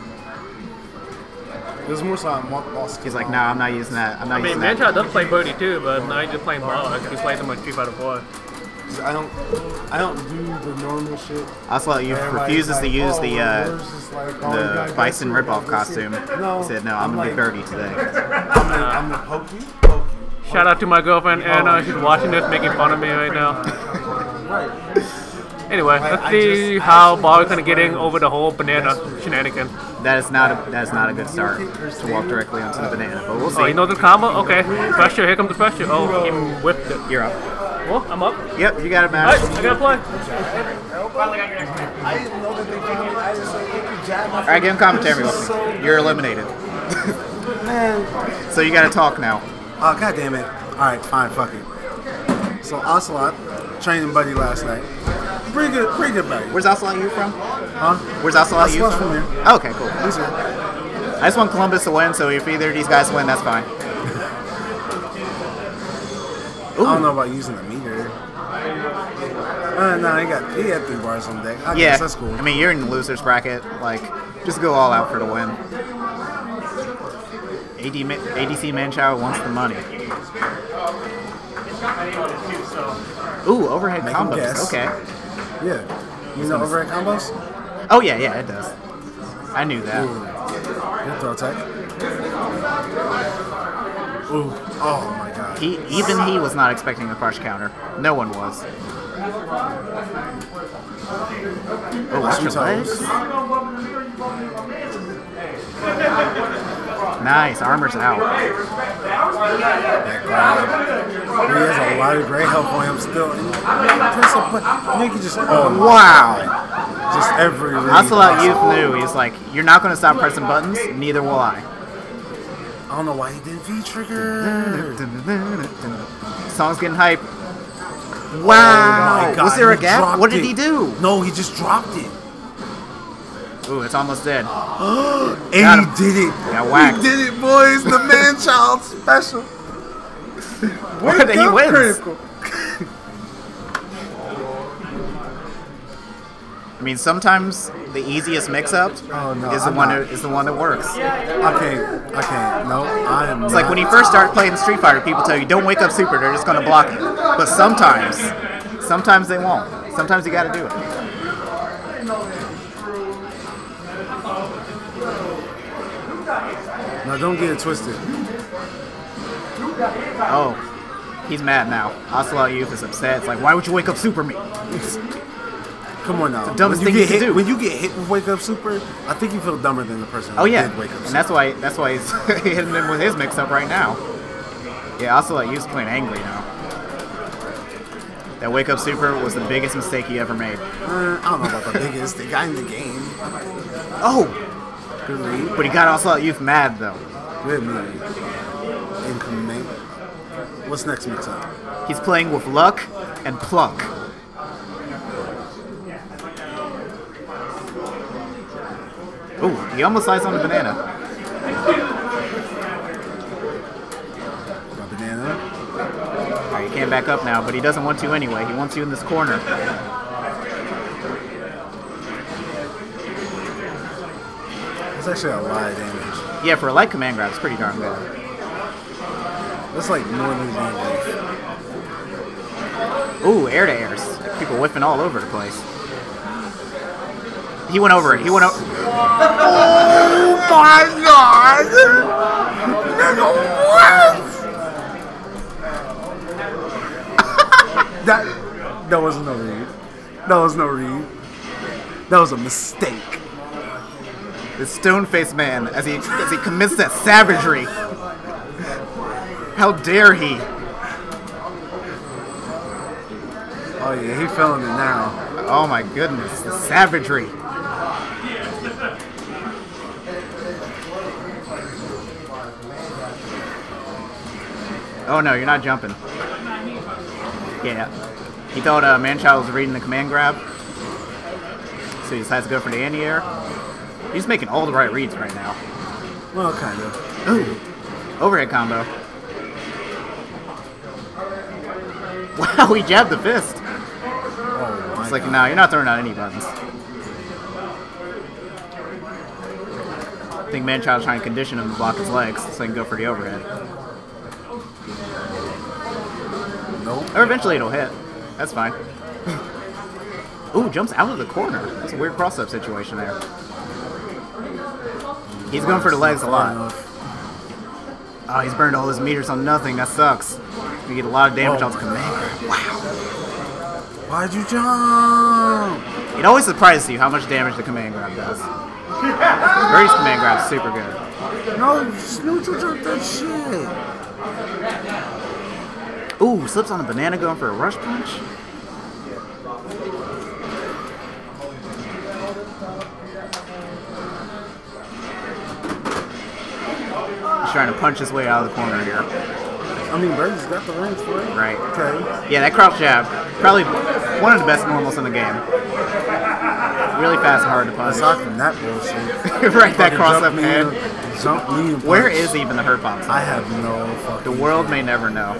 There's more so I'm lost. He's like, no, I'm not using that. I'm not I mean, using that. Manchild does play birdie too, but now he's just playing ball. Like, he plays him with Street Fighter four. I don't. I don't do the normal shit. Ocelot Youth Everybody's refuses to like, use oh, the well, uh, yours is like, oh, you the gotta go Bison through it, ripoff go costume. through it. No, He said, no, I'm, I'm gonna be like- birdie today. I'm gonna, I'm gonna poke you. Poke you. Shout out to my girlfriend Anna. She's watching this, making fun of me right now. Right. Anyway, Like, let's I see just- how Ball is gonna get in over the whole banana shenanigan. That is not a that is not a good start to walk directly onto the banana, but we'll Oh, he see. knows the combo? Okay. Pressure, here comes the pressure. Oh, he whipped it. You're up. Well, I'm up. Yep, you got it, Alright, man. I gotta play. Finally got your next man. I didn't know that they found. I just said you could jab my. All right, give him commentary with So- me. You're eliminated. Man. So you got to talk now. Oh, god damn it. Alright, fine, fuck it. So, Ocelot, training buddy last night. Pretty good, pretty good buddy. Where's Ocelot you from? Huh? Where's Ocelot you Ocelot's from? from here. Oh, okay, cool. He's here. I just want Columbus to win, so if either of these guys win, that's fine. I don't know about using the meter. Uh, no, he got he had three bars on deck. I Yeah, guess that's cool. I mean, you're in the losers bracket. Like, just go all out for the win. A D Ma- A D C Manchild wants the money. Ooh, overhead Make 'em combos. guess. Okay. Yeah. You know overhead combos? Oh yeah, yeah, it does. I knew that. Ooh. Good throw attack. Ooh. Oh my god. He even he was not expecting a crush counter. No one was. Oh, watch your legs. Nice, armor's out. That grab. He has a lot of great help on him still. And press a button. Nick just oh Wow. just every read Ocelot Youth possible. knew. He's like, you're not going to stop pressing buttons. Neither will I. I don't know why he didn't V trigger. Song's getting hype. Oh Wow. my God, Was there a he gap? dropped What did it. he do? No, he just dropped it. Ooh, it's almost dead. And Got he him. did it. Got whacked. He did it, boys. The man-child special. What? He up, wins. Critical. I mean, sometimes the easiest mix-up Oh, no, is the I'm one not. that, is the one that works. I can't. I can't. No, I am It's not. like when you first start playing Street Fighter, people tell you don't wake up super, they're just gonna block it. But sometimes, sometimes they won't. Sometimes you gotta do it. Now, don't get it twisted. Oh, he's mad now. Ocelot Youth is upset. It's like, why would you wake up super me? Come on now. the dumbest when thing you you get can hit, do. When you get hit with Wake Up Super, I think you feel dumber than the person who Oh yeah, did Wake Up and Super. that's why that's why he's hitting him with his mix-up right now. Yeah, Ocelot Youth's playing angry now. That wake up super was the biggest mistake he ever made. Uh, I don't know about the biggest. They got in the game. Oh, Good lead. but he got Ocelot Youth mad though. Good lead. In command. What's next mix-up? He's playing with luck and pluck. Ooh, he almost slides on the banana. Got banana. Alright, he can't back up now, but he doesn't want to anyway. He wants you in this corner. That's actually a lot of damage. Yeah, for a light command grab, it's pretty darn good. That's like more than damage. Ooh, air to airs. People whiffing all over the place. He went over it. He went over. Oh my god! Nigga, what? that, that was no read. That was no read. That was a mistake. The stone-faced man, as he as he commits that savagery. How dare he? Oh yeah, he feeling it now. Oh my goodness, the savagery. Oh no, you're not jumping. Yeah. He thought uh, Manchild was reading the command grab. So he decides to go for the anti-air. He's making all the right reads right now. Well, kind of. Ooh. Overhead combo. Wow, he jabbed the fist. Oh my It's like, god. no, you're not throwing out any buttons. I think Manchild's trying to condition him to block his legs so he can go for the overhead. Nope. Or eventually it'll hit. That's fine. Ooh, jumps out of the corner. That's a weird cross-up situation there. He's going for the legs a lot. Oh, he's burned all his meters on nothing. That sucks. You get a lot of damage Oh on his command grab. Wow. Why'd you jump? It always surprises you how much damage the command grab does. Birdie's command grab's super good. No, just neutral jump that shit. Ooh, slips on a banana going for a rush punch. He's trying to punch his way out of the corner here. I mean, Birdie's got the range for it. Right. Okay. Yeah, that crouch jab, probably one of the best normals in the game. Really fast and hard to punch. Aside from that bullshit. Right, that Fucking cross-up jump me hand. and- Jump me and Where punch. is even the hurt box? I have no fucking The world may never know.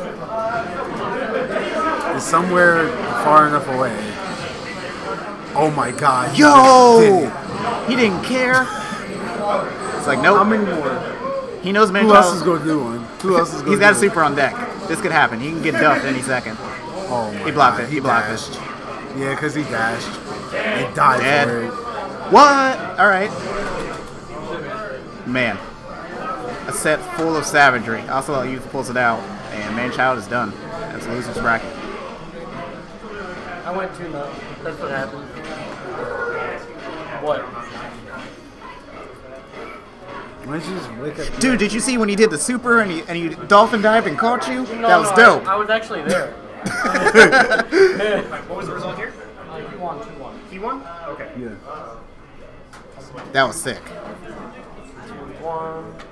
It's somewhere far enough away. Oh my god. he Yo! just did it. He didn't care. It's like, nope. How many more? He knows Who Manchild. else is going to do one? Who else is going to He's do got a one? super on deck. This could happen. He can get duffed any second. Oh my He blocked god. it. He blocked it. dashed. Yeah, because he dashed. He died Dead. for it. What? All right. Man. A set full of savagery. Ocelot Youth pulls it out, and Manchild is done. That's a loser's bracket. I went two nuts. That's what happened. What? Why don't you just wake up? Dude, did you see when he did the super and he and he dolphin dived and caught you? No, That was no, dope. I, I was actually there. What was the result here? Uh, you won two one. He won? Okay. Yeah. That was sick. One.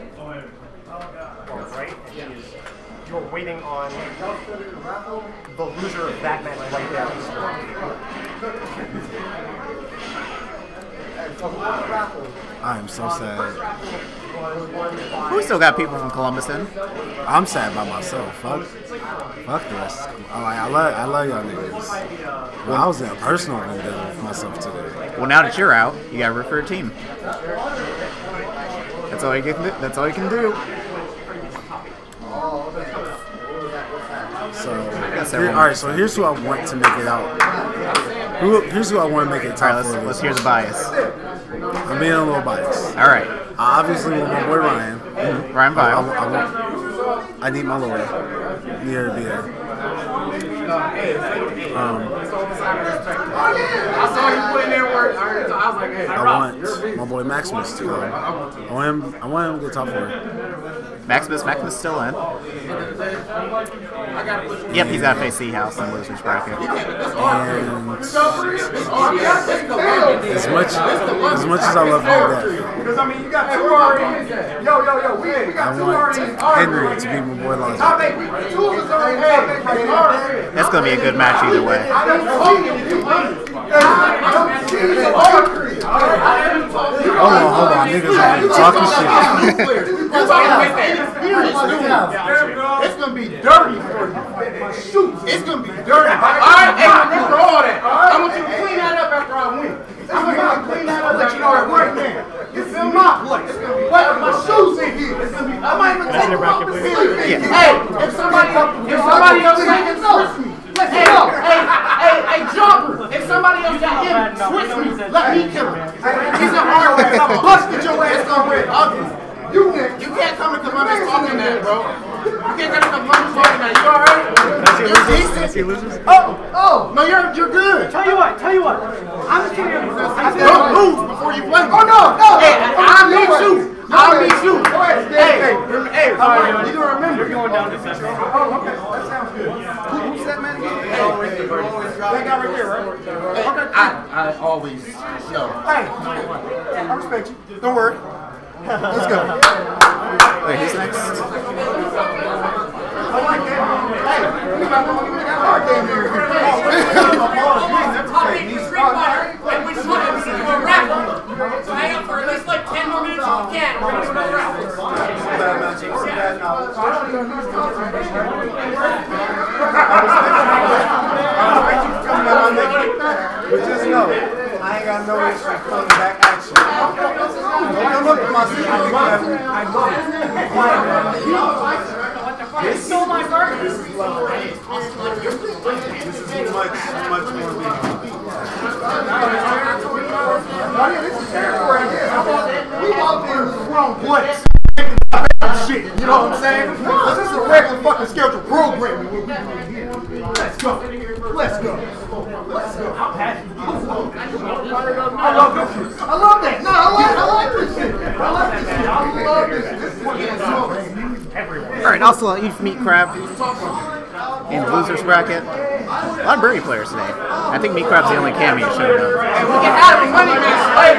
Right? Is you're waiting on the loser of that match right there. I am so sad. We still got people from Columbus in. I'm sad by myself. Fuck, fuck the rest. I, like, I love, I love y'all niggas. Well, I was in a personal vendetta with myself today. Well, now that you're out, you got to root for a team. That's all you can do. That's all you can do. So, here, all right. So here's who I want to make it out. Who, here's who I want to make it top All right, let's, let's hear the bias. I'm being a little biased. All right. I obviously want my boy Ryan. Mm-hmm. Ryan Vile. I, I, I, want, I need my lawyer. Need her to be there. Um, I saw you put in there work. I was like, hey, I want my boy Maximus to go. I want him. I want him to get top four. Maximus, Maximus still in. Yep, he's got to face Seahouse in losers bracket. And as much as much as I love my dad, because I mean, you got two already. Yo, yo, yo, we, we got I two want already. Henry to be my boy Lonzo. Top eight, we two of us already. Hey, hey, That's going to be a good match either way. I don't see you. I don't see you. All three. Hold on, hold on, niggas already talking shit. It's gonna be dirty for you. Shoot, it's gonna be dirty. All right, hey, remember all that. I want you to clean that up after I win. I'm gonna clean that up, let you know that right now. This is my place. What? My shoes in here. It's gonna be. I might even take them off the ceiling. Hey, if somebody, if somebody else can switch me. Let's go. Hey, hey, hey, Jumper. If somebody else got him, switch me. Let me kill him. He's an hard way. I'm busting your ass on red. You, you can't come to Columbus talking that, bro. You can't come to Columbus talking that. You alright? That's your losers. Oh, oh, no, you're you're good. Tell you what, tell you what. I'm just kidding. Don't lose before you play. Oh no, no. Hey, I need you. I need you. Hey, hey, hey. You gonna remember? You're going down to seven. Oh, okay. That sounds good. Who's that man again? Hey, that guy right there, right? Okay. I I always yo. Hey, I respect you. Don't worry. Let's go. Wait, who's next? I like that. Hey, we got we got a hard game here. And we just want to do a raffle. So hang out for at least like ten more minutes if you can. We're going to do another raffle. But just know, I ain't got no issue coming back at you. Don't come up to my seat. I You stole my burger. This is much, much more big. This is territory. We walked in the wrong place. Shit, you know what I'm saying? This is a regular fucking scheduled programming. Let's go. Let's go. Let's go. I love this shit. I love that. No, I like, I like this shit. I like this shit. I love this shit. This is what it's All right, also eat meat crab in the losers bracket. A lot of Brady players today. I think Meat Crab's the only cameo showing up. We can have the money, man.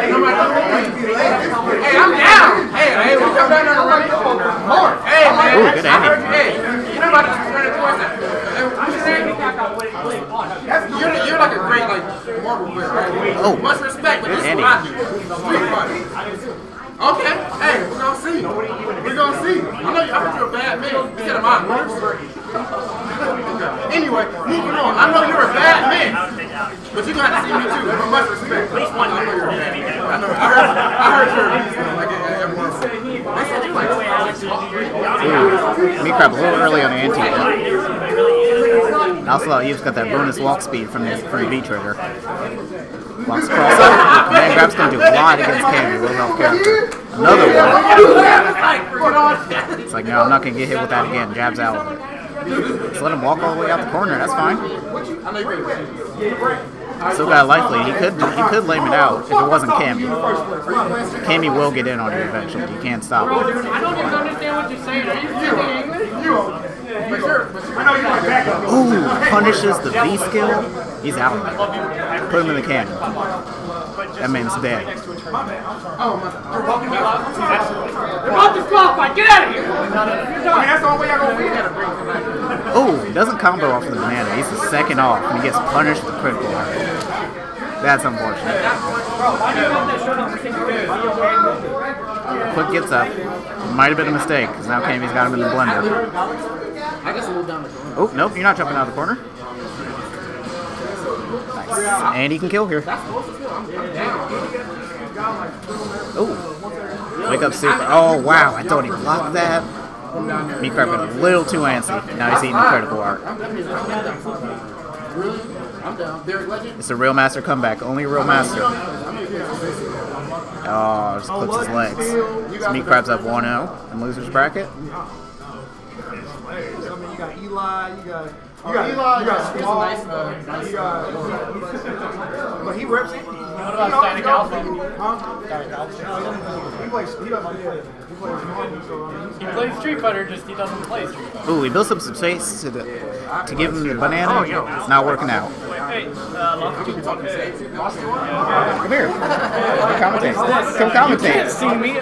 Hey, I'm down. Hey, hey, we come down there to run more. Hey, man. Ooh, good ending. Hey, you know about to run it towards that. What's your name? You're, you're like a great, like, Marvel player, right? Oh. Much respect, but this is what I do. Street fighter. Okay, hey, we're gonna see. We're gonna see. I know you, I heard you're a bad man. You said, am I a nurse? Anyway, moving on. I know you're a bad man, but you're gonna have to see me too. With much respect. I know you're a bad man. I know. I heard. I heard you're a beast. Like everyone. They said you like. Ooh, Meat Crab a little early on the anti. And also, you've got that bonus walk speed from the from the V trigger. Walks across up. Command grab's gonna do a lot against Cammy. Real health character. Another one. It's like, no, I'm not gonna get hit with that again. Jabs out. Just let him walk all the way out the corner. That's fine. Still got a life lead. He could he could lame it out if it wasn't Cammy. Cammy will get in on you eventually. You can't stop him. I don't even understand what you're saying. Are you speaking English? Ooh, punishes the V skill. He's out. Put him in the cannon. That man's dead. You're both disqualified. Get out of here. Oh, he doesn't combo off the banana. He's the second off, and he gets punished with critical. That's unfortunate. Quick gets up. Might have been a mistake, because now Cammy's got him in the blender. Oh, nope, you're not jumping out of the corner. Nice. And he can kill here. Oh. Wake up super. Oh, wow, I thought he blocked that. Meatcrab got a little too antsy. Now he's eating critical art. It's a real master comeback. Only a real master. Oh, just clips his legs. So Meatcrab's up one oh in loser's bracket. You got Eli, you got you got Eli, you got Small, you got. But he reps it. What about Static Alpha? Huh? Static Alpha. He plays. He doesn't. Yeah. He plays normal. So he plays Street Fighter, just he doesn't play Street Fighter. Ooh, he built up some space to the, to give him the banana. It's not working out. Hey, uh, Come here. Come commentate. Come commentate. You can't see me.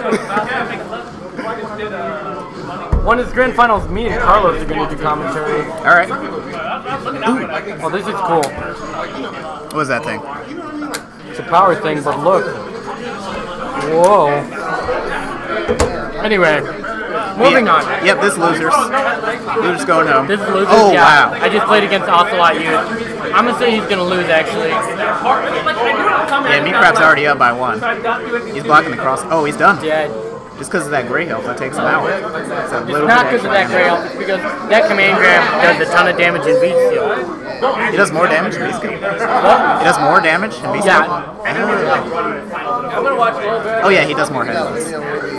One of his grand finals, me and Carlos are going to do commentary. All right. Oh, this is cool. What was that thing? It's a power thing, but look. Whoa. Anyway, moving yeah. on. Yep, this losers. Losers going home. This is losers. Oh, yeah. wow. I just played against Ocelot Youth. I'm going to say he's going to lose, actually. Yeah, Meatcrab's already up by one. He's blocking the cross. Oh, he's done. Dead. Just because of that gray health, that takes him out. It's, it's not because of that gray health, it's because that command grab does a ton of damage in beat steel. He does more damage in beat steel. He does more damage in beat steel? Yeah. I'm going to watch a little bit. Oh yeah, he does more headless.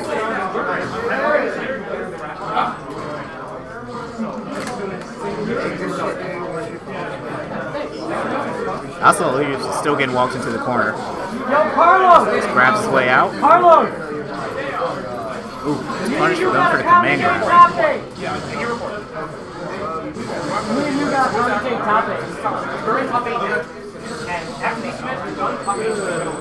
Also, he's still getting walked into the corner. Yo, Carlos! Just grabs his way out. Carlos! Ooh, punish for them for the command grab. Me and you got commentate top eight. During top eight, and Anthony Smith is done top eight.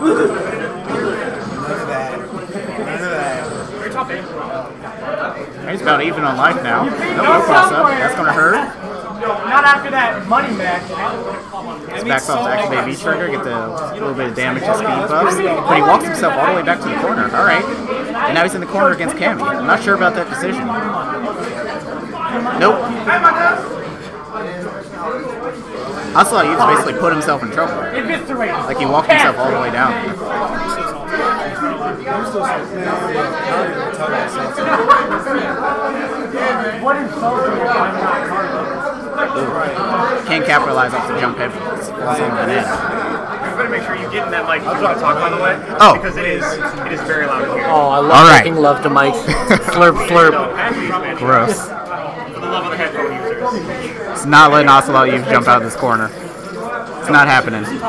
None of that. None of that. You're top eight. He's about even on life now. No, no cross up. That's going to hurt. Not after that money match. His backs off to activate V-Trigger, get the little bit of damage and speed buffs. But he walks himself all the way back to the corner. Alright. And now he's in the corner against Cammy. I'm not sure about that decision. Nope. Ocelot Youth basically put himself in trouble. Like he walked himself all the way down. What is Can't capitalize off the jump heavy. It's on banana. You better make sure you get in that mic if you want to talk, by the way. Oh. Because it is it is very loud here. Oh, I love All right. making love to mics. Slurp, slurp. Gross. For the love of the headphone users. It's not letting Ocelot Youth jump out of this corner. It's not happening. Sorry?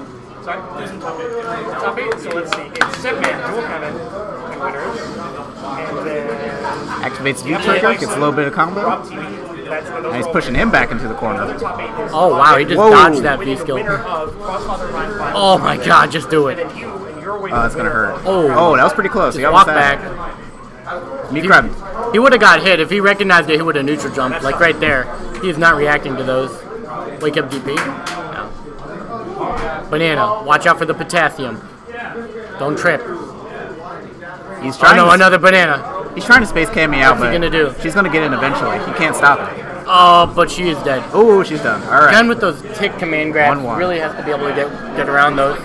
Top eight? So let's see. It's Setman, dual cannon, winners. And then... Activates V-Trigger, gets a little bit of combo. And he's pushing him back into the corner. Oh wow, he just Whoa. dodged that V-skill. Oh my god, just do it. Oh, that's gonna hurt. Oh, oh that was pretty close. Just He walk almost had back. it. Meatcrab. He would have got hit. If he recognized it, he would have neutral jumped. Like right there. He's not reacting to those. Wake up D P. No. Banana, watch out for the potassium. Don't trip. He's trying Oh no, to, another banana. He's trying to space Cammy out, What's but he gonna do? she's gonna get in eventually. He can't stop it. Oh, but she is dead. Oh, she's done. All right. Gun with those tick command grabs one one. really has to be able to get get around those.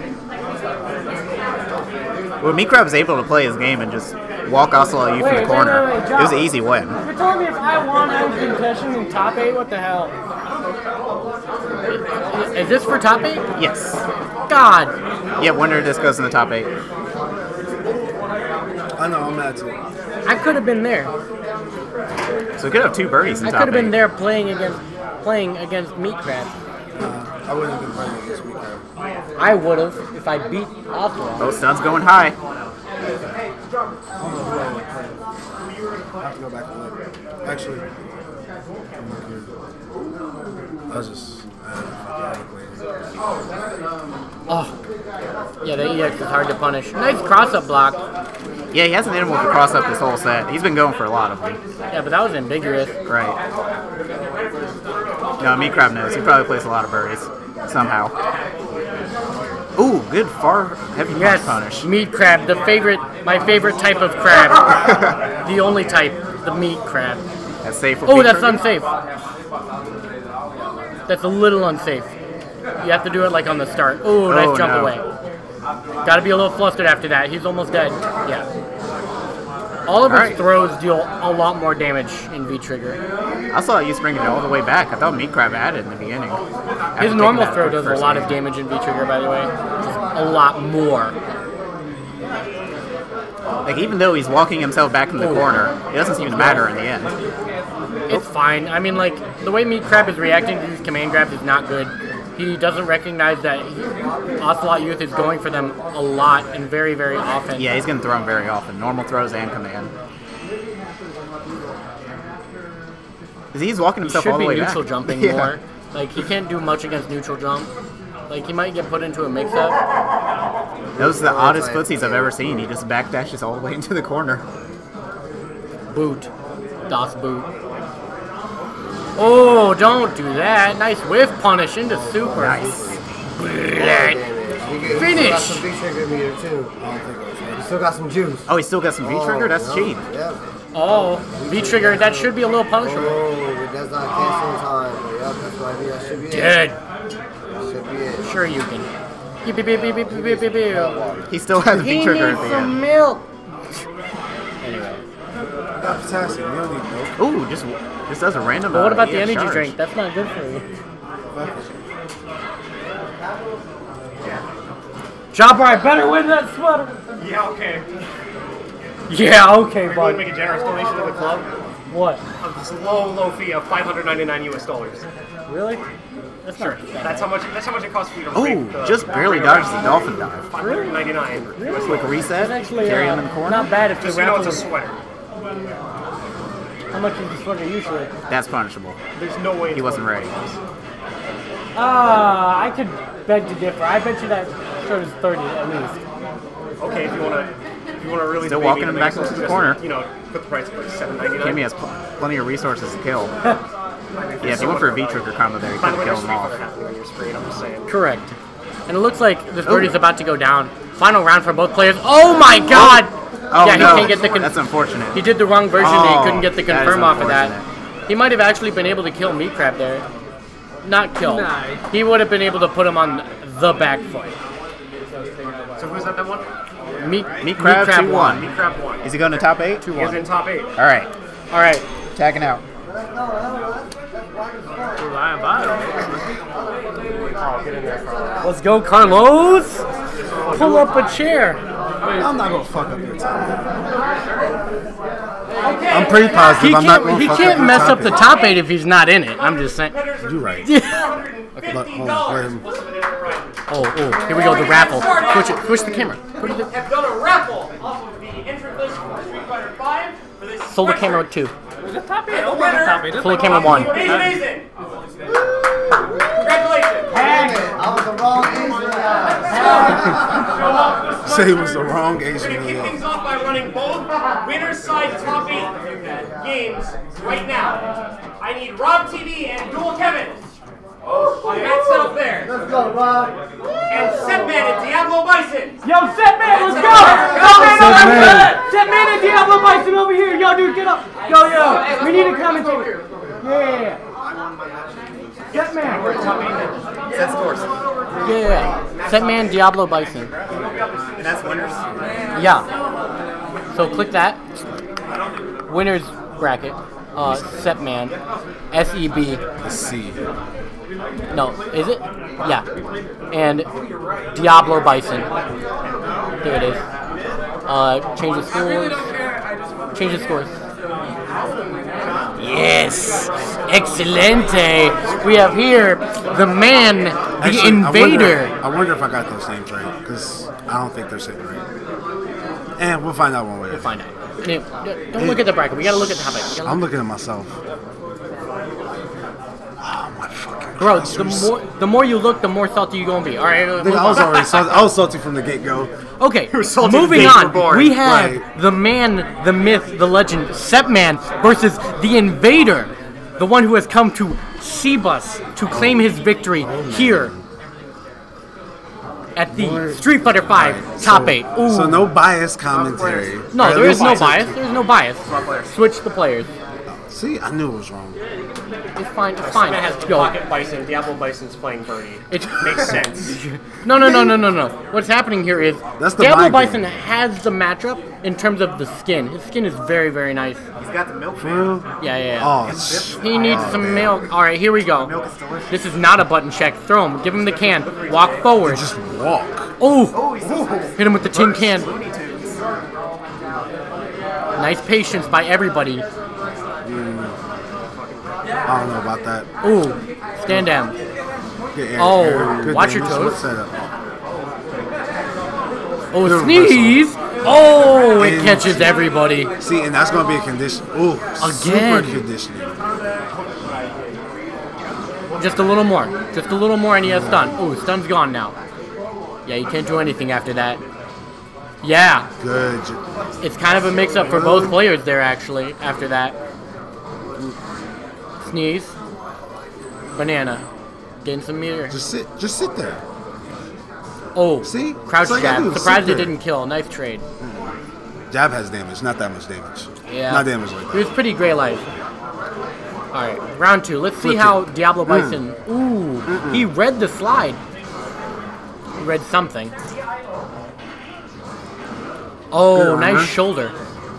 Well, Meatcrab was able to play his game and just walk Ocelot Youth from the corner. wait, wait, It was an easy win. You're telling me if I won, I was concussion in top eight? What the hell? Is this for top eight? Yes. God. Yeah, winner of this goes in the top eight. I know, I'm mad too. I could have been there. So we could have two birdies in I top could have been eight. there playing against playing against Meatcrab. Uh, I wouldn't have been playing this week. I would have if I beat Ocelot. Both stuns going high. I don't know who I would play. I have to go back and look. Actually, I'm not here. I was just. I don't Oh. Yeah, the E X is hard to punish. Nice cross-up block. Yeah, he hasn't hit him with a cross up this whole set. He's been going for a lot of them. Yeah, but that was ambiguous. Right. No, Meatcrab knows. He probably plays a lot of birdies. Somehow. Ooh, good far heavy punch Yes, punish. meat crab, the favorite, my favorite type of crab. The only type, the meat crab. That's safe for Oh, feet that's trigger? unsafe. That's a little unsafe. You have to do it like on the start. Oh, nice Oh, jump no. away. Gotta be a little flustered after that. He's almost dead. Yeah. All of his Alright. throws deal a lot more damage in V-Trigger. I saw you bringing it all the way back. I thought Meat Crab had it in the beginning. After His taking normal that throw does a first lot game. of damage in V-Trigger, by the way. Just a lot more. Like, even though he's walking himself back in the corner, it doesn't seem to matter in the end. It's fine. I mean, like, the way Meat Crab is reacting to these command grabs is not good. He doesn't recognize that he, Ocelot Youth is going for them a lot and very, very often. Yeah, he's going to throw him very often. Normal throws and command. He's walking He himself should all the be way neutral back. jumping Yeah. more. Like, he can't do much against neutral jump. Like, he might get put into a mix-up. Those are the oddest footsies I've ever seen. He just backdashes all the way into the corner. Boot. Das Boot. Oh, don't do that. Nice whiff punish into super. Nice. Finish. Got some V-trigger meter too. You still got some juice. Oh, he still got some V-trigger? That's yeah. cheap. Yep. Oh, V-trigger. That should be a little punishable. Oh, but that's not canceling time. Yep, that's what I mean. That should be it. Dead. That should be it. Sure you can. Beep, beep, beep, beep, beep, beep, beep, beep. He still has He V-trigger needs at the some end. milk. Anyway. Got potassium. You don't need milk. Ooh, just, just does a random But what uh, about the E F energy charge. drink? That's not good for you. Jobber, I better win that sweater. Yeah, okay. Yeah, okay, We're going to bud. make a generous donation to the club What? of this low, low fee of five hundred ninety-nine U S dollars. Really? That's Sure. not that That's how much. That's how much it costs for you to Ooh, break the, just barely dodges the dolphin dive. five hundred ninety-nine. Really? Quick reset, It's actually carry uh, him in the corner. not bad if the Just so you know, raffle it's a was... sweater. How much is the sweater usually? That's punishable. There's no way. He it's wasn't worth it. ready. Ah, I could beg to differ. I bet you that shirt is thirty at least. Okay, if you want to, if you want to really Still debate walking me, him then back just- into the just, corner. You know, put the price at like seven ninety-nine. Kimmy has pl plenty of resources to kill. Yeah, if you went for a V-trigger combo there, you could have killed him off. I'm just saying. Correct. And it looks like this birdie's about to go down. Final round for both players. Oh my god! Oh yeah, he no, can't get the con- that's unfortunate. He did the wrong version and Oh, he couldn't get the that is confirm off of that. unfortunate. He might have actually been able to kill Meat Crab there. Not kill. Nice. He would have been able to put him on the back foot. So who's that? That one? Meat, Meat Crab two one. Meat Crab one. Is he going to top eight? two He's in one. top eight. All right, Alright. tagging out. Ryan Bottom. Oh, get in there, Carl. Let's go, Carlos! Pull up a chair. I'm not gonna fuck up your time. I'm pretty positive. He I'm not can't, gonna he fuck can't up your mess up the topic. top eight if he's not in it. I'm just saying. You're right. Okay, Look, hold on, wait a minute. Oh, oh, here we go, the raffle. Switch it, switch the camera. Put it have done a raffle off of the entrant list for Street Fighter five for this. Sold the camera two. Just top eight. Open the top eight. Just Pull the like camera a- one. Amazing, amazing. Congratulations. Say it was the wrong We're Asian going to kick meal. things off by running both winner's side top eight games right now. I need Rob T V and Dual Kevin. On that setup there. Let's go, Rob. And Setman and Diablo Bison. Yo, Setman, let's go! Setman over here! Setman and Diablo Bison over here! Yo, dude, get up! Yo, yo, we need a commentator. Yeah. Setman. Set scores. Yeah. Setman, Diablo Bison. And that's winners. Yeah. So click that. Winners bracket. Uh, Setman. S E B. C. No, is it? Yeah. And Diablo Bison. There it is. Uh, change the scores. Change the scores. Yes! Excelente! We have here the man, the Actually, invader. I wonder, I wonder if I got those names right, because I don't think they're sitting right. And we'll find out one way. We'll find out. Yeah, don't look at the bracket. We gotta look at the topic. We gotta I'm look- looking at myself. Oh my fucking Bro, Christ, the there's- more the more you look, the more salty you gonna be. All right. Nigga, I was already salty. I was salty from the get go. Okay. salty Moving the day you were on. born. We have Right. the man, the myth, the legend, Setman versus the invader, the one who has come to Shibus to claim his victory here. at the Street Fighter five top so, eight. Ooh. So no bias commentary. No, Or there at is no least- bias. There's no bias. Switch the players. See, I knew it was wrong. It's fine. It's fine. That has Yo, Pocket Bison. Diablo Bison's playing Birdie. It Makes sense. No, no, no, no, no, no. What's happening here is That's the Diablo mind Bison game. has the matchup in terms of the skin. His skin is very, very nice. He's got the milk. For real? Yeah, yeah, yeah. Oh, sh- He needs some milk. All right, here we go. Milk is delicious. This is not a button check. Throw him. Give him the can. Walk forward. just walk. Oh, Oh, he's so hit him with the tin can. Looney Tunes. Nice patience by everybody. I don't know about that. Ooh, stand down. Good air, Oh, air, good watch your damage, toes. good setup. Oh, Good sneeze. Oh, it And- catches everybody. See, and that's gonna be a condition. Ooh, Again. super conditioning. Just a little more. Just a little more and he has stun. Ooh, stun's gone now. Yeah, you can't do anything after that. Yeah, Good. it's kind of a mix-up for both players there, actually, after that. Sneeze. Banana. Getting some meter. Just sit. Just sit there. Oh, See? crouch That's all you gotta jab. do, Surprised sit it there. didn't kill. Nice trade. Jab has damage, not that much damage. Yeah. Not damage like He that. was pretty gray life. Alright, round two. Let's see Flip how it. Diablo Mm. Bison... Ooh, he read the slide. He read something. Oh, Good nice armor. shoulder.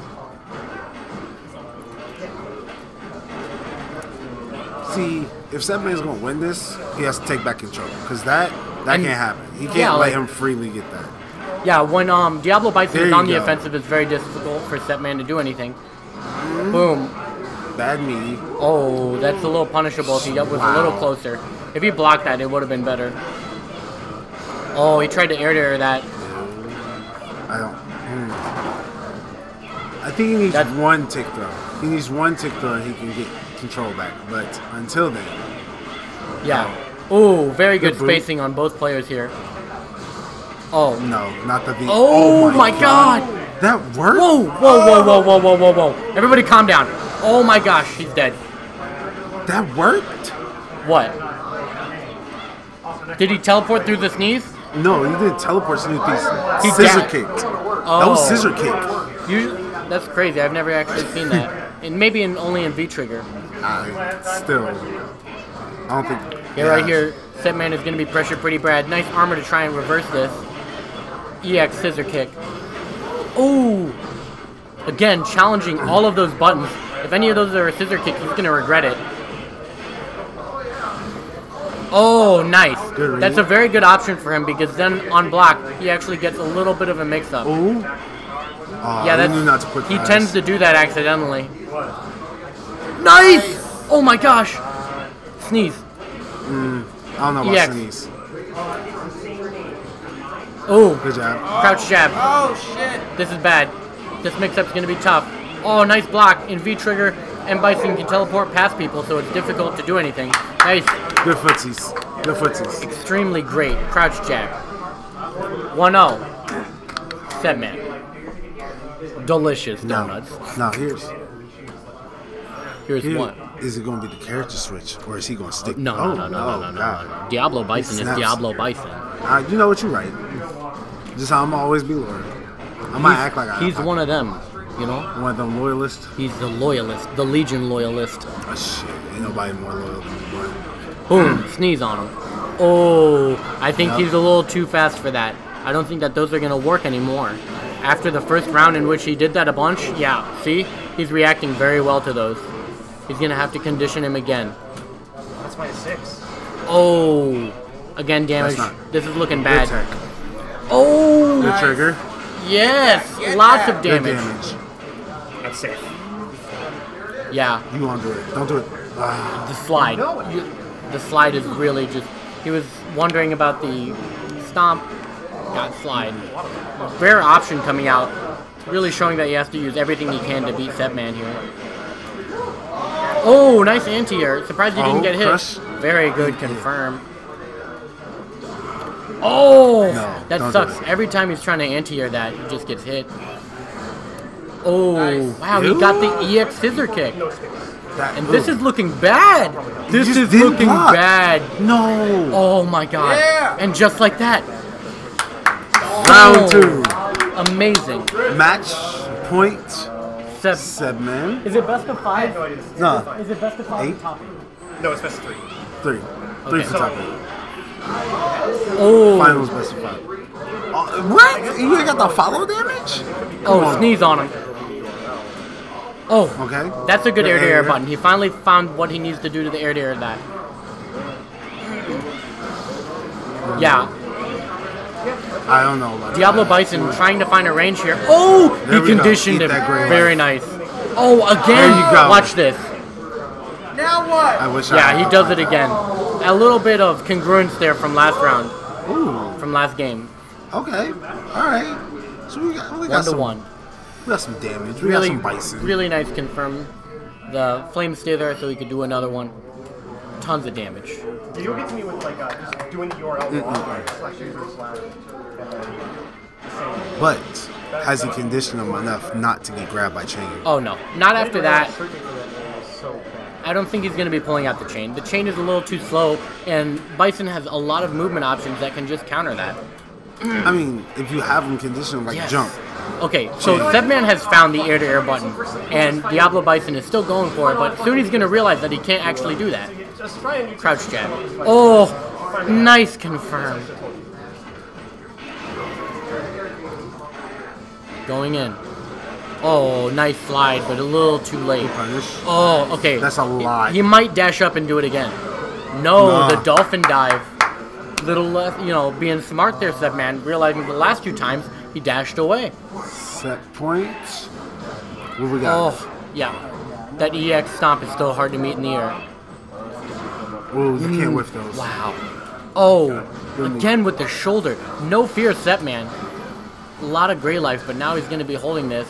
See, if Setman's gonna win this, he has to take back control. Because that that And- can't happen. He can't yeah, let like- him freely get that. Yeah, when um Diablo Bison There is you on the go. offensive, it's very difficult for Setman to do anything. Boom. Bad me. Oh, that's a little punishable if he was a little Wow. closer. If he blocked that, it would have been better. Oh, he tried to air to air that. I don't. hmm. I think he needs That's- one tick throw. He needs one tick throw and he can get control back. But until then, Yeah. Oh, very good Good boot. spacing on both players here. Oh. no, not the V. Oh, my God. That worked? Whoa, whoa, whoa, whoa, whoa, whoa, whoa, whoa. Everybody calm down. Oh my gosh, he's dead. That worked? What? Did he teleport through the sneeze? No, he didn't teleport to the piece. He Scissor dabbed. kicked. Oh. That was scissor kick. Usually, that's crazy. I've never actually seen that. And maybe in only in V-Trigger. I still. I don't think. Yeah, right here, Setman is going to be pressured pretty bad. Nice armor to try and reverse this. E X scissor kick. Ooh! Again, challenging all of those buttons. If any of those are a scissor kick, he's going to regret it. Oh, nice. Good That's a very good option for him because then on block, he actually gets a little bit of a mix-up. Ooh. Uh, Yeah, he knew not that's to put he the tends ice. to do that accidentally. Nice! Oh my gosh! Sneeze. I don't know about E X. sneeze. Oh, Good job. crouch jab. Oh shit! This is bad. This mix-up's gonna be tough. Oh, nice block in V-Trigger, and Bison can teleport past people, so it's difficult to do anything. Nice. Good footsies. Good footsies. Extremely great. Crouch jab. one oh. Setman. Delicious Now, donuts. now here's. Here's Here, one. is it going to be the character switch, or is he going to stick? No, oh, no, no, no, no, no, no, God. no. Diablo Bison is snaps. Diablo Bison. Uh, you know what? You're right. Just how I'm always be loyal. I might act like I, He's I, one of them, you know? one of them loyalists. He's the loyalist, the Legion loyalist. Oh shit! Ain't nobody more loyal than me, boy. Boom, sneeze on him. Oh, I think Yep. he's a little too fast for that. I don't think that those are going to work anymore. After the first round in which he did that a bunch, yeah, see? He's reacting very well to those. He's going to have to condition him again. That's my six. Oh, again damage. not- This is looking Good bad. tech. Oh, Good trigger. yes, lots of Good damage. damage. That's safe. Yeah, You want to do it? Don't do it. Ah, the slide. You- The slide is really just. He was wondering about the stomp. Got slide. Rare option coming out. Really showing that he has to use everything he can to beat Setman here. Oh, nice anti-air. Surprised he didn't Oh, get hit. crush. Very good, confirm. Oh, No, that don't do sucks. it. Every time he's trying to anti-air that, he just gets hit. Oh, wow, he got the E X scissor kick. that, And this ooh. is looking bad. This just is didn't looking block. bad. No. Oh my god. And just like that. Round two. Amazing. Match point. Seb. Sebman. Is it best of five? No. Is it best of five Eight? or top eight? No, it's best of three. Three. Three Okay. for top eight. Oh. Finals best of five. Oh, what? You ain't got the follow damage? Come Oh, on. sneeze on him. Oh. Okay. That's a good The air to air air. button. He finally found what he needs to do to the air to air that. Yeah. I don't know about Diablo that. Bison trying to find a range here. Oh! There He we go. conditioned Eat him. that gray Very life. nice. Oh, again! There you go. Watch this. I wish I Yeah, had he that does fight. it again. A little bit of congruence there from last round. Ooh. From last game. Okay. All right. So we got, we got One to some, one. We got some damage. We Really, got some bison. really nice confirm. The flames stay there so he could do another one. Tons of damage. You'll get to me with like uh, just doing the U R L wrong, like slash user slash. But has he conditioned him enough not to get grabbed by chain? Oh no, not after that. I don't think he's going to be pulling out the chain. The chain is a little too slow, and Bison has a lot of movement options that can just counter that. I mean, if you have him conditioned like Yes. jump. Okay, so Sebman has found the air-to-air button, and Diablo Bison is still going for it, but soon he's going to realize that he can't actually do that. Just try and Crouch jab. Oh, nice confirm. Going in. Oh, nice slide, but a little too late. Punish. Oh, okay. That's a lie. He might dash up and do it again. No, Nah. the dolphin dive. Little less, you know, being smart there, Sebman, realizing the last two times he dashed away. Set points. What we got? Oh, yeah. That E X stomp is still hard to meet in the air. Oh, you can't whiff those. Wow. Oh, again with the shoulder. No fear, Setman. A lot of gray life, but now he's going to be holding this.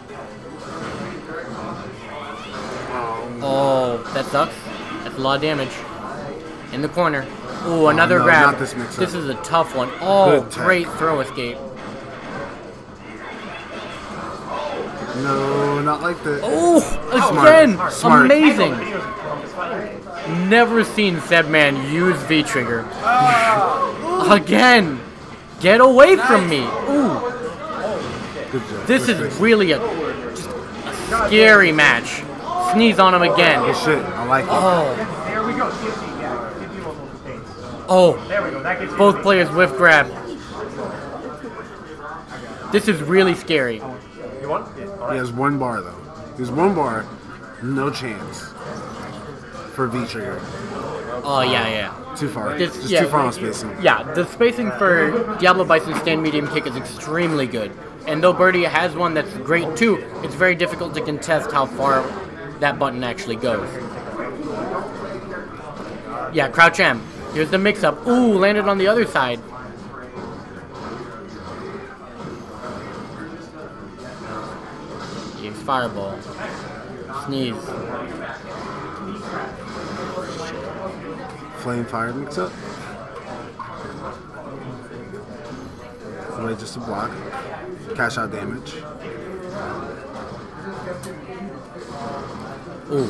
Oh, that sucks. That's a lot of damage. In the corner. Ooh, another no, grab. not this mix-up. This is a tough one. Oh, Good tech. great throw escape. No, not like that. Oh, Smart. again. Smart. Amazing. Never seen Sebman use V-Trigger. Again. Get away from me. Ooh. Good job. This Good is fix. really a, just a scary match. Sneeze on him again. Good shit. I like it. Oh, there we go. G F C, yeah. Give you multiple things. oh. There we go. That gets you. Both players whiff grab. This is really scary. You want? Yeah. All He right. has one bar though. There's one bar. No chance. For V-Trigger. Oh, yeah, yeah. Too far. This- Just yeah. too far on spacing. Yeah, the spacing for Diablo Bison's stand medium kick is extremely good. And though Birdie has one that's great too, it's very difficult to contest how far that button actually goes. Yeah, crouch M. Here's the mix-up. Ooh, landed on the other side. Use fireball. Sneeze. Flame fire mix up. Wait just to block. Cash out damage. Ooh.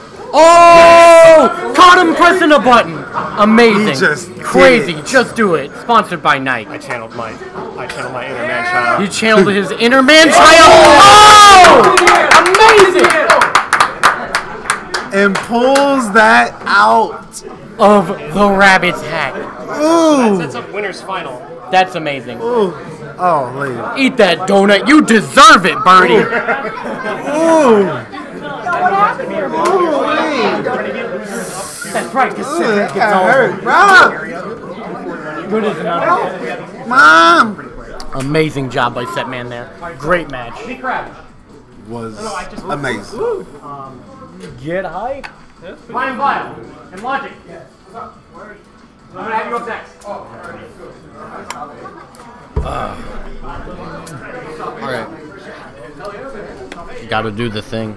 Oh! Caught him pressing a button. Amazing. He just did Crazy. it. Just do it. Sponsored by Nike. I channeled my, I channeled my inner man child. He channeled his inner man child. Oh! Amazing. And pulls that out. Of the rabbit's hat. Ooh. Sets up winner's final. That's amazing. Ooh. Oh, lady. Eat that donut. You deserve it, Birdie. Ooh. That's right. Ooh, that kinda hurt. Mom. Good as enough. Mom. Amazing job by Setman there. Great match. Was amazing. Get hype. Fine and Vile. And Logic. I'm gonna have you up next. Alright. You gotta do the thing.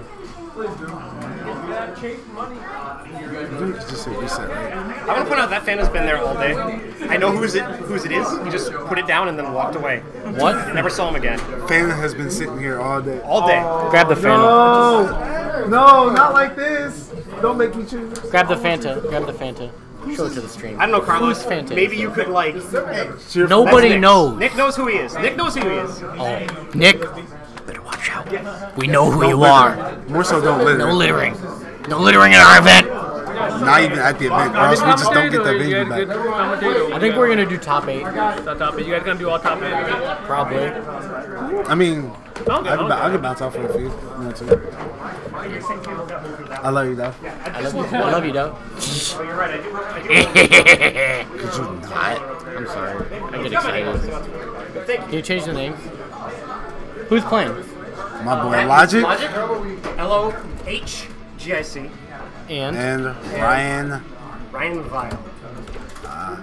Just say reset, right? I want to point out that fan has been there all day. I know who's it, whose it is. He just put it down and then walked away. What? Never saw him again. Fan has been sitting here all day. All day. Grab the Fanta. No, no, not like this. Don't make me choose. Grab the Fanta. Grab the Fanta. Show it to the stream. I don't know, Carlos. Who's Fantasy? Maybe you could like. Nobody Nick. knows. Nick knows who he is. Nick knows who he is. Oh, Nick, better watch out. We know who you are. More so, don't litter. No littering. No littering at our event. Not even at the event, or else we just don't get that venue back. I think we're gonna do top eight. Top eight. You guys gonna do all top eight? Probably. I mean, I can, I can bounce out for a few. You know, too. I love you, though. I love you. I love you, though. Oh, you're right. I do. I do. Could you not? I'm sorry. I get excited. Thank Can you change the names? Who's playing? My boy Logic. Logic. L O H G I C. And? And Ryan. Ryan Vile. Uh,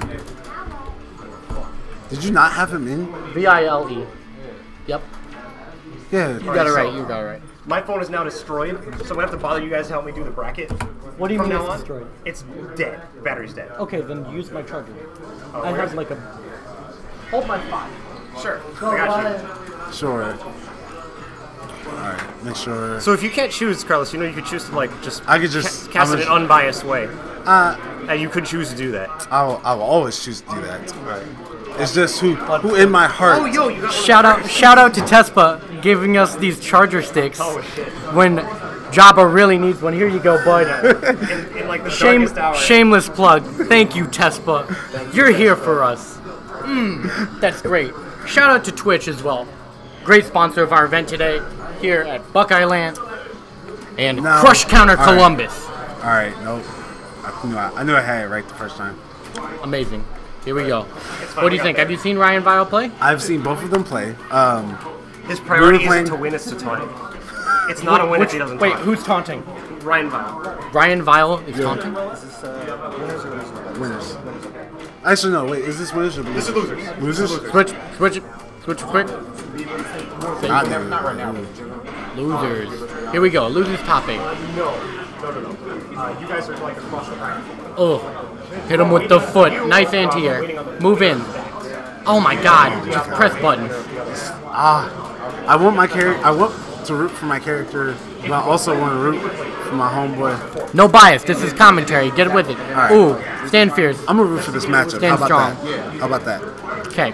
did you not have him in? V I L E. Yep. Yeah. You got it right. You got it right. My phone is now destroyed, so I'm gonna have to bother you guys to help me do the bracket. What do you From mean now it's on. destroyed? It's dead. The battery's dead. Okay, then use my charger. Oh, I where have is it? like a. Hold my spot. Sure. I got you. Sure. Alright, make sure. So if you can't choose, Carlos, you know you could choose to like just I could just ca- cast I'm it in a- an unbiased way. Uh, and you could choose to do that. I'll, I'll always choose to do that. It's just who, who in my heart. Oh, yo, you got Shout out, shout out to Tespa giving us these charger sticks. Oh, shit. When Jabba really needs one. Here you go, bud. in, in like the Shame, darkest hour. shameless plug. Thank you, Tespa. You're here for us. Mm, that's great. Shout out to Twitch as well. Great sponsor of our event today here at Buckeye Land and No. Crush Counter All right. Columbus. All right, nope. I knew I, I knew I had it right the first time. Amazing. Here we go. What do you think? Have you seen Ryan Vile play? I've seen both of them play. Um, His priority we were isn't to playing- win, it's to taunt. It's not a win Which- if he doesn't Wait, taunt. who's taunting? Ryan Vile. Ryan Vile is taunting? Winners. Actually, no. Wait, is this winners or This is losers. losers? Switch, switch it, switch quick. Not now. Losers. Here we go. Losers top eight. No, no, no, no. Uh, you guys are like across the line. Oh, hit him with the foot. Nice anti-air. Move in. Oh my God! Just press buttons. Ah, I want my character. I want to root for my character, but I also want to root for my homeboy. No bias. This is commentary. Get with it. right. Ooh, stand fierce. I'm gonna root for this matchup. Stand How about strong. that? How about that? Okay.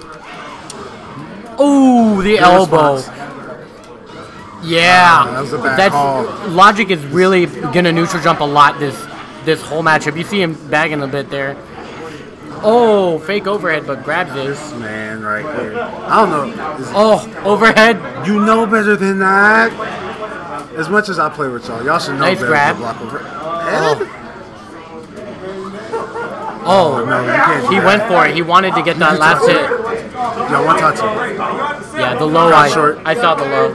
Ooh, the Good elbow. response. Yeah, Uh, that was a bad that's call. Logic is really gonna neutral jump a lot this this whole matchup. You see him bagging a bit there. Oh, fake overhead, but grabs it. This man right here. I don't know. Is- Oh, overhead. You know better than that. As much as I play with y'all, y'all should know Nice better grab. than block over. Oh, oh no, you can't do he that. went for it. He wanted to get that last hit. Yo, one touch him. Yeah, the low. Cut I short. I saw the low.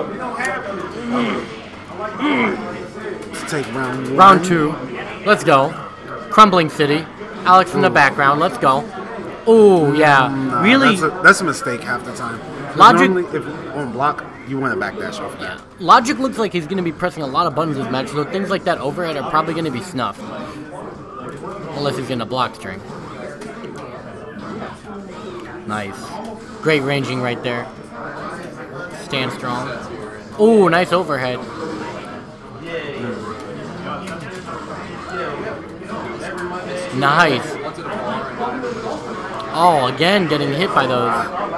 Let's take round one. Round two. Let's go. Crumbling City. Alex in the background. Let's go. Oh yeah, Nah, really. That's a, that's a mistake half the time. 'Cause Logic- Normally, if on block, you want to backdash off of that. Logic looks like he's going to be pressing a lot of buttons this match, so things like that overhead are probably going to be snuffed. Unless he's going to block string. Nice. Great ranging right there. Stand strong. Ooh, nice overhead. Nice. Oh, again, getting hit by those.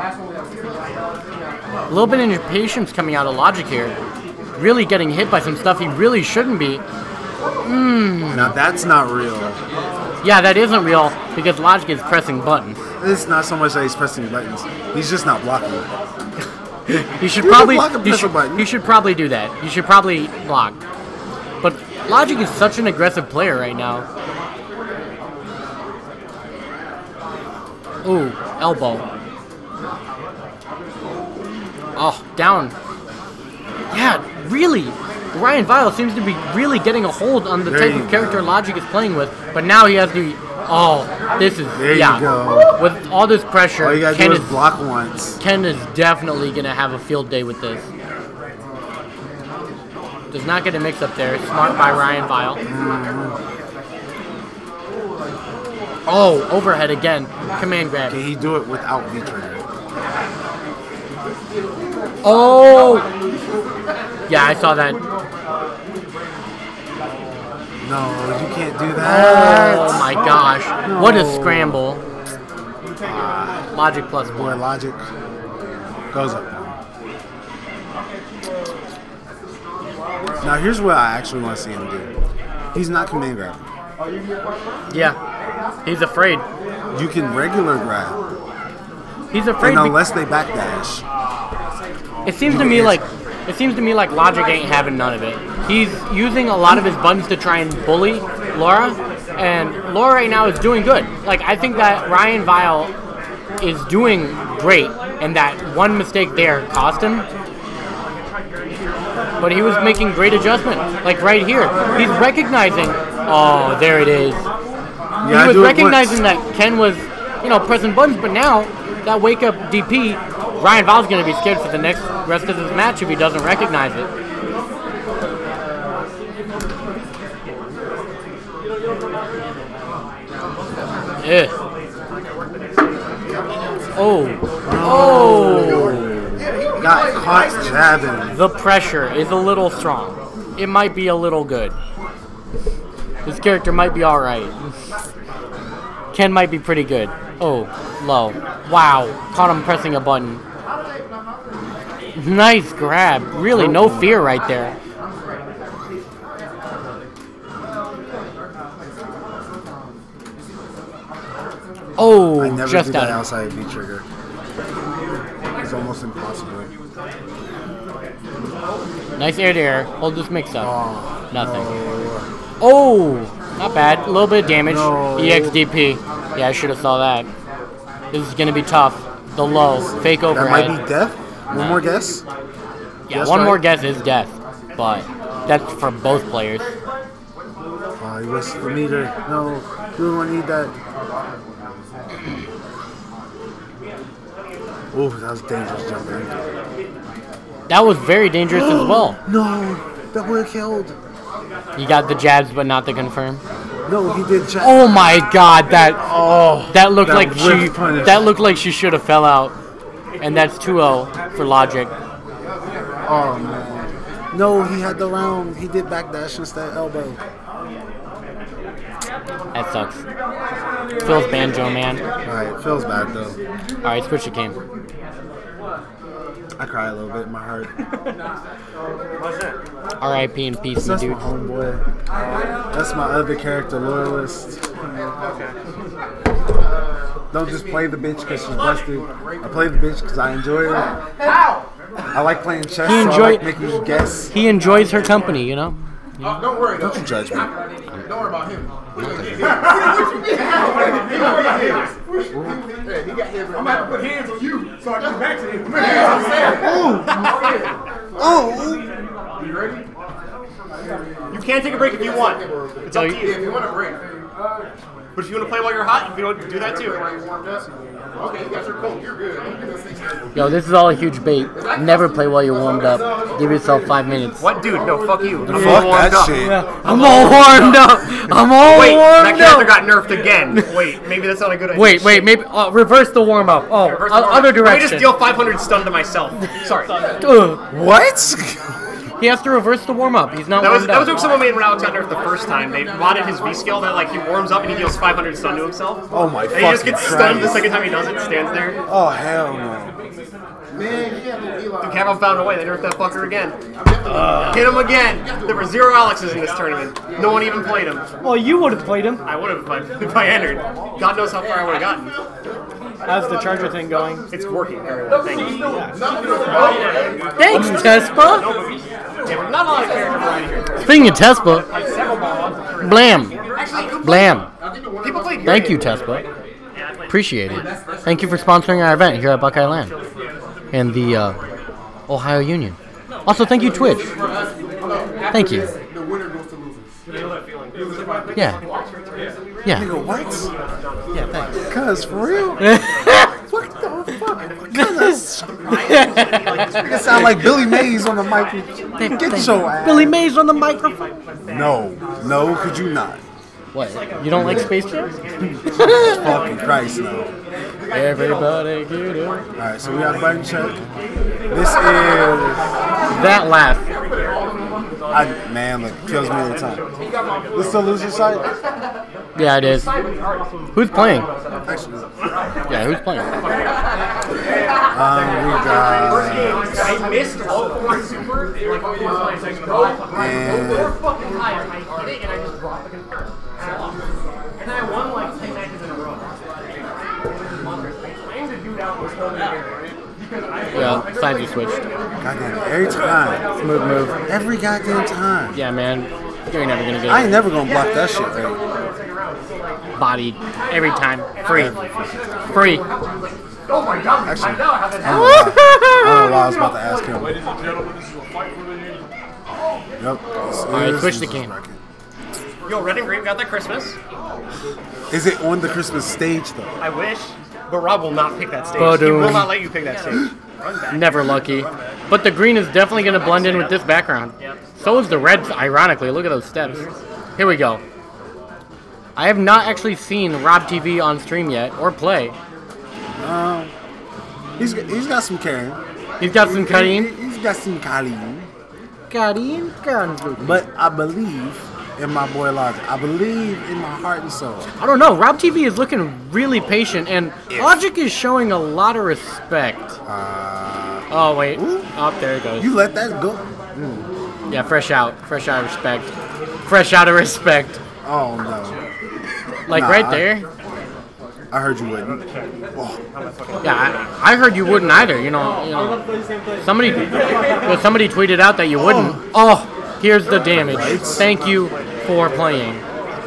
A little bit of impatience coming out of Logic here. Really getting hit by some stuff he really shouldn't be. Mm. Now that's not real. Yeah, that isn't real because Logic is pressing buttons. It's not so much that he's pressing buttons. He's just not blocking. He should You probably block and he press a should, button. he should probably do that. You should probably block. But Logic is such an aggressive player right now. Ooh, elbow. Oh, down. Yeah, really. Ryan Vile seems to be really getting a hold on the There type you of character go. Logic is playing with, but now he has to. Oh, this is There yeah. you go. With all this pressure, All you gotta Ken do is is block once. Ken is definitely gonna have a field day with this. Does not get a mix up there. Smart by Ryan Vile. Oh, overhead again. Command grab. Can he do it without V trigger? Oh! Yeah, I saw that. No, you can't do that. Oh my gosh. What a scramble. Logic plus Boy, one. Logic goes up. Now here's what I actually want to see him do. He's not command grabbing. Yeah. He's afraid. You can regular grab. He's afraid. And be- unless they backdash. It seems to me like it seems to me like Logic ain't having none of it. He's using a lot of his buttons to try and bully Laura, and Laura right now is doing good. Like I think that Ryan Vile is doing great, and that one mistake there cost him. But he was making great adjustment. Like right here, he's recognizing. Oh, there it is. Yeah, he was do it recognizing once. that Ken was, you know, pressing buttons, but now that wake up D P, Ryan Val's going to be scared for the next rest of this match if he doesn't recognize it. Yeah. Oh. Oh. Got caught jabbing. The pressure is a little strong. It might be a little good. This character might be alright. Ken might be pretty good. Oh, low. Wow. Caught him pressing a button. Nice grab. Really, no fear right there. Oh, I never just did that out. outside V trigger. It's almost impossible. Nice air to air. Hold this mix up. Oh, Nothing. no. Oh, not bad. A little bit of damage. No. E X D P. Yeah, I should have saw that. This is gonna be tough. The low. Fake That overhead. might be death. One more guess. Yeah, Guess one right? more guess is death. But that's for both players. Oh, he wasted the meter. No, you don't want to need that. Oh, that was dangerous jumping. That was very dangerous as well. No, that would have killed. You got the jabs, but not the confirm. No, he did jab. Oh my God! That Oh, that looked that like she whiff punish. that looked like she should have fell out. And that's two oh for Logic. Oh man. No, he had the round. He did backdash instead elbow. That sucks. Phil's Banjo Man. Alright, feels bad though. All right, switch the game. I cry a little bit in my heart. R I P and peace, my That's my dude. homeboy. That's my other character, Loyalist. Don't just play the bitch because she's busted. I play the bitch because I enjoy her. I like playing chess, He so I enjoy- like making you guess. He enjoys her company, you know. Uh, don't worry. Don't you judge me. Don't worry about him. He got hands. I'm about to put hands on you so I can get back to him. Oh! You ready? You can take a break if you want. It's up to Yeah, if you. you want a break. But if you want to play while you're hot, you can do that too. Okay, you got your coat. You're good. Yo, this is all a huge bait. Never play while you're warmed up. Give yourself five minutes. What, dude? No, fuck you. I'm all Fuck warmed that up. shit. I'm all warmed up. I'm all Wait, that warmed character up. got nerfed again. Wait, maybe that's not a good idea. Wait, wait, maybe uh, reverse the warm up. Oh, Reverse o- the warm-up. other Let me direction. just deal five hundred stun to myself. Sorry. That Ugh. What? He has to reverse the warm up. He's not was warmed that was up. what someone made when Alex got nerfed the first time. They modded his V skill that like he warms up and he deals five hundred stun to himself. Oh my And he just fucking gets stunned the Christ. second time he does it and stands there. Oh hell no. Man, yeah, little Eli. Dude, Capcom found a way. They nerfed that fucker again. Hit him again. There were zero Alexes in this tournament. No one even played him. Well, you would have played him. I would have if I, if I entered. God knows how far I would have gotten. How's the charger thing going? It's working very well. Thank you. Thanks, Tespa. Yeah, but not a lot of characters around here. Speaking of Tespa, blam, blam. People play Thank you, Tespa. Appreciate it. Thank you for sponsoring our event here at Buckeye Land and the uh, Ohio Union. Also, thank you, Twitch. Thank you. The winner goes to losers. Yeah. Yeah. Nigga, what? Yeah, thanks. Cuz, for real? What the fuck? Cuz, nigga sound like Billy Mays on the mic. Get your ass. Billy Mays on the microphone. No, no, could you not? What? You don't like Space Jam? Fucking Christ, no. Everybody get it. Alright, so we got button check. This is That laugh. I, man, look, kills me every time. This is the loser side? Yeah, it is. Who's playing? Actually, Yeah, who's playing? um, we got. I missed all four super, like, all four lines. I go, And- go fucking high, and I hit it, and I just dropped the confirm. And I lost. And I won, like, ten matches in a row. I aimed a dude out was holding here. Because I Yeah, sides are switched. Goddamn, every time. Smooth move. Every goddamn time. Yeah, man. You're never gonna get I ain't it. never gonna block that shit, right? Bodied every time. Free. Free. Oh my god, Actually, I know how this I don't know why, I don't know why I was about to ask him. Ladies and gentlemen, this is a fight for the nation. Yep. This Alright, is switch the losers game. bracket. Yo, Red and Green got that Christmas. Is it on the Christmas stage though? I wish, but Rob will not pick that stage. He Ba-doom. will not let you pick that stage. Never lucky. But the green is definitely gonna blend in with this background. So is the red, ironically. Look at those steps. Here we go. I have not actually seen Rob T V on stream yet, or play. Um, he's got, he's got some carrying. He's got some cutting. He's got some carrying. Cutting, But I believe in my boy Logic. I believe in my heart and soul. I don't know. Rob T V is looking really patient, and Logic is showing a lot of respect. Uh, Oh, wait. Oh, there it goes. you let that go. Yeah, fresh out. Fresh out of respect. Fresh out of respect. Oh no. Like Nah, right I- there. I heard you wouldn't. Oh, Yeah, I, I heard you wouldn't either. You know, you know. Somebody, well, somebody tweeted out that you wouldn't. Oh, here's the damage. Thank you for playing.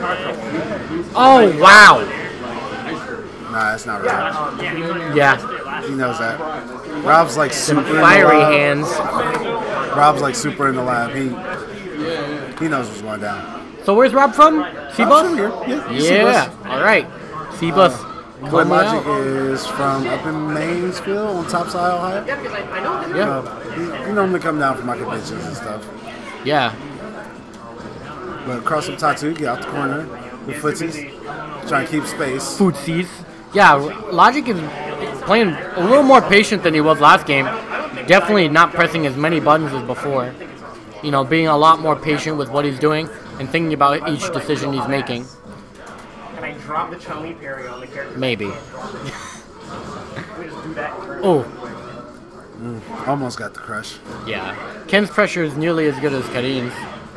Oh wow. nah, that's not right. Yeah, He knows that. Rob's like super in the fiery lab. hands. Rob's like super in the lab. He he knows what's going down. So where's Rob from? Rob's from Seabus? here. Yeah. he's Yeah. Seabus. All right. Seabus. Boy Call me Logic out. is from up in Mainsville on Topside, Ohio. Yeah, because I, I know this. Yeah. Uh, he, he normally come down for my conventions and stuff. Yeah. But cross up tattoo, get out the corner with footsies, trying to keep space. Footsies. Yeah, Logic is playing a little more patient than he was last game. Definitely not pressing as many buttons as before. You know, being a lot more patient with what he's doing and thinking about each decision he's making. And I dropped the Chun-Li parry on the character. Maybe. Let me just do that. Oh, Mm, almost got the crush. yeah. Ken's pressure is nearly as good as Karim's.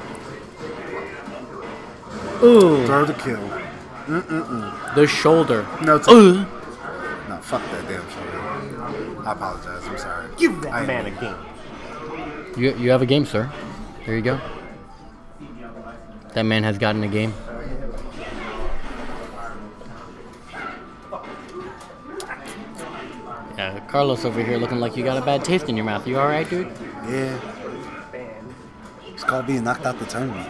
Ooh, Throw the kill. Mm-mm-mm. the shoulder. No, it's Ooh. no, fuck that damn shoulder. I apologize. I'm sorry. Give that I- man a game. You, you have a game, sir. There you go. That man has gotten a game. Yeah, Carlos over here looking like you got a bad taste in your mouth. You alright, dude? Yeah. It's called being knocked out the tournament.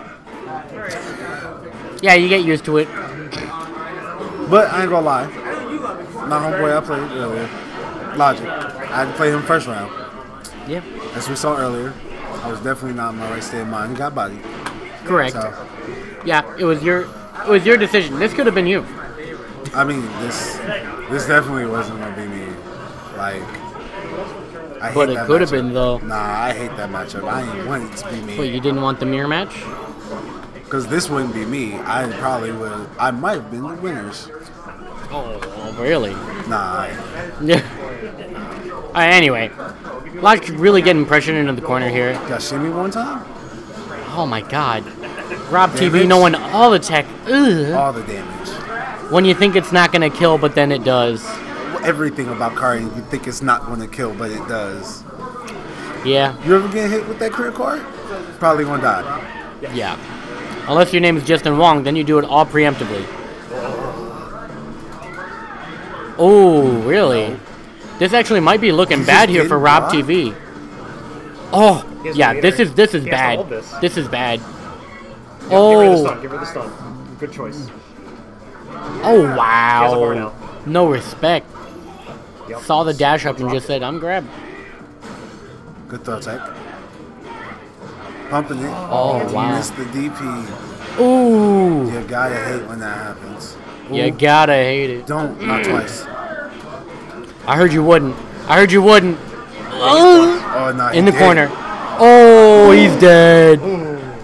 Yeah, you get used to it. But I ain't gonna lie. My homeboy I played earlier, Logic. I had to play him first round. Yeah, As we saw earlier, I was definitely not in my right state of mind. He got bodied. correct. So, Yeah, it was your it was your decision. This could have been you. I mean, this this definitely wasn't gonna be me. Like, I hate But it that could have matchup. been, though. Nah, I hate that matchup. I ain't want it to be Wait, me. you didn't want the mirror match? Because this wouldn't be me. I probably would. I might have been the winners. Oh, really? Nah. I, Yeah. Alright, anyway. Logic's really getting pressured into the corner here. got shimmy one time. Oh my god. Rob T V Damage. knowing all the tech. Ugh. All the damage. When you think it's not gonna kill, but then it does. Everything about Kari, you think it's not going to kill, but it does. Yeah, You ever get hit with that crit card? Probably gonna die. yeah. Unless your name is Justin Wong, then you do it all preemptively. Oh, really? This actually might be looking He's bad just here for getting Rob blocked? T V. Oh, He has yeah. the This meter. is this is He has to bad. hold this. This is bad. Give her the Oh, stun. Give her the stun. Good choice. oh She has a bar wow. now. No respect. Yep. Saw the dash up and just said, "I'm grabbed." Good throw tech. Pumping it. Oh, You wow. missed the D P. Ooh, You gotta hate when that happens. you Ooh. gotta hate it. Don't, not twice. I heard you wouldn't. I heard you wouldn't. Oh, Oh, no. in he the did. corner. Oh, he's dead.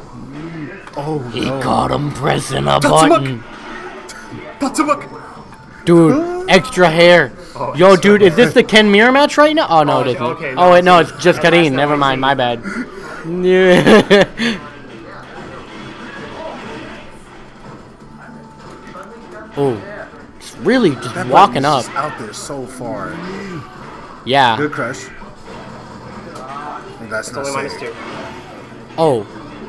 Oh, He no. caught him pressing a Tatsumaki. button. Tatsumaki. Dude, extra hair. Oh, Yo, sorry. dude, is this the Ken Mirror match right now? Oh, no, it isn't. okay, oh, no, wait, no, it's- it's just that's Karin. not Never what mind, it my bad. Yeah. Oh, just really just That walking button's up. just out there so far. Yeah. Good crush. And that's It's not only minus safe. two. Oh.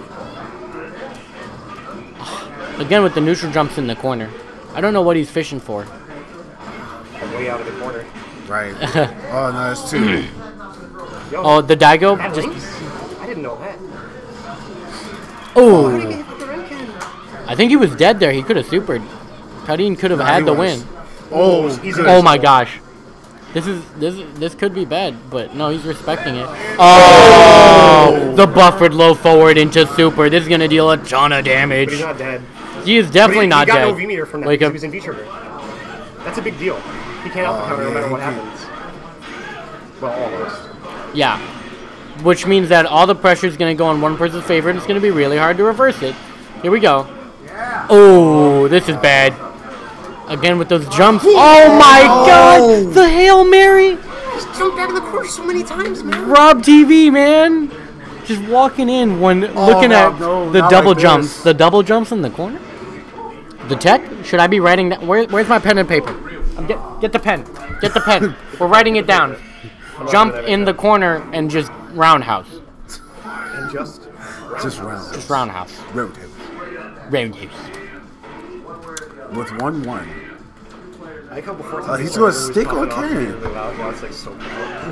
Again with the neutral jumps in the corner. I don't know what he's fishing for. Way out of the corner. Right. Oh, no, it's two. Yo, Oh, the Daigo that just. links? I didn't know that. Oh. How did he get hit with the Renken? I think he was dead there. He could have supered. Karin could have Nah, had he the was. win. Oh, He's Oh my gosh. This is this this could be bad, but no, he's respecting it. Oh, the buffered low forward into super. This is gonna deal a ton of damage. But he's not dead. He is definitely But he, not he got dead. no V meter from that Wake because up. he was in V trigger. That's a big deal. He can't alpha Oh, counter no yeah, matter he what can't. happens. Well, almost. Yeah, which means that all the pressure is gonna go on one person's favor, and it's gonna be really hard to reverse it. Here we go. Oh, this is bad. Again with those jumps. Oh my God! The Hail Mary. He's jumped out of the course so many times, man. Rob T V, man. Just walking in when looking Rob, at no, the not double like jumps. this. The double jumps in the corner. The tech? Should I be writing that? Where, where's my pen and paper? Um, get, get the pen. Get the pen. We're writing it down. Jump in the corner and just roundhouse. And just. Just round. Just roundhouse. Roadhouse. Roundhouse. With one one. I like how before Uh, he's gonna stick or carry? Now it's like so cool.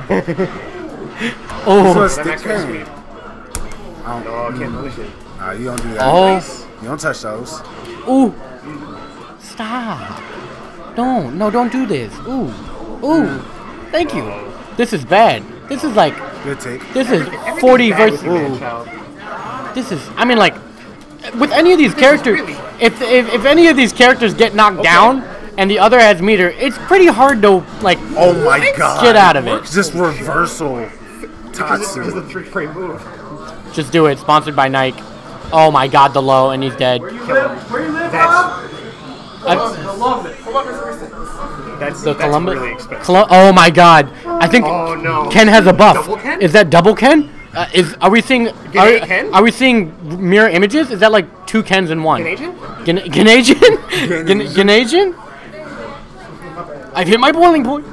Oh. He's gonna That stick max range carry. sweep. Oh, No, I can't punish it. Nah, you don't do that. Oh. You don't touch those. Ooh. Stop. Don't. No, don't do this. Ooh. Ooh. Thank you. This is bad. This is like. Good take. This is forty versus. Ooh. This is. I mean, like, with any of these characters, if, if if any of these characters get knocked down and the other has meter, it's pretty hard to like. Oh my God. Get out of it. Just reversal. Because it's, it's Tatsu. a three frame move. Just do it. Sponsored by Nike. Oh my God, the low, and he's dead. Where you live? Where you live, That's, Rob? That's Columbus. that's, the that's Columbus. really expensive. Colu- oh my God, I think Oh no. Ken has a buff. Double Ken? Is that double Ken? Uh, is are we seeing? Gennady Are, Ken? are we seeing mirror images? Is that like two Kens in one? Canadian? Gan- Ganasian? Gan- Ganasian? I've hit my boiling point.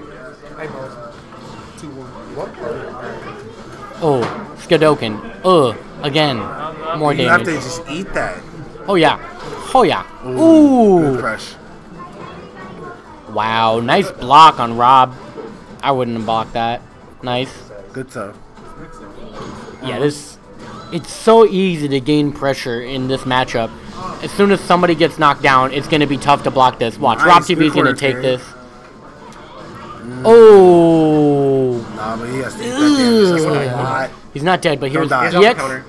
Oh, Skadoken. Ugh, again. More You have to damage. just eat that. Oh yeah. Oh yeah. Good Ooh. crush. Wow, nice block on Rob. I wouldn't have blocked that. Nice. Good stuff. Yeah, this. It's so easy to gain pressure in this matchup. As soon as somebody gets knocked down, it's going to be tough to block this. Watch, Nice, Rob T V is good going to corner take carry. this. Oh. Nah, but he has to eat that damage. That's not a lot. He's not dead, but here's die. He's E off X. the counter.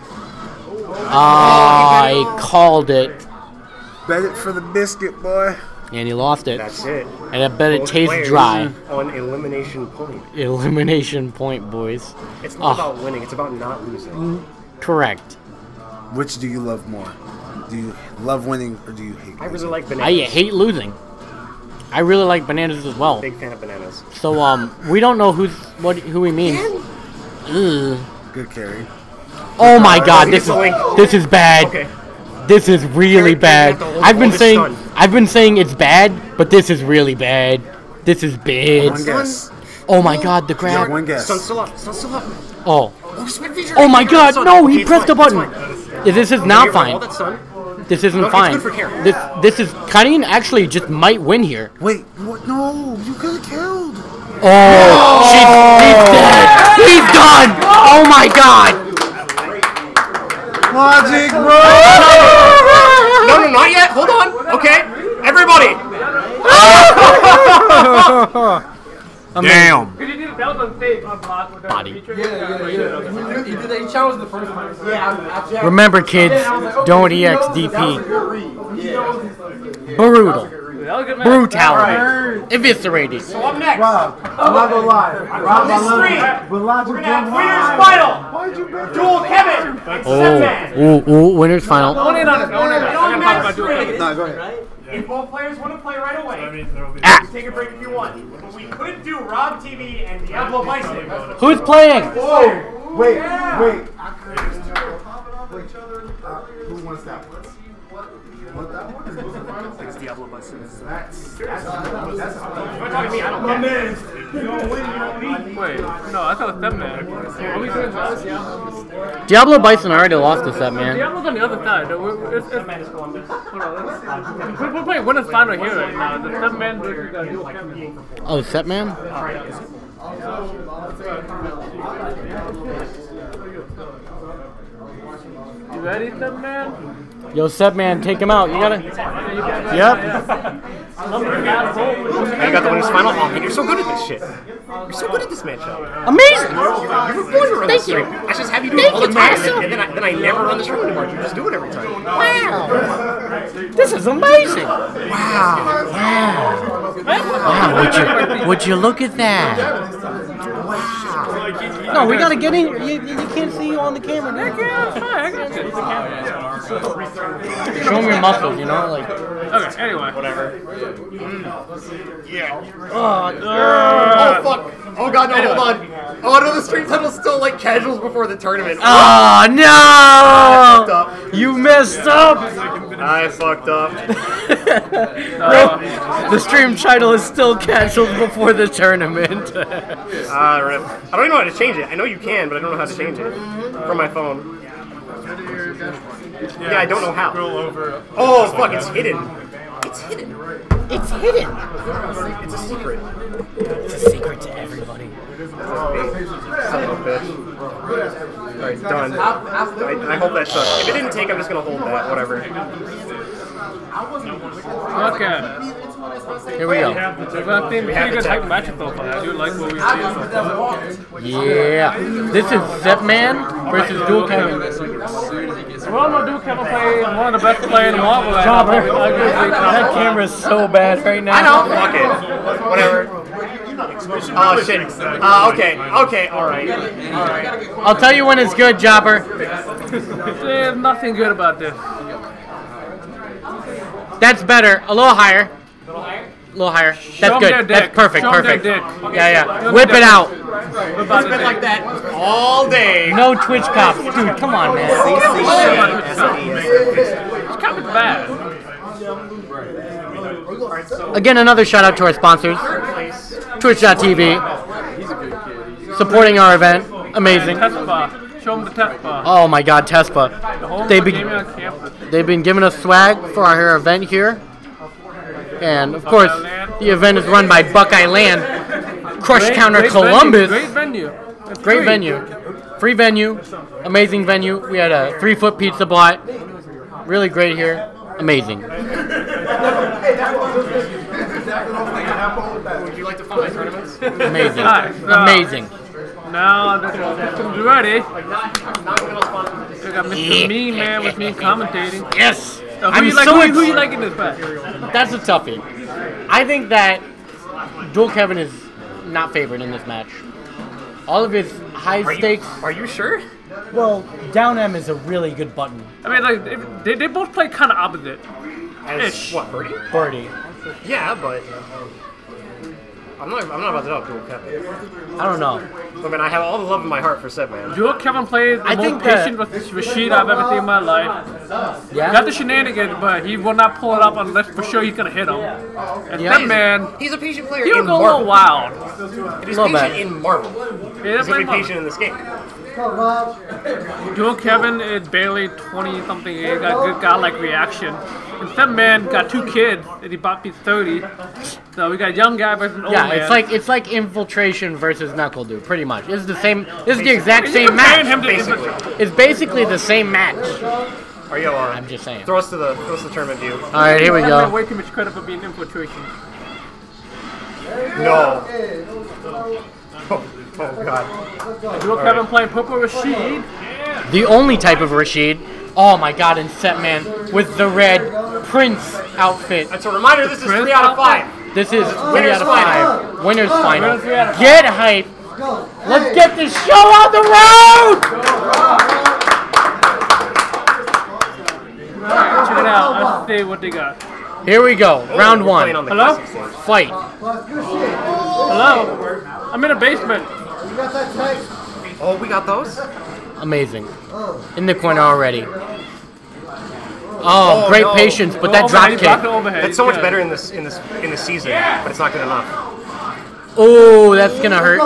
Ah, he called it. Bet it for the biscuit, boy. And he lost it. That's it. And I bet it Both tastes players dry. On elimination point. Elimination point, boys. It's not Oh. about winning, it's about not losing. Correct. Which do you love more? Do you love winning or do you hate? I really losing? like I bananas. hate losing. I really like bananas as well. Big fan of bananas. So um, we don't know who's what who he means. Ugh. Good carry. Oh my God, this It's a link. is this is bad. Okay. This is really You're- bad. you're gonna have to hold I've been all this saying stun. I've been saying it's bad, but this is really bad. This is One bad. guess. Oh my God, the Yeah, grab. one guess. Sun's still up. Sun's still up. Oh. Oh, spin feature. Oh my Feature God, sun. no, Okay, he it's pressed a fine, it's button. fine. This is Okay, not all fine. that sun. This isn't No, it's fine. good for Karen. This this is Karin actually just might win here. Wait, what? No, you could have killed. Oh, she's, he's dead. He's done. Oh my God. Logic, bro. No, no, not yet. Hold on. Okay, everybody. Damn. Because you did that was on tape on block with the Body. feature. Yeah, yeah, yeah. He did that. He challenged the first one. Yeah, I, Remember, kids, don't E X D P. Brutal. That was a good match. Brutality. Eviscerated. So up next. Rob, I'm not gonna lie. Rob, I love you. But Logic We're gonna have Winner's Final. Why'd you bet? Duel Kevin! Oh, ooh, ooh, winners final. No one in on it. No one in on it. I'm gonna talk about Duel Kevin. Nah, go ahead. If both players want to play right away, Ah. take a break if you want. But we could do Rob T V and Diablo Bison. Who's playing? Whoa! Wait, wait. Uh, who wants that one? Want that one? It's Diablo Bison. That's, that's, If you're talking to me, I don't my care. man. You don't win, you don't need. Wait, no, I thought it was them, man. Are we doing this? Diablo Bison already lost this set, man. Diablo's on the other side. We're, it's, it's, hold on, let's, we're, we're playing winners final here right now. The seven man versus uh, Duel Kevin. Oh, set man? You ready, seven man? Yo, set man, take him out. You gotta. Yep. I got the winners final. Oh, man, you're so good at this shit. You're so good at this matchup. Amazing. You were born to run Thank this you. stream. I just have you do it Thank all the you, time, Tasso. and then I, then I never run the stream anymore. You just do it every time. Wow. This is amazing. Wow. Wow. Wow. Would you, would you look at that? No, we gotta get in. You, you can't see you on the camera now. Show them your muscles, you know, like. Okay, anyway. Whatever. Yeah. Oh, Oh, fuck. Oh, God, no, hold on. Oh, no, the stream title's still like casuals before the tournament. oh no! I fucked up. You messed up. I fucked up. The stream title is still canceled before the tournament. Ah, rip. I don't even know how to change it. I know you can, but I don't know how to change it from my phone. Yeah, I don't know how. Oh, fuck, it's hidden. It's hidden. It's hidden. It's a secret. It's a secret to everybody. Son of a bitch. Alright, done. I, I hope that sucks. If it didn't take, I'm just gonna hold that. Whatever. Okay. Here we go. Well, I think pretty good hype matchup though. I do like what we see so far. Yeah. This is Zepman versus Duel Kevin. Well, I'm gonna do Kevin play one of the best players in Marvel right now. Jobber, that camera's so bad right now. I know. Fuck it. Whatever. Oh shit. Uh, okay. Okay. All right. All right. I'll tell you when it's good, Jobber. There's nothing good about this. That's better. A little higher. A little higher. That's Show 'em good. their That's dick. perfect. Show 'em their Perfect. dick. Yeah, yeah. Show 'em Whip their it out. It's been like that all day. No Twitch cops. Dude, come on, man. It's kind of bad. Again, another shout out to our sponsors. Twitch dot T V. Supporting our event. Amazing. Test bar. Show them the test bar. Oh my god, Tespa. The whole They've gaming been, on campus. they've been giving us swag for our event here. And of course, the event is run by Buckeye Land. Crush Great- Counter great Columbus. venue, Great venue. It's Great free. venue. Free venue. Amazing venue. We had a three foot pizza bot. Really great here. Amazing. Would you like to fund my tournaments? Amazing. Alright, so Amazing. Now the system's ready. We got Mister Mean Man with me commentating. Yes. So who I'm you like? so Who, you- who you ex- like in this match? That's a toughie. I think that Duel Kevin is not favored in this match. All of his high Are you, stakes. are you sure? Well, down M is a really good button. I mean, like if- they, they both play kind of opposite. As Ish. what, Birdie? Birdie. Yeah, but I'm not. I'm not about to know Duel Kevin. I don't know. I mean, I have all the love in my heart for Seb, man. Duel Kevin plays the I most think that- patient with Rashid I've ever seen in my life. Yeah. Got the shenanigans, but he will not pull it up unless for sure he's gonna hit him. And Yeah. that man, He's a patient player he'll in go a Marvel. little wild. If he's Little patient bit. in Marvel, Yeah, he's gonna be play patient in this game. Duel Kevin is barely twenty something. He got good godlike reaction. And some man got two kids, and he bought me thirty. So we got young guy versus an old Yeah, man. it's like it's like Infiltration versus Knuckle Dude, pretty much. It's the same. It's the exact You're same comparing match. him to Basically. It's basically the same match. Are you? Uh, I'm just saying. throw us to the throw us to the tournament view. All right, here we I give go. way too much credit for being infiltration. No. Oh, oh God. Duel Kevin playing Purple Rashid. The only type of Rashid. Oh my god, and Setman with the red Prince outfit. That's a reminder. This is three out of five. This is three Winners out of final. five. Winners final. Winners three out of Get hype Let's get this show on the road! Alright, check it out. Let's see what they got. Here we go. Round one. Hello? Fight. Hello? I'm in a basement. Oh, we got those? Amazing. In the corner already. Oh, Oh, great no. patience, but Oh, that drop overhead, kick. block the overhead. That's so much Yeah. better in this in this in this season, but it's not good enough. Oh, that's gonna hurt.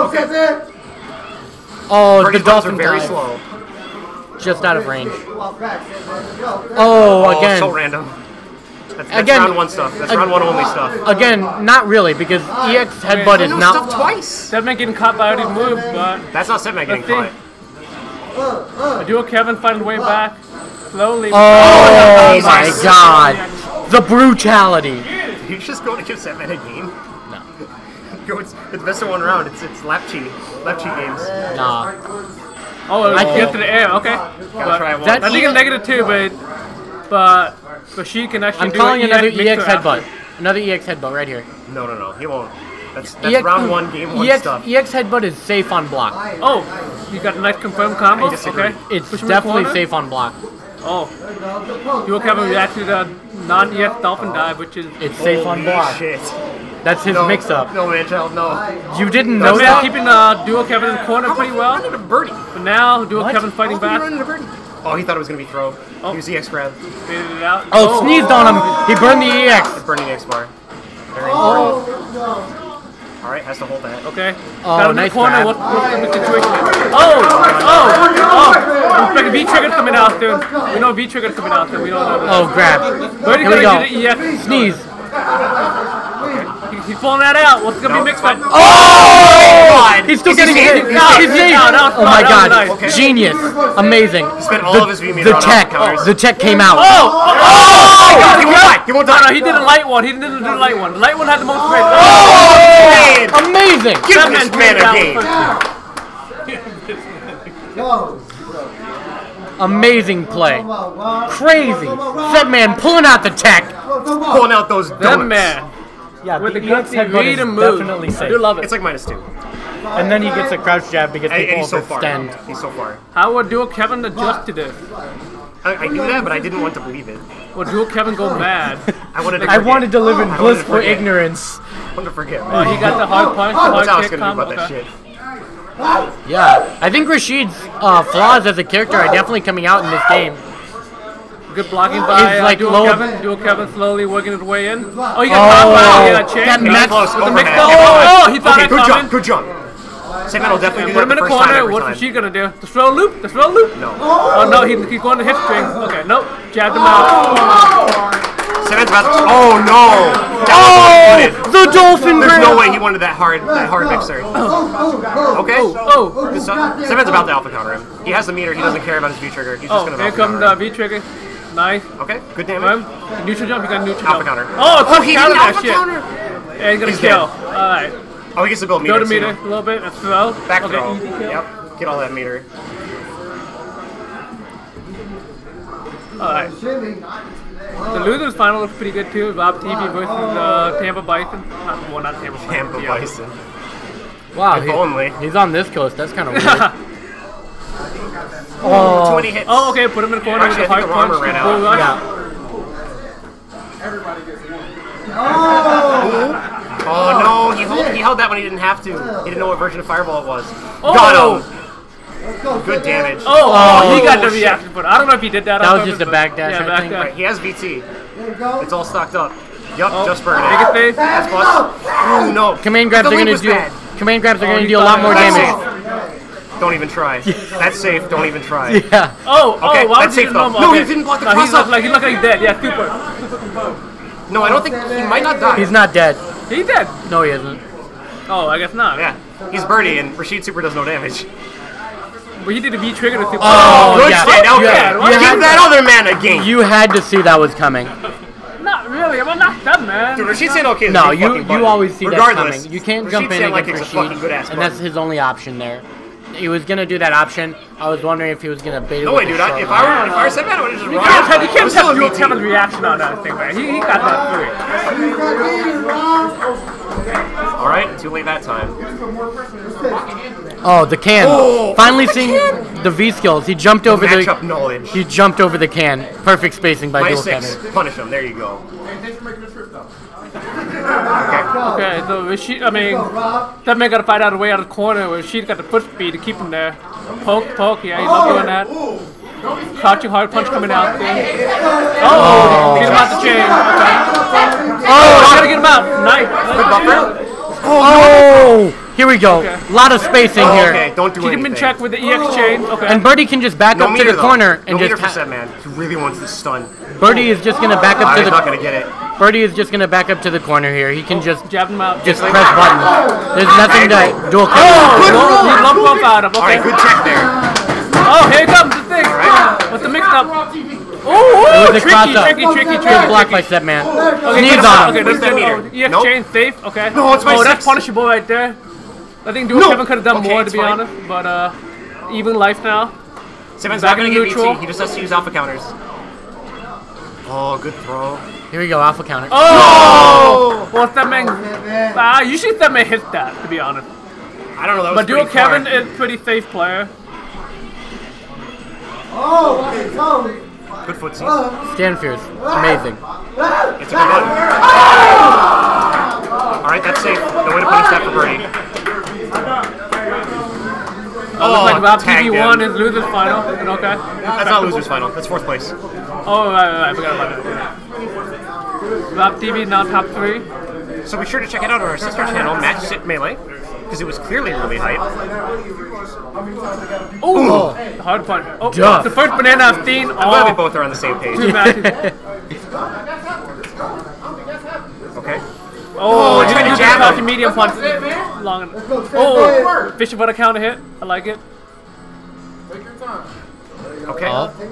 Oh, Birdie's the buttons are dolphin very dive. slow. Just out of range. Oh, Oh, again. so random. That's, that's Again- round one stuff. That's ag- round one only stuff. Again, not really, because E X headbutt is No not. stuff twice. Stepman getting caught by every move, but That's not Setman getting Let's caught. see. I do a Kevin finding way back. Slowly. Oh my Jesus. god. The brutality. You just go to give Setman a game. No. Go, it's, it's best of one round. It's it's lap cheat, lap cheat games. Nah. Oh, I I think- get to the air. Okay. Gotta try it once. That- I think it's negative two, but but but she can actually I'm do calling an another E X E X mixer headbutt. after. Another E X headbutt right here. No, no, no. He won't. That's that's E X round one, game one E X, stuff. E X headbutt is safe on block. Oh, you got a nice confirmed combo. I disagree. Okay. It's Push him in the definitely corner. safe on block. Oh. You will Kevin react to the non-E X dolphin dive, which is It's safe on block. Shit. That's his No, mix-up. No, man, child, no. You didn't No, know man, that? keeping uh, Duo Kevin in the corner pretty well. Running a birdie. But now Duo What? Kevin fighting How did he back. run into birdie? Oh, he thought it was gonna be throw. Oh. Use the X grab. Faded it out. Oh, sneezed on him. He burned the E X. Burning X bar. Very important. All right, has to hold that. Okay. Oh, Got him in nice the corner. grab. What, what's the situation? Oh, oh, oh. Looks like a V trigger's coming out soon. We know V trigger's coming out soon. We don't know that. Oh, grab. Birdie Here we gonna go. get an E X. Sneeze. He- He's pulling that out. What's gonna No, be mixed it's up? fine. Oh! He's still Is he getting safe? hit. He's He's safe. safe. No, no, Oh my no, god. nice. Okay. Genius. Amazing. Spent all The, of his V meter the on tech. counters. The tech came out. Oh, oh, He won't die. He won't no, no, die. he did a light one. He didn't do the light one. The light one had the most weight. Oh, man. Amazing. Give That this man man down a game. Amazing play. Crazy. That man pulling out the tech. Pulling out those That donuts. man. Yeah, With the the E X gutsy headbutt way is to move. definitely I safe. do love it. It's like minus two. And then he gets a crouch jab because And, and people he's so far. overextend. He's so far. How would Duo Kevin adjust to this? I, I knew that, but I didn't want to believe it. Would Duo Kevin go mad? I wanted to. I forget. wanted to live in I wanted to blissful forget. ignorance. I wanted to forget. Oh, he got the hard punch, the That's how I hard was kick gonna do combo. about that Okay. shit. Yeah, I think Rashid's uh, flaws as a character are definitely coming out in this game. Good blocking by He's uh, like Duo low- Kevin. Duo Kevin slowly working his way in. Oh, he got Oh, caught by yeah, chain. that He match- got Close. with the mix- Overhead. Oh, oh, he thought Okay, it good coming. jump. Good jump. Setman will definitely Put do him that in the the first time corner. every What's time. she gonna do? The throw loop? The throw loop? No. Oh no, he, he's going to hip string. Okay, nope. Jabbed him out. Setman's about to. Oh no! Oh, the dolphin There's grab. no way he wanted that hard, that hard mixer. Okay. Oh, Good stuff. Setman's about to alpha counter him. He has the meter. He doesn't care about his V trigger. He's just oh, gonna here alpha comes counter the him. V trigger. Nice. Okay. Good damage. Um, neutral jump. You got neutral Alpha jump. counter. Oh, Oh, he counter didn't that alpha shit. counter. Yeah, he's gonna He's kill. dead. All right. Oh, he gets to build meter. Go to too. meter a little bit. That's throw. Back okay, throw. easy kill. Yep. Get all that meter. All right. The losers final looks pretty good too. Rob T V versus uh, Tampa Bison. Not, well, not Tampa Bison. Tampa yeah. Bison. Wow, If he- only. he's on this coast. That's kind of weird. Too Oh, many hits. Oh, okay. Put him in the corner Actually, with I a think hard the punch. armor ran Bull out. rush. yeah. Oh no! He held, he held that when he didn't have to. He didn't know what version of Fireball it was. Oh. Got him. Good damage. Oh, oh, he got the Oh, shit. reaction for it. I don't know if he did that. That on was purpose, just a but- back dash, Yeah, I back think. dash. Right, he has V T. It's all stocked up. Yup, Oh, just burn Make it it. safe. That's plus. Oh no! Command grabs The are link gonna was do. bad. Command grabs are Oh, gonna he do a thought lot more That's damage. safe. Don't even try. That's safe. Don't even try. Yeah. Oh, oh, Okay, why that's was he safe, though. normal? No, okay. he didn't block the no, he's cross-up. look like he looked like he's dead. Yeah, super. No, I don't think he might not die. He's not dead. He's dead. No, he isn't. Oh, I guess not. Yeah, he's birdie, and Rashid Super does no damage. But he did a V trigger to super. Oh, Good yeah. shit. You Okay, had- you give had- that other man a game. You had to see that was coming. Not really. I'm not that man. Dude, Rashid Sandal is No, a you fucking button. you always see that Regardless, coming. You can't Rashid jump in Sandal against kicks a fucking Rashid, good-ass and that's button. his only option there. He was gonna do that option. I was wondering if he was gonna bait it No with way, the dude. I, short if line. I were if I were Setman, I would have just You run. can't tell, you I'm can't still tell a Duo V T. Kevin's reaction on that thing, man. He, he got that through. All right, too late that time. Oh, the can. Oh, Finally seeing the V skills. He jumped over the. Matchup knowledge. He jumped over the can. Perfect spacing by Minus Dual six. Kevin. Punish him. There you go. Okay, so Rashid, I mean, that man got to fight out of the way out of the corner where Rashid got the foot speed to keep him there. Poke, poke, yeah, he's not doing that. Crouching hard punch coming out there. Oh, get him out the chain. Okay. Oh, gotta get him out. Nice. Good buffer. Oh, here we go. A okay. lot of spacing oh, here. Okay, don't do Keep anything. him in check with the E X chain. Okay. And Birdie can just back no up meter, to the though. corner and no just. Meter for set, man. He really wants this stun. Birdie is just gonna back up oh, to he's the. not gonna get it. Birdie is just gonna back up to the corner here. He can just jab him out. Just press buttons. There's nothing to dual kill. Oh, good. He lump bump out of. Okay. All right, good check there. Oh, here comes the thing. Right. What's the mix up? Oh, it was a tricky, cross up. tricky, tricky, tricky. Good block by Setman. Okay, Sneeze on him. Okay, there's that meter. E X nope. chain safe. Okay. No, it's my oh, six. that's punishable right there. I think Dual no. Kevin could have done okay, more, to be fine. honest. But uh, even life now. Seven's not going to get neutral. He just has to use alpha counters. Oh, good throw. Here we go, alpha counter. Oh! no! Well, that man. Ah, usually that man hits that, to be honest. I don't know. That was but Dual Kevin far. is pretty safe player. Oh, okay, so. Good footsies. Stand fierce. Amazing. It's a good one. Alright, that's safe. No way to punish that for Birdie. Oh, looks like Rob T V won his loser's final. Okay. That's not loser's final. That's fourth place. Oh, right, right, I forgot about that. Rob T V now top three. So be sure to check it out on our sister channel, Match Sit Melee, because it was clearly really hype. Ooh, oh, hard punch. Oh, Duh. The first banana I've seen. I'm glad we both are on the same page. Two matches. Okay. Oh, he's trying to jab out the medium punch. Long enough. Oh, Fisher butter counter hit. I like it. Okay.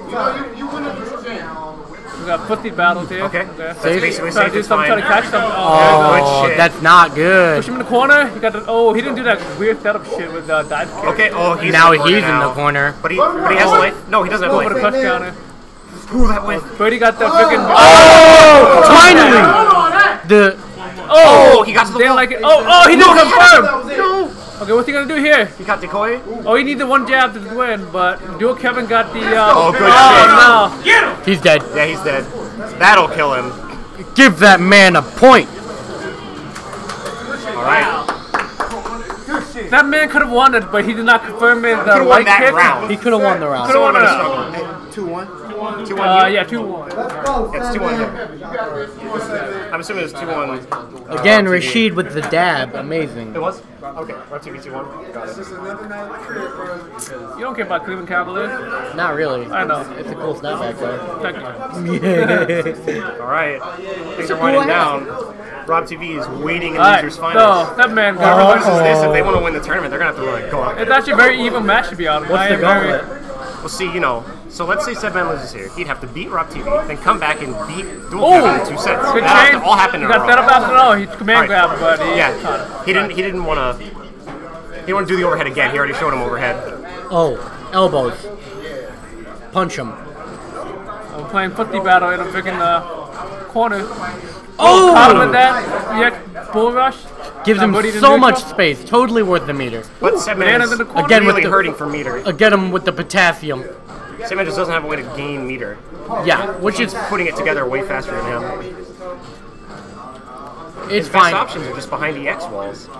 Oh. We got pussy battles here. Okay. okay. That's basically trying safe. to do It's something, fine. trying to catch something. Oh, Oh, good shit. that's not good. Push him in the corner. He got the, oh, he didn't do that weird setup shit with uh, dive kick. Okay. Oh, he's now in the he's corner in now. the corner. But he, but he has life. No, he doesn't have Go life. for the clutch counter. Ooh, that with. Birdie got the freaking. Oh, finally! The oh, he got to the they wall. like it. Oh, oh, he didn't No, confirm. No. Okay, what's he gonna do here? He got decoy. Oh, he needed one jab to win, but Dual Kevin got the. Uh, Oh, good oh, shit. no. he's dead. Yeah, he's dead. That'll kill him. Give that man a point. All right. That man could have won it, but he did not confirm his uh, Could've won light that kick. round. He could have won the round. Could have won the Hey, round. two one. Two one. Uh, yeah, two one. It's two one here. I'm assuming it's two one. Again, Rashid with the dab. Amazing. It was? Okay, Rob T V two one. Got it. You don't care about Cleveland Cavaliers? Not really. I know. It's a cool snapback though. Technically. All right. Things are winding down. Rob T V is waiting in Alright, losers finals. so that man Whoever got loses this, if they want to win the tournament, they're gonna have to like go up. It's actually a very even match, to be honest. What's I the am very- gauntlet? We'll see, you know. So let's say Sebman loses here. He'd have to beat Rob T V, then come back and beat Dual Oh, Kevin in two sets. good That has chain. to all happen He in a got row. set up after all. He command Alright. grabbed, but he Yeah, he didn't. He didn't want to. He didn't want to do the overhead again. He already showed him overhead. Oh, elbows. Punch him. I'm playing footy battle in a freaking uh, corner. Oh! Caught him with that. Yeah, bull rush. Gives Now him Birdie to so neutral. much space. Totally worth the meter. But Sebman Bananas is in the corner. Again with really the- hurting for meter. Uh, get him with the potassium. Sebman just doesn't have a way to gain meter. Yeah, which is Putting it together way faster than him. it's His best fine. options are just behind the X walls.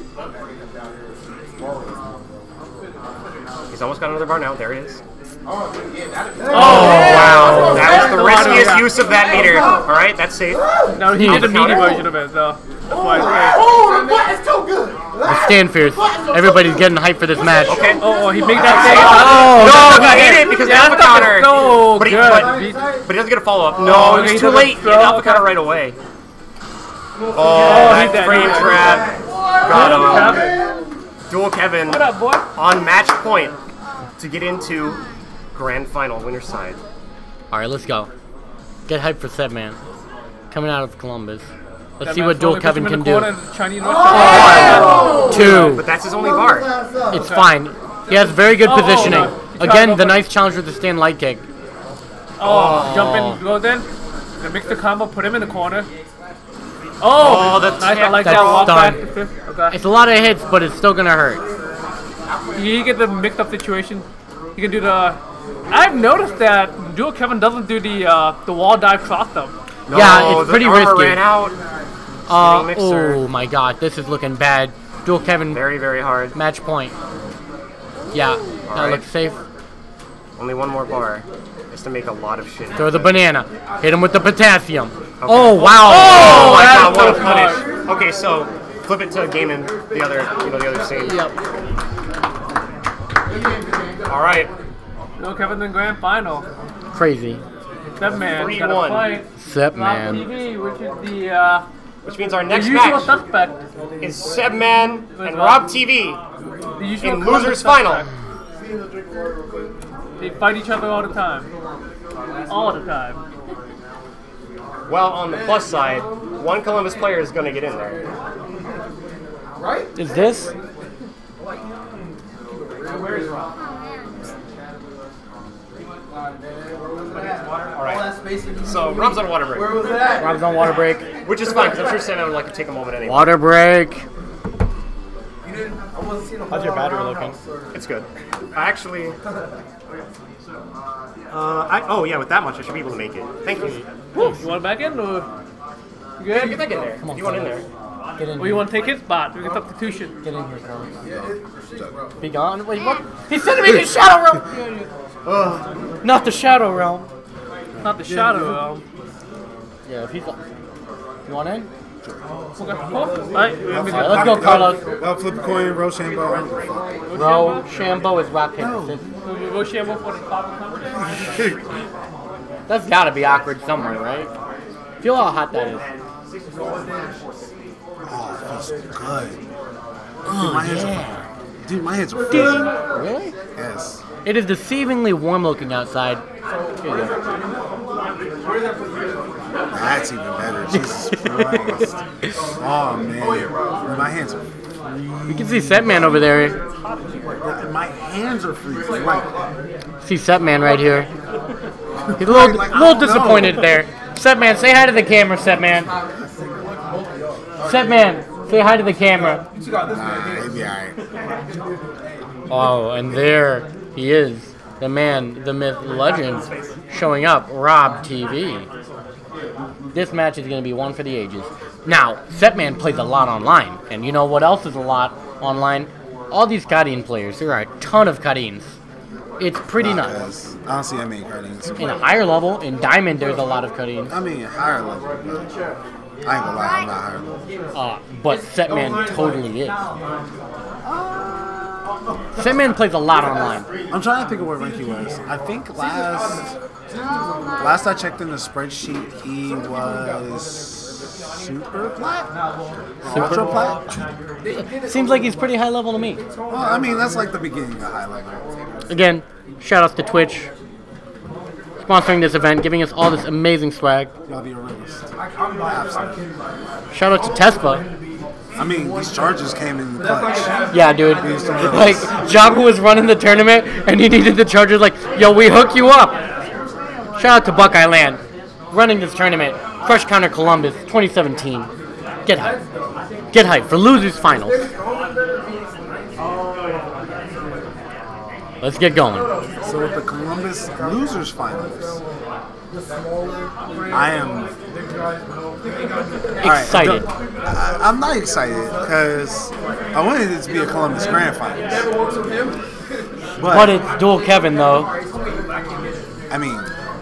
He's almost got another bar now. There it is. Oh Wow, that was the That's a lot of- riskiest use of that meter. All right, that's safe. No, he No. did a meaty version of it, so that's why it's great. Oh, the butt is too good. The stand fierce. Everybody's getting hyped for this match. Okay. Oh, oh, he made that thing. Oh, No, he hit it because Yeah, the alpha that stuff is counter. so But he, good. but, Beat- but he doesn't get a follow up. Oh, No, okay, he he's too doesn't late. He hit throw, the alpha okay. counter right away. Oh, Oh, he that did. frame trap. Got him. Dual Kevin What up, boy? on match point to get into grand final winner's side. Alright, let's go. Get hyped for Sebman. Coming out of Columbus. Let's That see man what Dual slowly puts him Kevin in can the do. corner, Chinese North Two. But that's his only bar. It's fine. He has very good Oh, oh, positioning. no. He tried to Again, go the for- nice challenge with the stand light kick. Oh, jump in, go then. Then mix the combo, put him in the corner. Oh, Oh, that's nice. I like that's that. Walk back done. to fifth. Okay. It's a lot of hits, but it's still gonna hurt. he get the mixed up situation. He can do the. I've noticed that Dual Kevin doesn't do the uh, the wall dive cross them. No, yeah, it's the pretty armor risky. ran out. Uh, oh my god, this is looking bad. Dual Kevin. Very, very hard. Match point. Yeah, that right. looks safe. Only one more bar. Just to make a lot of shit. Throw the banana. Hit him with the potassium. Okay. Oh, wow. Oh, my god, what a so punish. Okay, so flip it to game in the other, you know, the other scene. Yep. All right. Dual Kevin in grand final. Crazy. That man three got a one. fight. Sep Live man. T V, which is the uh, Which means our the next usual match suspect. is Sebman and Rob T V The usual in Columbus losers final. suspect. They fight each other all the time. All the time. Well, on the plus side, one Columbus player is going to get in there. Is this? All right. So Rob's on water break. Where was that? Rob's on water break. Which is fine, because I'm sure Sebman would like to take a moment anyway. Water break. You didn't. I wasn't seeing a How's your battery looking? It's good. I actually... Uh, I, oh yeah, with that much I should be able to make it. Thank you. You want it back in or? You Yeah, good? get back in there. Come on, you want in son. there? Get in Or here. you want to take his spot? We can substitution. Get in here, son. Be gone. Wait, what? He's sending me to Shadow Realm! Not the Shadow Realm. Not the shadow realm. Yeah, if he's... You want in? Okay. Oh, right. Alright, let's go, Carlos. Well, flip a coin, roll Shambo. Bro, Shambo is rock, paper, scissors. We'll shamble for the top. That's gotta be awkward somewhere, right? Feel how hot that is. Oh, it feels good. Dude, my hands Yeah. are, dude, my hands are freezing. Really? Yes. It is deceivingly warm looking outside. Here you go. That's even better. Jesus Christ. Oh, man. My hands are You can see Setman over there. freezing. My hands are freezing. Like, See Setman right here. He's a little, Like, I little don't disappointed know. there. Setman, say hi to the camera, Setman. Setman, say hi to the camera. nah, it'll be alright. Oh, and there he is. The man, the myth, the legend, showing up, Rob T V. This match is going to be one for the ages. Now, Setman plays a lot online, and you know what else is a lot online? All these Kadeen players. There are a ton of Kadeens. It's pretty Nah, nuts. 'cause I don't see that many cards. In a higher level, in Diamond, there's a lot of Kadeens. I mean, higher level. But I ain't gonna lie, I'm not higher level. Uh, but Setman totally is. Setman plays a lot online. I'm trying to think of what rank he was. I think last last I checked in the spreadsheet, he was super plat? Ultra plat? Seems like he's pretty high level to me. Well, I mean, that's like the beginning of high level. Again, shout outs to Twitch. Sponsoring this event, giving us all this amazing swag. Y'all be a realist. Absolutely. Shout out to Tespa. I mean, these charges came in the clutch. Yeah, dude. Like, Jabu was running the tournament, and he needed the Chargers. Like, yo, we hook you up. Shout out to Buckeye Land, running this tournament. Crush Counter Columbus, twenty seventeen. Get hype. Get hype for losers finals. Let's get going. So with the Columbus Losers Finals, I am Excited. All right, I, I'm not excited because I wanted it to be a Columbus Grand Finals. But, But it's dual Kevin, though. I mean,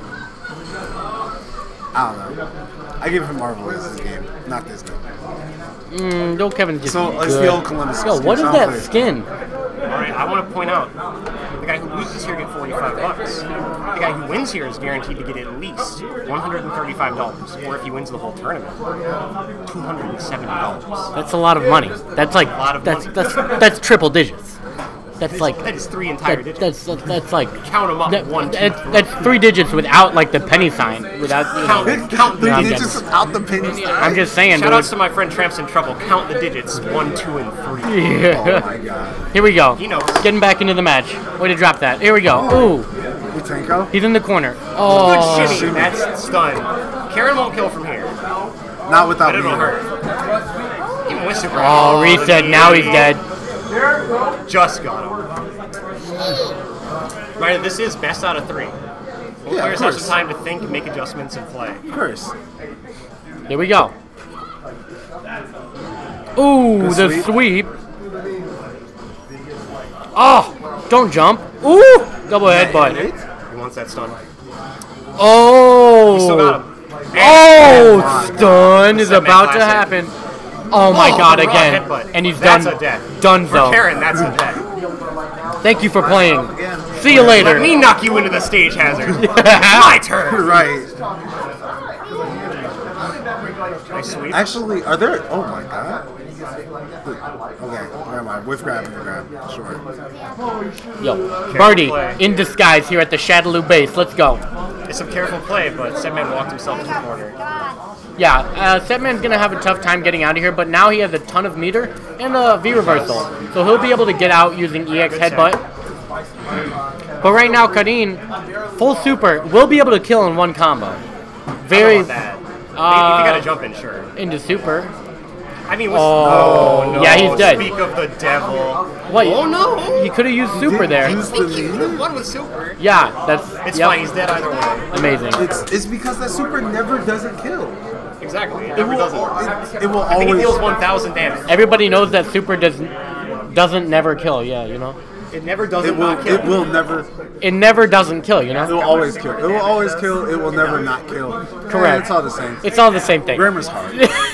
I don't know. I give him Marvel as this game, not this game. Mm, dual Kevin's just So, it's good. the old Columbus Yo, skin. what is Sound that clear. skin? Alright, I want to point out, the guy who loses here gets forty-five bucks. The guy who wins here is guaranteed to get at least one hundred thirty-five dollars, or if he wins the whole tournament, two hundred seventy dollars. That's a lot of money. That's like lot of that's money. that's that's triple digits. That's like That is three entire that, digits. that's, that's that's like Count 'em up. that- One, two, that's, three. that's three digits without like the penny sign. Without you know, Count, count the Yeah, I'm He digits. just out the pennies. I'm just saying, Shout dude. outs to my friend Tramps in Trouble. Count the digits. One, two, and three. Oh my god. Here we go. He knows. Getting back into the match. Way to drop that. Here we go. Ooh, Utenko? he's in the corner. Good Oh, shimmy. That's stun. Karen won't kill from here. Not without But me. it'll hurt. Even with super. oh, reset. Now he's dead. Just got him. Right, this is best out of three. Both Yeah, players of have course. some time to think, make adjustments, and play. Of course. Here we go. Ooh, Good the sweep. sweep. Oh, don't jump. Ooh, double headbutt. He wants that stun. Oh. He still got him. Oh, stun is Set man about to classic. happen. Oh my Oh, God, the raw again. headbutt. And he's That's done. a death. Done For so. Karen, that's a death. Thank you for playing. See you later. Let me knock you into the stage hazard. My turn. Right. Nice sweep. Actually, are there? Oh my god. Okay, never mind. With grab and grab. Sure. Yo, Birdie in disguise here at the Shadaloo base. Let's go. It's some careful play, but Setman walked himself into the corner. Yeah, uh, Setman's gonna have a tough time getting out of here, but now he has a ton of meter and a V reversal, so he'll be able to get out using E X headbutt. But right now, Karin, full super, will be able to kill in one combo. Very How about that? Maybe if you uh, gotta jump in, sure. into super. I mean, with, Oh, no, no. yeah, he's dead. Speak of the devil. What? Oh no! You could have used super there. Use I think the he could have meter? won with super. Yeah, that's It's yep, fine. He's dead either way. amazing. It's it's because that super never doesn't kill. Exactly. It It never will. doesn't. It, it will I think it always. deals one thousand damage. Everybody knows that super does doesn't never kill. Yeah, you know, It never doesn't It will. not kill. It will never. it never doesn't kill. You It know, will always kill. It will always kill. It will never not kill. Correct. Yeah, it's all the same. it's all the same thing. Grammar's hard.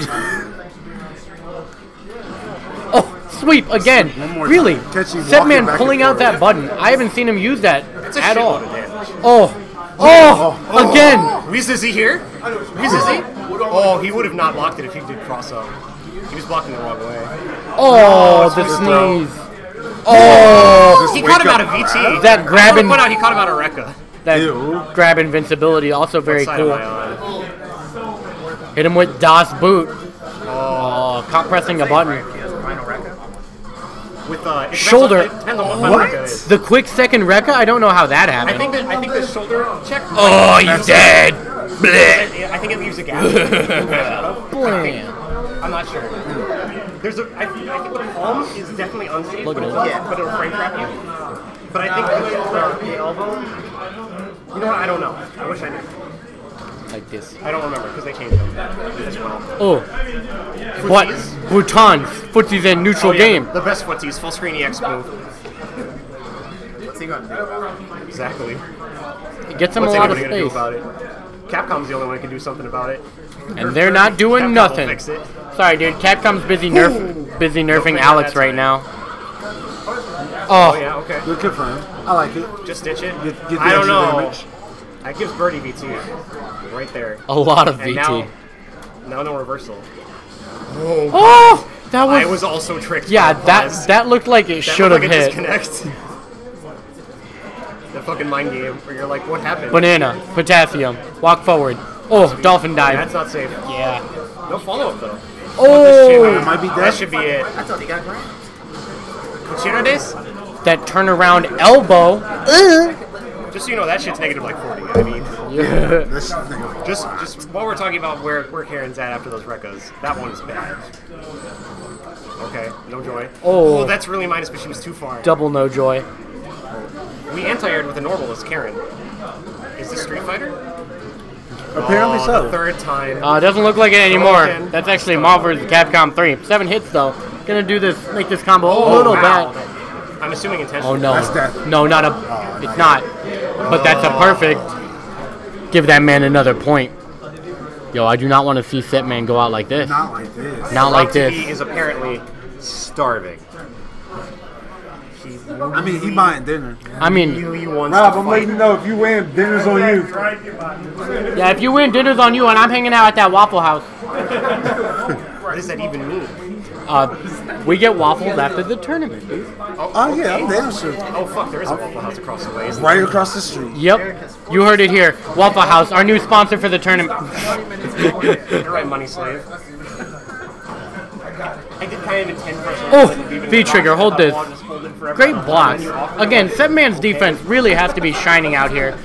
Oh, sweep again. One more Really? time. Catch you walking Setman back pulling and out that button. I haven't seen him use that It's a at all. shitload of damage. Oh, oh, again. Weez, is he here? Weez, is he? Oh, he would have not blocked it if he did cross up. He was blocking the wrong way. Oh, the Just sneeze. Oh, He caught him out of V T. that grabbing, Point out, he caught him out of Rekka. that Ew. grab invincibility, also very What side am cool. I on? Hit him with Das Boot. Oh, caught pressing a button. With uh, it depends Shoulder. On, it depends on what, what? Rekka is. The quick second Rekka? I don't know how that I happened. think that I think the shoulder check. Oh, he's dead. Bleh. I think it leaves a gap. Blam. I'm not sure. There's a. I, I think the palm is definitely unsafe, Look but, at it'll, it. but it'll frame trap you. But I think the, the, the elbow. You know what? I don't know. I wish I knew. Like this. I don't remember because they changed them as well. Oh. What? Bhutan's footsies in neutral Oh, yeah, game. The best footsies, full screen E X move. What's he gonna do about it? Exactly. It gets him What's a lot of anybody gonna do space. about it? Capcom's the only one who can do something about it. And they're not doing Capcom will nothing. fix it. Sorry, dude. Capcom's busy nerf, busy nerfing think Alex that's right right. now. Oh Oh, yeah, okay. Good confirm. I like it. Just ditch it. Get, get the I don't extra know. damage. That gives Birdie V T right there. a lot of And V T. now, now no reversal. Oh, that was. I was also tricked. yeah, by the that pause. that looked like it That should have looked like a hit. disconnect. The fucking mind game where you're like, what happened? Banana, potassium, walk forward. Oh, dolphin dive. That's not safe. Yeah. No follow up though. Oh, Might be That dead. should be it. I thought he got grabbed. Kuchira days? that turnaround elbow. Just so you know, that shit's negative like forty. I mean, Yeah. This nigga. just just while we're talking about where where Karen's at after those Rekkas, that one is bad. Okay, no joy. Oh. that's really minus, but she was too far. Double no joy. We anti-aired with a normal as Karen. Is this Street Fighter? Apparently Oh, so. The third time. Uh, doesn't look like it anymore. Broken. That's actually Marvel versus. Capcom three. Seven hits though. Gonna do this, make this combo a Oh, little wow. bad. I'm assuming intentional. Oh no. That's death. No, not a. It's not. But that's a perfect. Give that man another point. Yo, I do not want to see Setman go out like this. Not like this. Not like Rock T V this. is apparently starving. He I mean, he buying dinner. I mean, really wants Rob, to I'm fight. letting you know if you win, dinner's on you. yeah, if you win, dinner's on you, and I'm hanging out at that Waffle House. What does that even mean? Uh, we get waffles after the tournament, dude. Oh yeah, I'm damn sure. Oh fuck, there is a Waffle House across the way. Isn't Right there? across the street. Yep, you heard it here. Waffle House, our new sponsor for the tournament. You're right, Money Slave. I did kind of intend for Oh, V-trigger, hold this. Great blocks. Again, Setman's defense really has to be shining out here.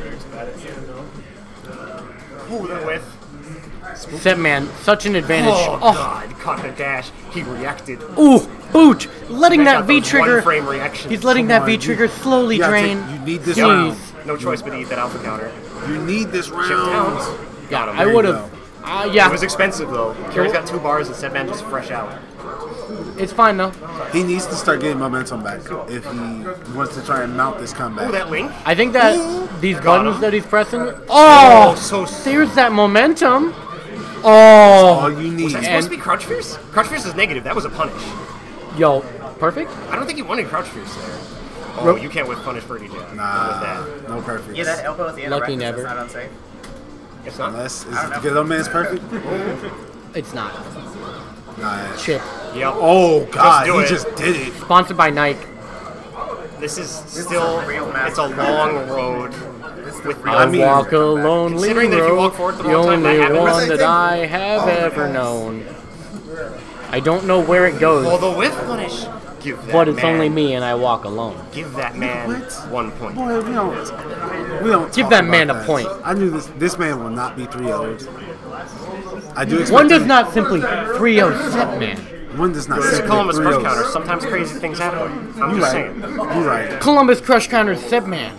Ooh, the whiff. Setman, such an advantage. Oh, Oh, god, caught the dash. He reacted. ooh, Boot! Letting Nick that got V those trigger. one-frame reactions. He's letting Come that on, V you- trigger slowly you gotta drain. take- you need this Jeez. round. No choice but to eat that alpha counter. You need this Chip round. Towns. Got him. I There would you have. Uh, yeah, It was expensive though. Kieran's got two bars and Sedman just fresh out. it's fine though. He needs to start getting momentum back if he wants to try and mount this comeback. Oh, that link. I think that these Got buttons him. that he's pressing. Oh, Oh, so s- there's that momentum. All Oh, you need. Was that supposed to be Crouch Fierce? Crouch Fierce is negative. That was a punish. yo, perfect. I don't think he wanted Crouch Fierce there. Oh, you can't whip punish Birdie Jab. Nah, With that. no perfect. Yeah, that elbow at the end Lucky of never. That's not unsafe. It's not. Unless is it the little man's perfect? It's not. Nah. Chip. Yep. Oh God, do he it. just did it. Sponsored by Nike. This is still. It's a long road. With I real walk a lonely Considering that if you road, walk forward the the wrong time, that only happens. one that I have ever known. I don't know where it goes, Well, the whip punish. Give that but it's man, only me and I walk alone. Give that man What? one point. Boy, we don't. We don't. Give talk that about man a that. point. I knew this. This man will not be three oh'd. I do expect. One does him- not simply three oh set man. One does not. This is simply Columbus three crush oh's. counter. Sometimes crazy things happen. I'm You just right. saying. You right. Columbus Crush Counter set man.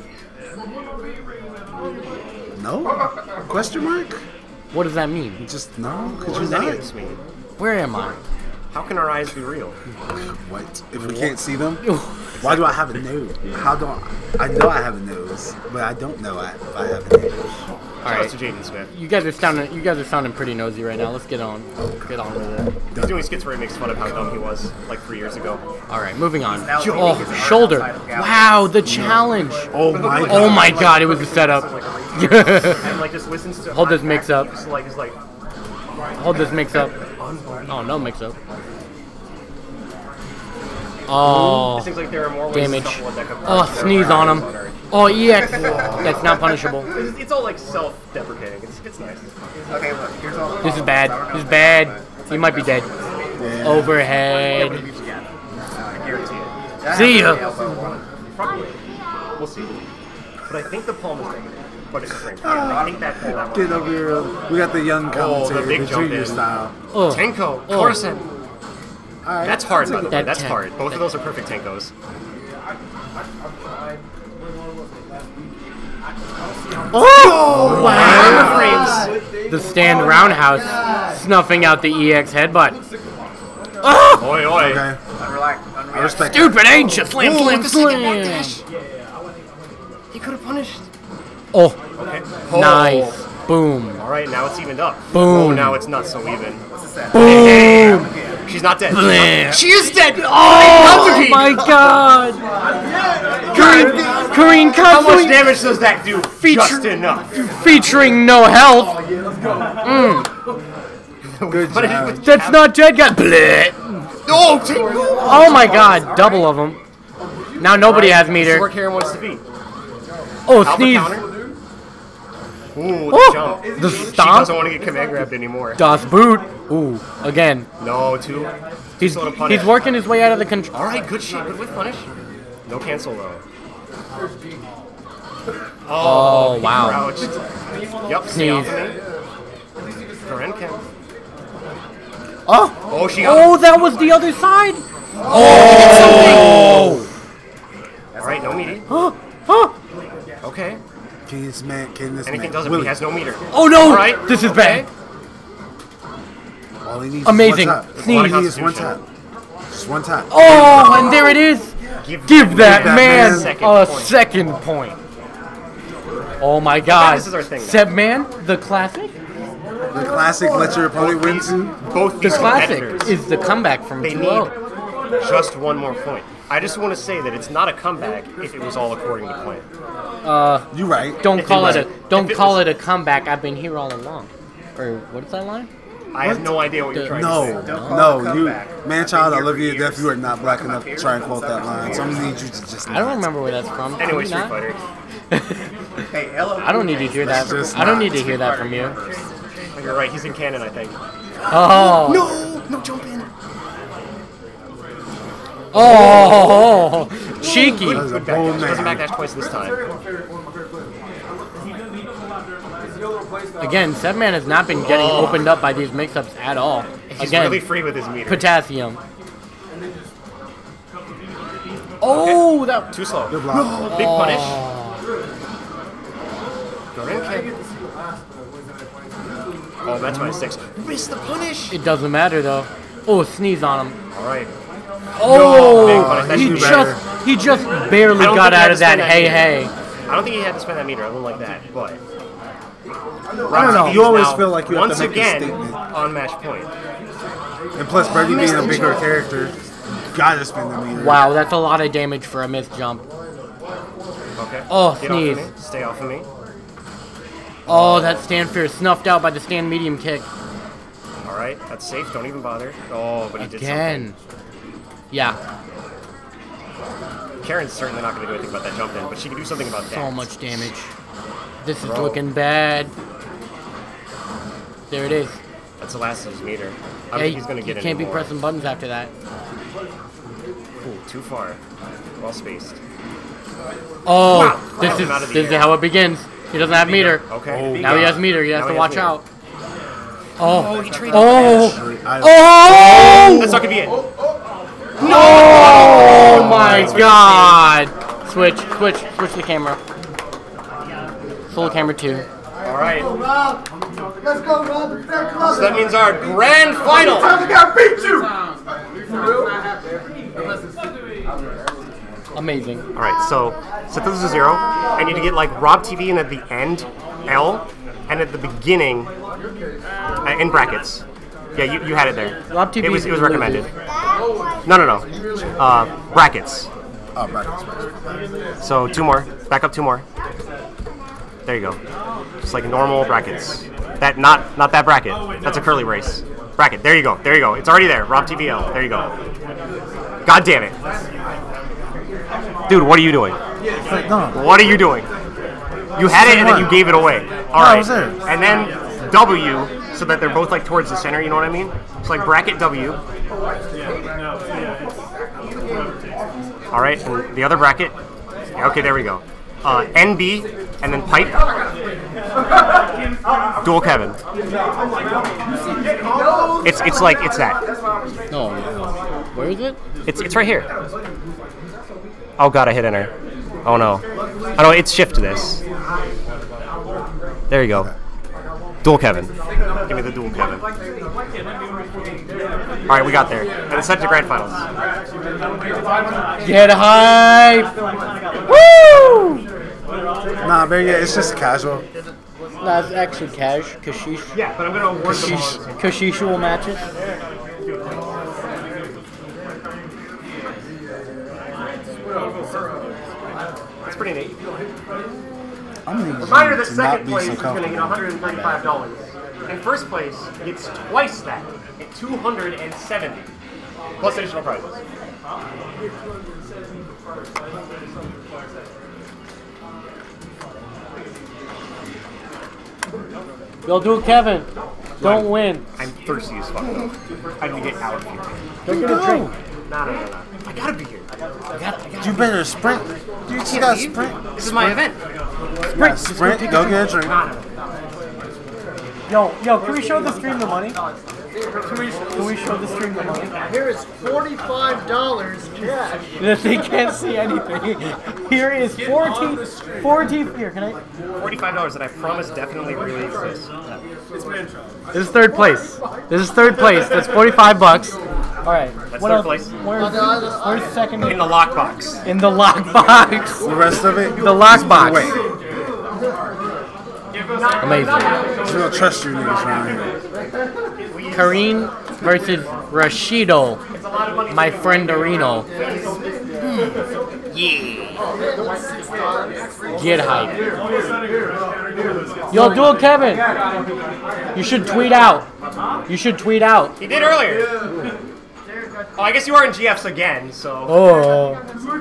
No? Question mark? What does that mean? Just no? What Could you does any of not? this mean? Where am I? How can our eyes be real? What? If we can't see them? Why do I have a nose? How do I? I know I have a nose, but I don't know I, I have a nose. All Shout out right, to Jaden Smith. you guys are sounding you guys are sounding pretty nosy right now. Let's get on get on with it. He's doing skits where he makes fun of how dumb he was like three years ago. All right, moving on. Now leaning Oh, his arm shoulder. outside of Gallagher. Wow, the challenge. Oh my God. Oh my God, it was a setup. And like just listens to Hold this mix up. Just like is like Hold this mix up. Oh, no mix up. Oh, it seems like there are more ways damage. to shuffle a deck of Oh, cards than sneeze there are on cards him. on Earth. Oh, E X. That's not punishable. It's, it's all like self-deprecating. It's it's nice. Okay, look, here's all. This is bad. This is bad. He might be dead. Overhead. I guarantee it. That See has to be ya. elbow one. Probably. We'll see. But I think the palm is negative. But it's a frame. I think that pull that Get one. over here. We got the young Oh, the commentator, big the jump junior in. style. Oh, Tenko, Oh. Coruscant. All right. That's hard, by the way. That That's ten. hard. Both of those are perfect Tenkos. oh wow. Frames. The stand roundhouse snuffing out the E X headbutt. Oi, oi. Okay. Unrelax. I respect that. Stupid, ain't you? Slam, Ooh, slam, with the second slam. backdash. He could have punished. Oh, Okay. nice. Boom. All right, now it's evened up. Boom. Oh, now it's not so even. Boom. She's not dead. Blam. She is dead. Oh my God. Kareem, Kareem How much Kazui damage does that do? Feature- Just enough. featuring no health. Good But it job. was- That's not dead guy. Bleh. Oh, Tenko. Oh my God, double of them. Now nobody has This is meter. where Karen wants to be. Oh, Alpha sneeze. counter. Ooh, the Oh, jump. the She stomp. doesn't want to get command grabbed anymore. Das Boot. Ooh, again. No, two. He's, Sort of punish. he's working his way out of the control. All right, good shit. Good with punish. No cancel though. Oh, he wow. Crouched. Yep. Stay Sneeze. off of me. Karen can. Oh, Oh, she got. oh, that was the other side. Oh. All right, no meter. Oh, oh, Okay. Can this man? Can this Anything man? does it, but Willie, he has no meter. oh no! All right. This is okay. bad. all he needs Amazing. Is one tap. Sneeze. All he needs is one tap. Just one tap. Oh, and there it is. Give, Give that that man man second a point. second point. Oh my God. This is our thing now. Seb Man, the classic. The classic let your opponent win to. Both The these classic competitors, is the comeback from they two need oh. just one more point. I just want to say that it's not a comeback if it was all according to plan. Uh, You right. don't If call it it was- a don't if it call was- it a comeback. I've been here all along. Or what is that line? I have no idea what you're trying No, to say. no, you, man, child, I love you to death. You are not black enough to try and quote that line. So I'm gonna need you to just. I don't remember where that's from. Anyway, Can you Street not? Fighter. Hey, Ella. I don't need to hear that. Just I don't not. need to hear that from you. You're right, he's in canon, I think. Oh. No! No, jump in! Oh, cheeky. That was a Good bold backdash. Doesn't man. backdash twice this time. Again, Sebman has not been getting Oh. opened up by these mix-ups at all. He's Again, really free with his meter. potassium. Oh, that Too slow. Good block. Big punish. Oh, Go in kick. Oh, that's my six. Missed the punish. it doesn't matter though. Oh, sneeze on him. All right. Oh, big punish. That he should be just he just barely I don't got think he had out to of that. spend that Hey, meter. hey. I don't think he had to spend that meter. I don't like that, but. I don't know. You always feel like you have once to make a again statement. on match point. And plus, Birdie being a bigger character, gotta spin the meter. Wow, that's a lot of damage for a missed jump. Okay. Oh, Get sneeze. Off of me. Stay off of me. Oh, that stand fear snuffed out by the stand medium kick. All right, that's safe. Don't even bother. Oh, but he did Again. Yeah, something. Karen's certainly not going to do anything about that jump in, but she can do something about that. so much damage. This is Bro. looking bad. There it is. That's the last of his meter. I don't Yeah, think he's going to you get can't any be more. pressing buttons after that. Ooh, too far. Well spaced. Oh, Wow. this Knocked is him out of the this is air. how it begins. He doesn't have meter. Okay. Now he has meter. He has Now to he watch has meter. out. Oh, Oh, he traded oh, I- oh! That's not going to be it. Oh my God! Switch, switch, switch the camera. Full camera two. All right. Let's go, Rob. So that means our grand final. Time to gotta beat you. Amazing. All right, so set those to zero. I need to get like Rob T V and at the end L, and at the beginning uh, in brackets. Yeah, you, you had it there. Rob T V It was it was loses. recommended. No, no, no. Uh, brackets. Oh, brackets, brackets. So two more. Back up two more. There you go. Just like normal brackets. That not not that bracket. That's a curly brace. Bracket. There you go. There you go. It's already there. Rob T V L. There you go. God damn it. Dude, what are you doing? No. What are you doing? You had it and then you gave it away. All right. I was there. And then W, so that they're both like towards the center. You know what I mean? It's like bracket W. All right, and the other bracket. Yeah, okay, there we go. Uh, N B and then pipe. Dual Kevin. It's it's like it's that. No, where is it? It's it's right here. Oh god, I hit enter. Oh no. Oh no, it's shift to this. There you go. Dual Kevin. Give me the dual Kevin. Alright, we got there. And it's set to grand finals. Get hype! Woo! Nah, but yeah, it's just casual. No, it's actually cash. Kashish. Yeah, but I'm gonna award them all. Kashish, Kashishual matches. That's pretty neat. I'm gonna Reminder that to second not be place so is going to get comfortable. one hundred thirty-five dollars. And first place gets twice that at two hundred seventy dollars. Plus additional prizes. Yo, do it, Kevin. Don't win. I'm thirsty as fuck though. I need to get out of here. Don't get a drink. No, no, no, no. I gotta be here. I gotta, I gotta You better sprint. You just gotta leave. sprint. This is my event. Sprint. Sprint. Go get a drink. Yo, yo, can we show the stream the money? Can we, can we show the stream the money? Here is forty-five dollars cash. They can't see anything. Here is fourteen, fourteen, here, can I? forty-five dollars that I promise definitely really exists. This is third place. This is third place. That's forty-five bucks. All right. That's what third else? place. Where's, where's second? In the lockbox. In the lockbox. The rest of it. The lockbox. Wait. Amazing. You don't trust your niggas around here. Kareen versus Rashido. My friend Arino. Yeah. Get hype. Yo, do it, Kevin. You should tweet out. You should tweet out. He did earlier. Oh, I guess you are in G Fs again, so. Oh.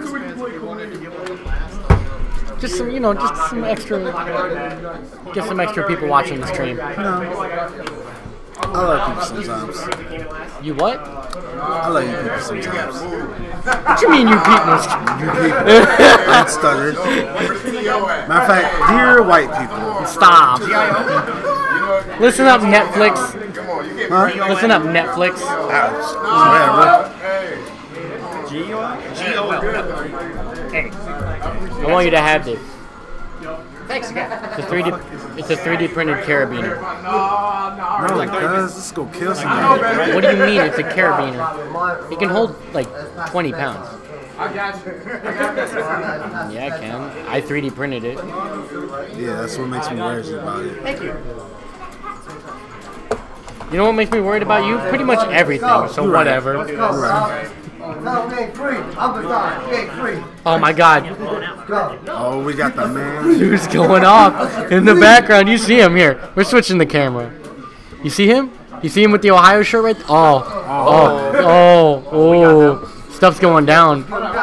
Just some, you know, just some extra. Get some extra people watching the stream. I love people sometimes. You what? I love you people sometimes. What you mean, you people? You people. I stuttered. Matter of fact, dear white people. Stop. Listen up, Netflix. Huh? Listen up, Netflix. Whatever. G G O L? G O L. Hey. I want you to have this. Thanks again. It's a three D. It's a three D printed carabiner. No, like, cuz, let's go kill somebody. What do you mean it's a carabiner? It can hold like twenty pounds. I got you. I got this. Yeah, I can. I three D printed it. Yeah, that's what makes me worried about it. Thank you. You know what makes me worried about you? Pretty much everything. So whatever. Oh my God. Oh, we got the man. Dude's going off in the background. You see him here. We're switching the camera. You see him? You see him with the Ohio shirt right? Oh. Oh. Oh. Oh. Stuff's going down.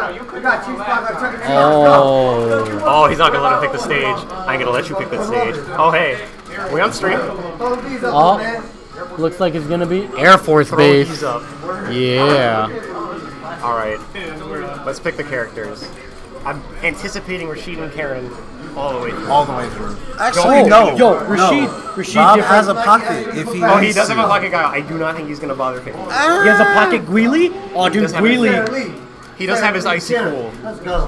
Oh. Oh, he's not gonna let him pick the stage. I ain't gonna let you pick the stage. Oh, hey. We on stream? Oh. Looks like it's gonna be Air Force Throw Base. these up. Yeah. Alright. Let's pick the characters. I'm anticipating Rashid and Karen all the way through. All the way through. Actually, Yo, no. yo, Rashid- no. Rashid Rob different- has a pocket if he Oh, he needs does have to. a pocket guy. I do not think he's gonna bother picking. He has a pocket Guili? Oh, dude, does have Guili. He does have his icy cool. Let's go.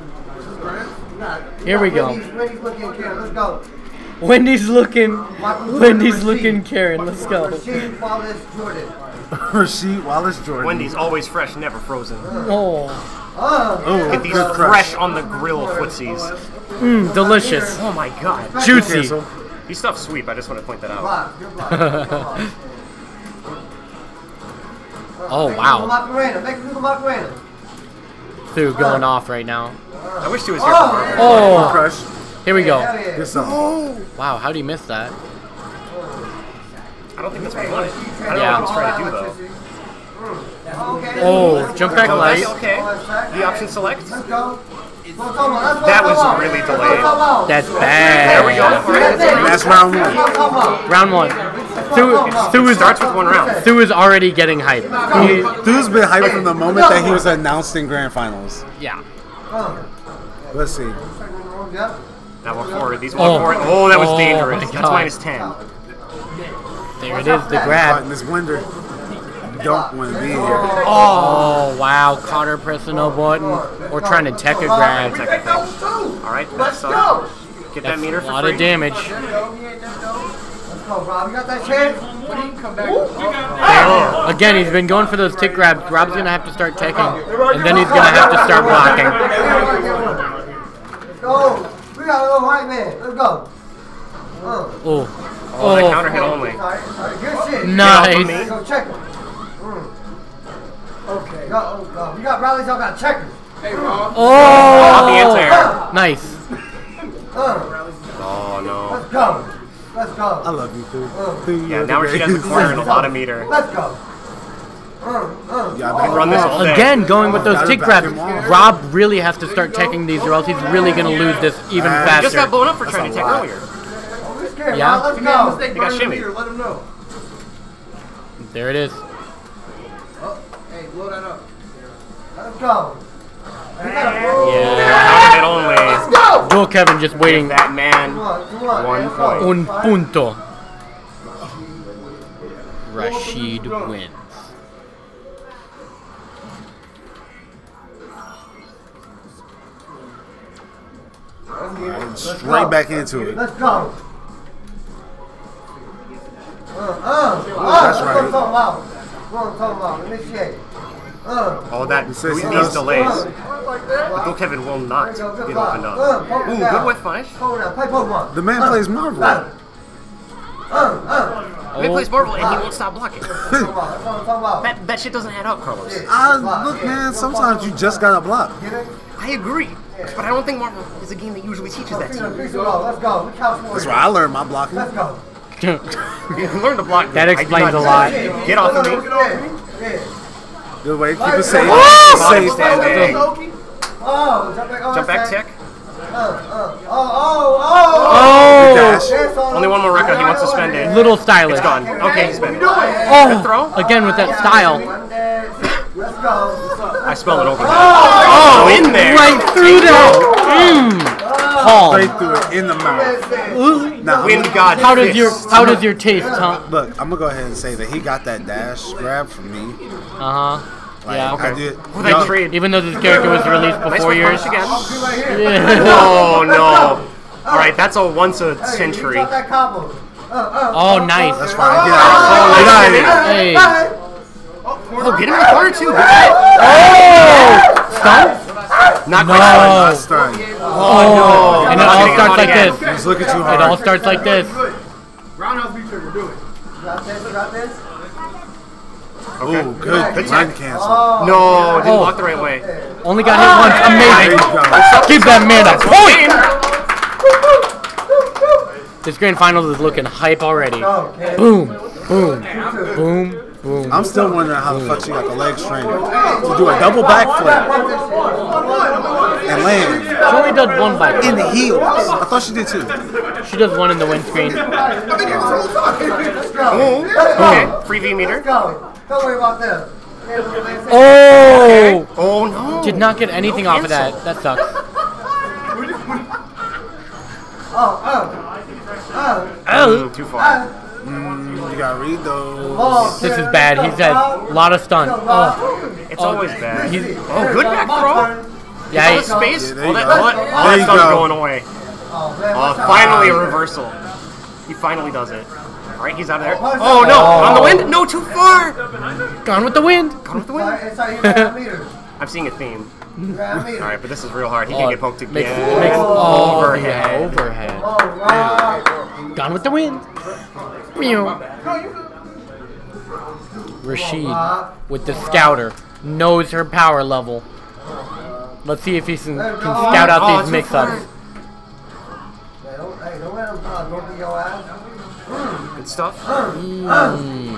Here we go. Wendy's looking here. Let's go. Wendy's looking. Wendy's looking, Karen. Let's go. Rashid Wallace Jordan. Rasheed Wallace Jordan. Wendy's always fresh, never frozen. Oh. Oh. Get these good fresh crush. on the grill footsies. Mmm, delicious. Oh my god. Juicy. These stuff's sweet, I just want to point that out. Oh, wow. Macarena. Make a Macarena. Dude, going off right now. I wish he was here for Marvel. Oh. Crush. Here we go. Get some. Wow, how do you miss that? I don't think that's what he wanted. I don't Yeah. know what he was trying to do though. Oh, jump back Oh, light. that's okay. The option select. Let's go. That was really delayed. That's There bad. we go. That's round one. Round one. Thu, Thu is Starts with one round. Thu is already getting hyped. He- Dude's been hyped from the moment that he was announced in grand finals. yeah. Let's see. That one forward. These Oh. one forward. Oh, that was Oh, dangerous. my That's God. minus ten. There it is, the But grab. in this winter, you don't want to be here. Oh, wow. Cotter pressing a button or trying to tech a grab. All right, that's uh, get that meter A for lot free. of damage. Let's go, Rob. You got that chance? Oh. Again, he's been going for those tick grabs. Rob's going to have to start teching, and then he's going to have to start blocking. Let's go. We got a little white man. Let's go. Uh. Oh. Oh, that counter hit only. All right, all right, good shit. Nice. Go check him. Mm. Okay. Go, oh, go. You got rallies, y'all got checkers. Hey, Rob. Oh. Off the anti-air. Nice. Uh. Oh no. Let's go. Let's go. I love you, dude. Uh. Dude, Yeah, you're now the Rashid has the greatest. corner and a lot of meter. Let's go. Uh, uh. Yeah, I back Run him this off. all day. Again, going with those Gotta tick back grabs. him off. Rob really has to start teching these, or else he's really going to lose this even Uh, He just got faster. blown up for That's trying a to take lot. earlier. Let's get it, Yeah. Rob. Let's You made a go. mistake He got burning the shimmy. meter. Let him know. There it is. Oh, hey, blow that up. Let's go. You gotta Yeah. Counter hit only. Let's go. Joel Kevin just Give waiting. that man Come on, come on. one Let's go. point. Un punto. Rashid wins. Alright, straight back into it. Let's go. Uh, uh, uh, That's that's right. what I'm talking about. What I'm talking about. Initiate. Uh, Oh, that He says these he does- delays. uh, Bill Kevin will not get opened up. Uh, poke Ooh, it good down. whip punish. Poke it down. Play Pokemon. The man Uh, plays Marvel. Uh, uh, uh. He plays Marvel and he won't stop blocking. That's what I'm talking about. That that shit doesn't add up, Carlos. I, look, man, sometimes you just gotta block. Get it? I agree, but I don't think Marvel is a game that usually teaches that to you. Let's go. Let's go. We couch That's where I learned my blocking. Let's go. You learn to block. That I do explains not a do lot. that. Get off of me. Yeah. Good way, keep it safe. Woo! Safe. Standing. Oh, jump back. Oh, Jump back that's tick. Uh, uh, oh, oh, oh. Oh! Dash. Dance on Only him. one more record. He wants to spend it. Little stylish. It's gone. Okay, he's spent it. Oh! throw. Again with that style. One dance. Let's go. I spelled it over. Oh! in there. Right through that. Mmm. Palm. Straight through it in the mouth. Now, Wind I'm, God. How does fist. your How does your taste, huh? look, I'm gonna go ahead and say that he got that dash grab from me. Uh huh. by Yeah. it. I did. Oh, that trade. Even though this character was released Nice before one, yours. punch again. Yeah. Oh no! All right, that's a once a century. Drop that combo. Oh, nice. That's fine. Get out of Oh, here. Get out of nice. here. Hey. Oh, get him in the corner too. Good. Oh! Stun? Not No. quite Not stunned. stunned. Oh no! And it Not all getting starts caught like again. this. He's looking too It all hard. starts like this. Roundhouse beat trigger, do it. Drop this, drop this. Okay. Ooh, good. Good Mind tech. cancel. Oh, No, didn't Oh. block the right way. Only got hit once. There Amazing. you go. Give that man a That's point. point. This grand finals is looking hype already. okay. Boom, boom, boom, boom. I'm still wondering how the fuck she got the leg strength to do a double backflip and land She only does one back. in the heels. I thought she did too. She does one in the windscreen. Let's go. Oh, okay. Free V meter. Let's go. Don't worry about them. Oh! Oh no! Did not get anything off of that. That sucks. Oh, oh. Oh. Mm, too far. Mm, you gotta read those. Oh, This is bad. He's had a lot of stun. Oh, It's always bad. he's, Oh, good back throw. yeah, All the he, space. Yeah, there all you that, go. all that, all There that you stuff's go. going away. Oh, man. Uh, finally a reversal. He finally does it. All right, he's out of there. Oh no! On the wind? No, too far. gone with the wind. Gone with the wind. It's how you grab meters. I'm seeing a theme. Grab meters. All right, but this is real hard. He Oh, can get poked makes, again. makes, oh, overhead. yeah, overhead. Oh, wow. Gone with the wind. Meow. Rashid with the scouter knows her power level. Let's see if he can, can scout out Oh, these too mix-ups. Hey, don't, hey, don't let him uh, go to your ass. Good stuff. Mm.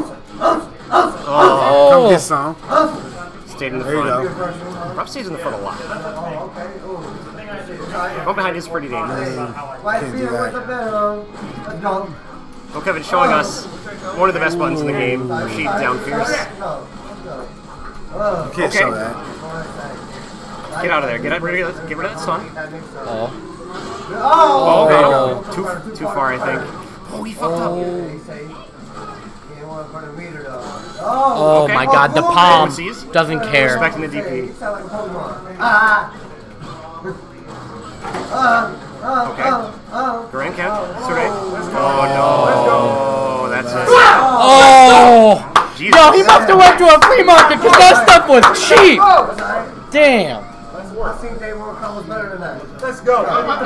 Oh, Come get some. stayed in the There you front. go. Rough stays in the front a lot. Oh, okay. Oh. Going behind is pretty dangerous. White Can't do feeder that. with the bed. Let's go. Oh, Kevin showing us one of the best buttons in the game. Rashid down fierce. Let's go. Uh, You can't Okay. show that. Get out of there. Get rid of that. Get rid of that stun. Oh. Oh, okay. Oh. Too too far, I think. Oh, he fucked up. Oh Okay. my god, the Okay. palm Overseas. doesn't care. Respecting the D P. Ah. Okay. Grand count. Survey. Oh no. That's it. Oh! Jesus. Yo, he must have went to a flea market because that stuff was cheap! Damn! I think they were combos better than that. Let's go.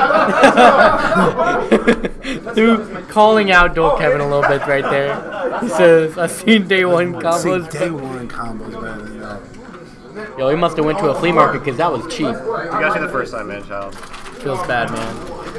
Dude, calling out Dual Kevin a little bit right there. He says, I've seen day one See, combos. day one combos better than that. Yo, he must have went to a flea market because that was cheap. You got you the first time, man, child. Feels bad, man.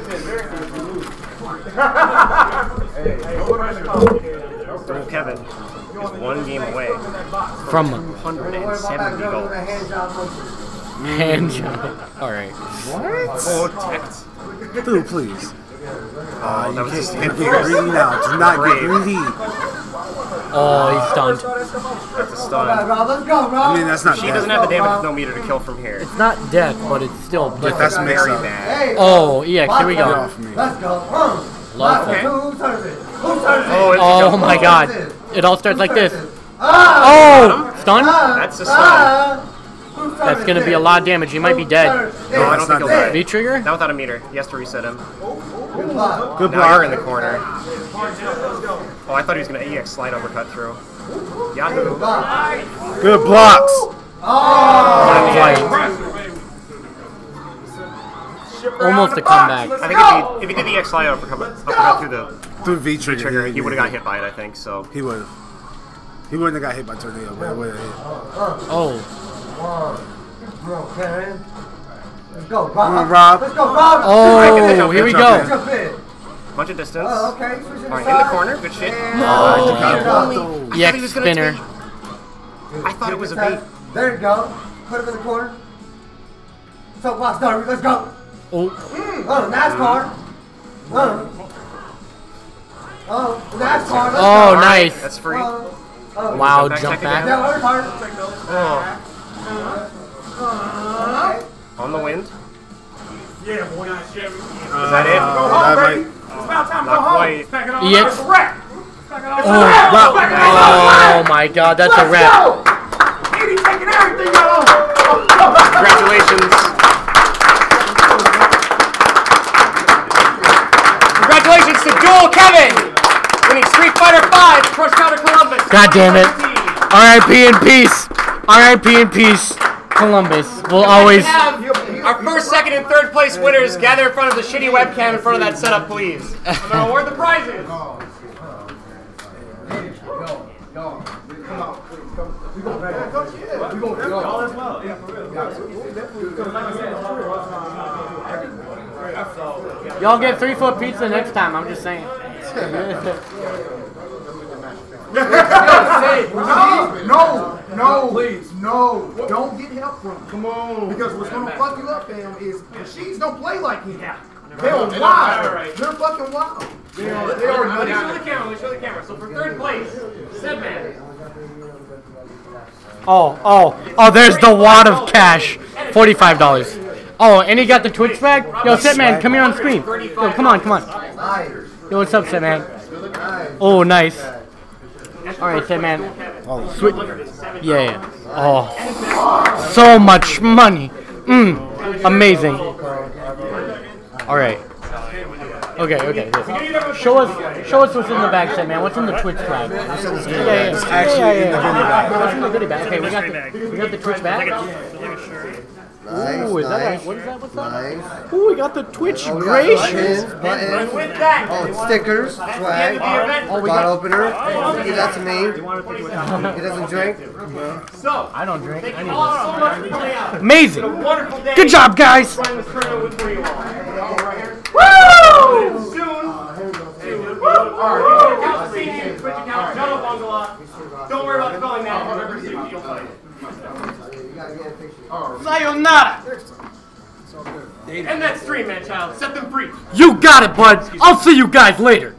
Dual Kevin is one game away From two hundred seventy goals. hand job. Alright. Oh, text. Dude, please. Oh, You that was just can't get greedy now. Do not get greedy. Oh, he's stunned. That's a stun. Let's go, Rob. I mean, that's not She bad. doesn't have the damage with no meter to kill from here. It's not death, but it's still But different. that's mixed Very up. bad. Oh, E X, here we Get go. off me. Let's go. Love Okay. that. Who turns it? Who turns it? Oh, it's a Oh jump. my god. It all starts like this. Ah! Oh! Stun? That's a stun. Ah! Who turns That's gonna it? be a lot of damage. He might be dead. No, I That's don't think not he'll dead. die. V-trigger? Not without a meter. He has to reset him. Good block. Good Now you're in block. the corner. Oh, I thought he was going to E X slide uppercut through. Yahoo. Good blocks. Not quite. Almost a comeback. I think if he, if he did the E X slide uppercut, uppercut through the Through V trigger, trigger, he would have got hit by it, I think. So He would have. He wouldn't have got hit by tornado, but it would have hit. Oh. Come on, Karen. Let's go, Rob. Come on, Rob. Let's go, Rob. Oh, here we Jump go. in. Jump in. bunch of distance. Oh, okay. Switch it All right, in aside. the corner. Good shit. Oh, Oh, only. I thought E he X was gonna spinner. take- I thought it was a bait. There you go. Put him in the corner. So, box Darby, let's go. Oh. Mm. Oh, NASCAR. Oh. Oh, NASCAR. Let's Oh, go. nice. That's free. Oh. Oh. Wow, Jump back, jump check back. again. Yeah, hard, hard. Oh, Okay. on the wind. Yeah, boy. Is that it? Uh, that might. It's about time to go Not home. quite. Pack it all E up. X. It's a wrap. Pack it all Oh, up. wow. Oh my god, that's a wrap. Edie, take it everything y'all own. Congratulations. Congratulations to Duel Kevin, winning Street Fighter five, Crush Counter Columbus. God damn it. R I P in peace. R I P in peace. Columbus will always. Have our first, second, and third place winners gather in front of the shitty webcam in front of that setup, please. I'm going to award the prizes. Y'all get three foot pizza next time. I'm just saying. No, no, please, no. Don't get help from him. Come on. Because what's going to fuck you up, fam, is machines don't play like him. They're wild. They're fucking wild. They are, they are Let me show the camera. Let me show the camera. So for third place, Sedman. Oh, oh, oh, there's the wad of cash. forty-five dollars. Oh, and he got the Twitch bag? Yo, Setman, come here on screen. Yo, come on, come on. Yo, what's up, Setman? Oh, nice. Alright, Setman. Sweet. Yeah, yeah. Oh, so much money. Mmm, amazing. Alright. Okay, okay. Yes. Show us, show us what's in the bag, Setman. What's in the Twitch bag? Yeah, yeah. It's actually yeah, yeah, in the yeah. goodie bag. What's in the goodie bag? Okay, we got the, we got the Twitch bag. Nice, Ooh, is that nice, right? What is that? What's that? nice. Ooh, we got the Twitch Oh, we got gracious. buttons, buttons. With that, Oh, stickers, swag, Oh, we bottle got. opener. Give that to me. He doesn't drink. so, I don't drink. thank I you need all this. so much for coming out. Amazing. Wonderful day. Good job, guys. Running this tournament with for you all. Woo! Soon. Alright, account the senior, Twitch account, Jello Bungalow. Don't worry about spelling that. Remember, soon you'll find it. Sayonara. End that stream, man, child. Set them free. You got it, bud. I'll see you guys later.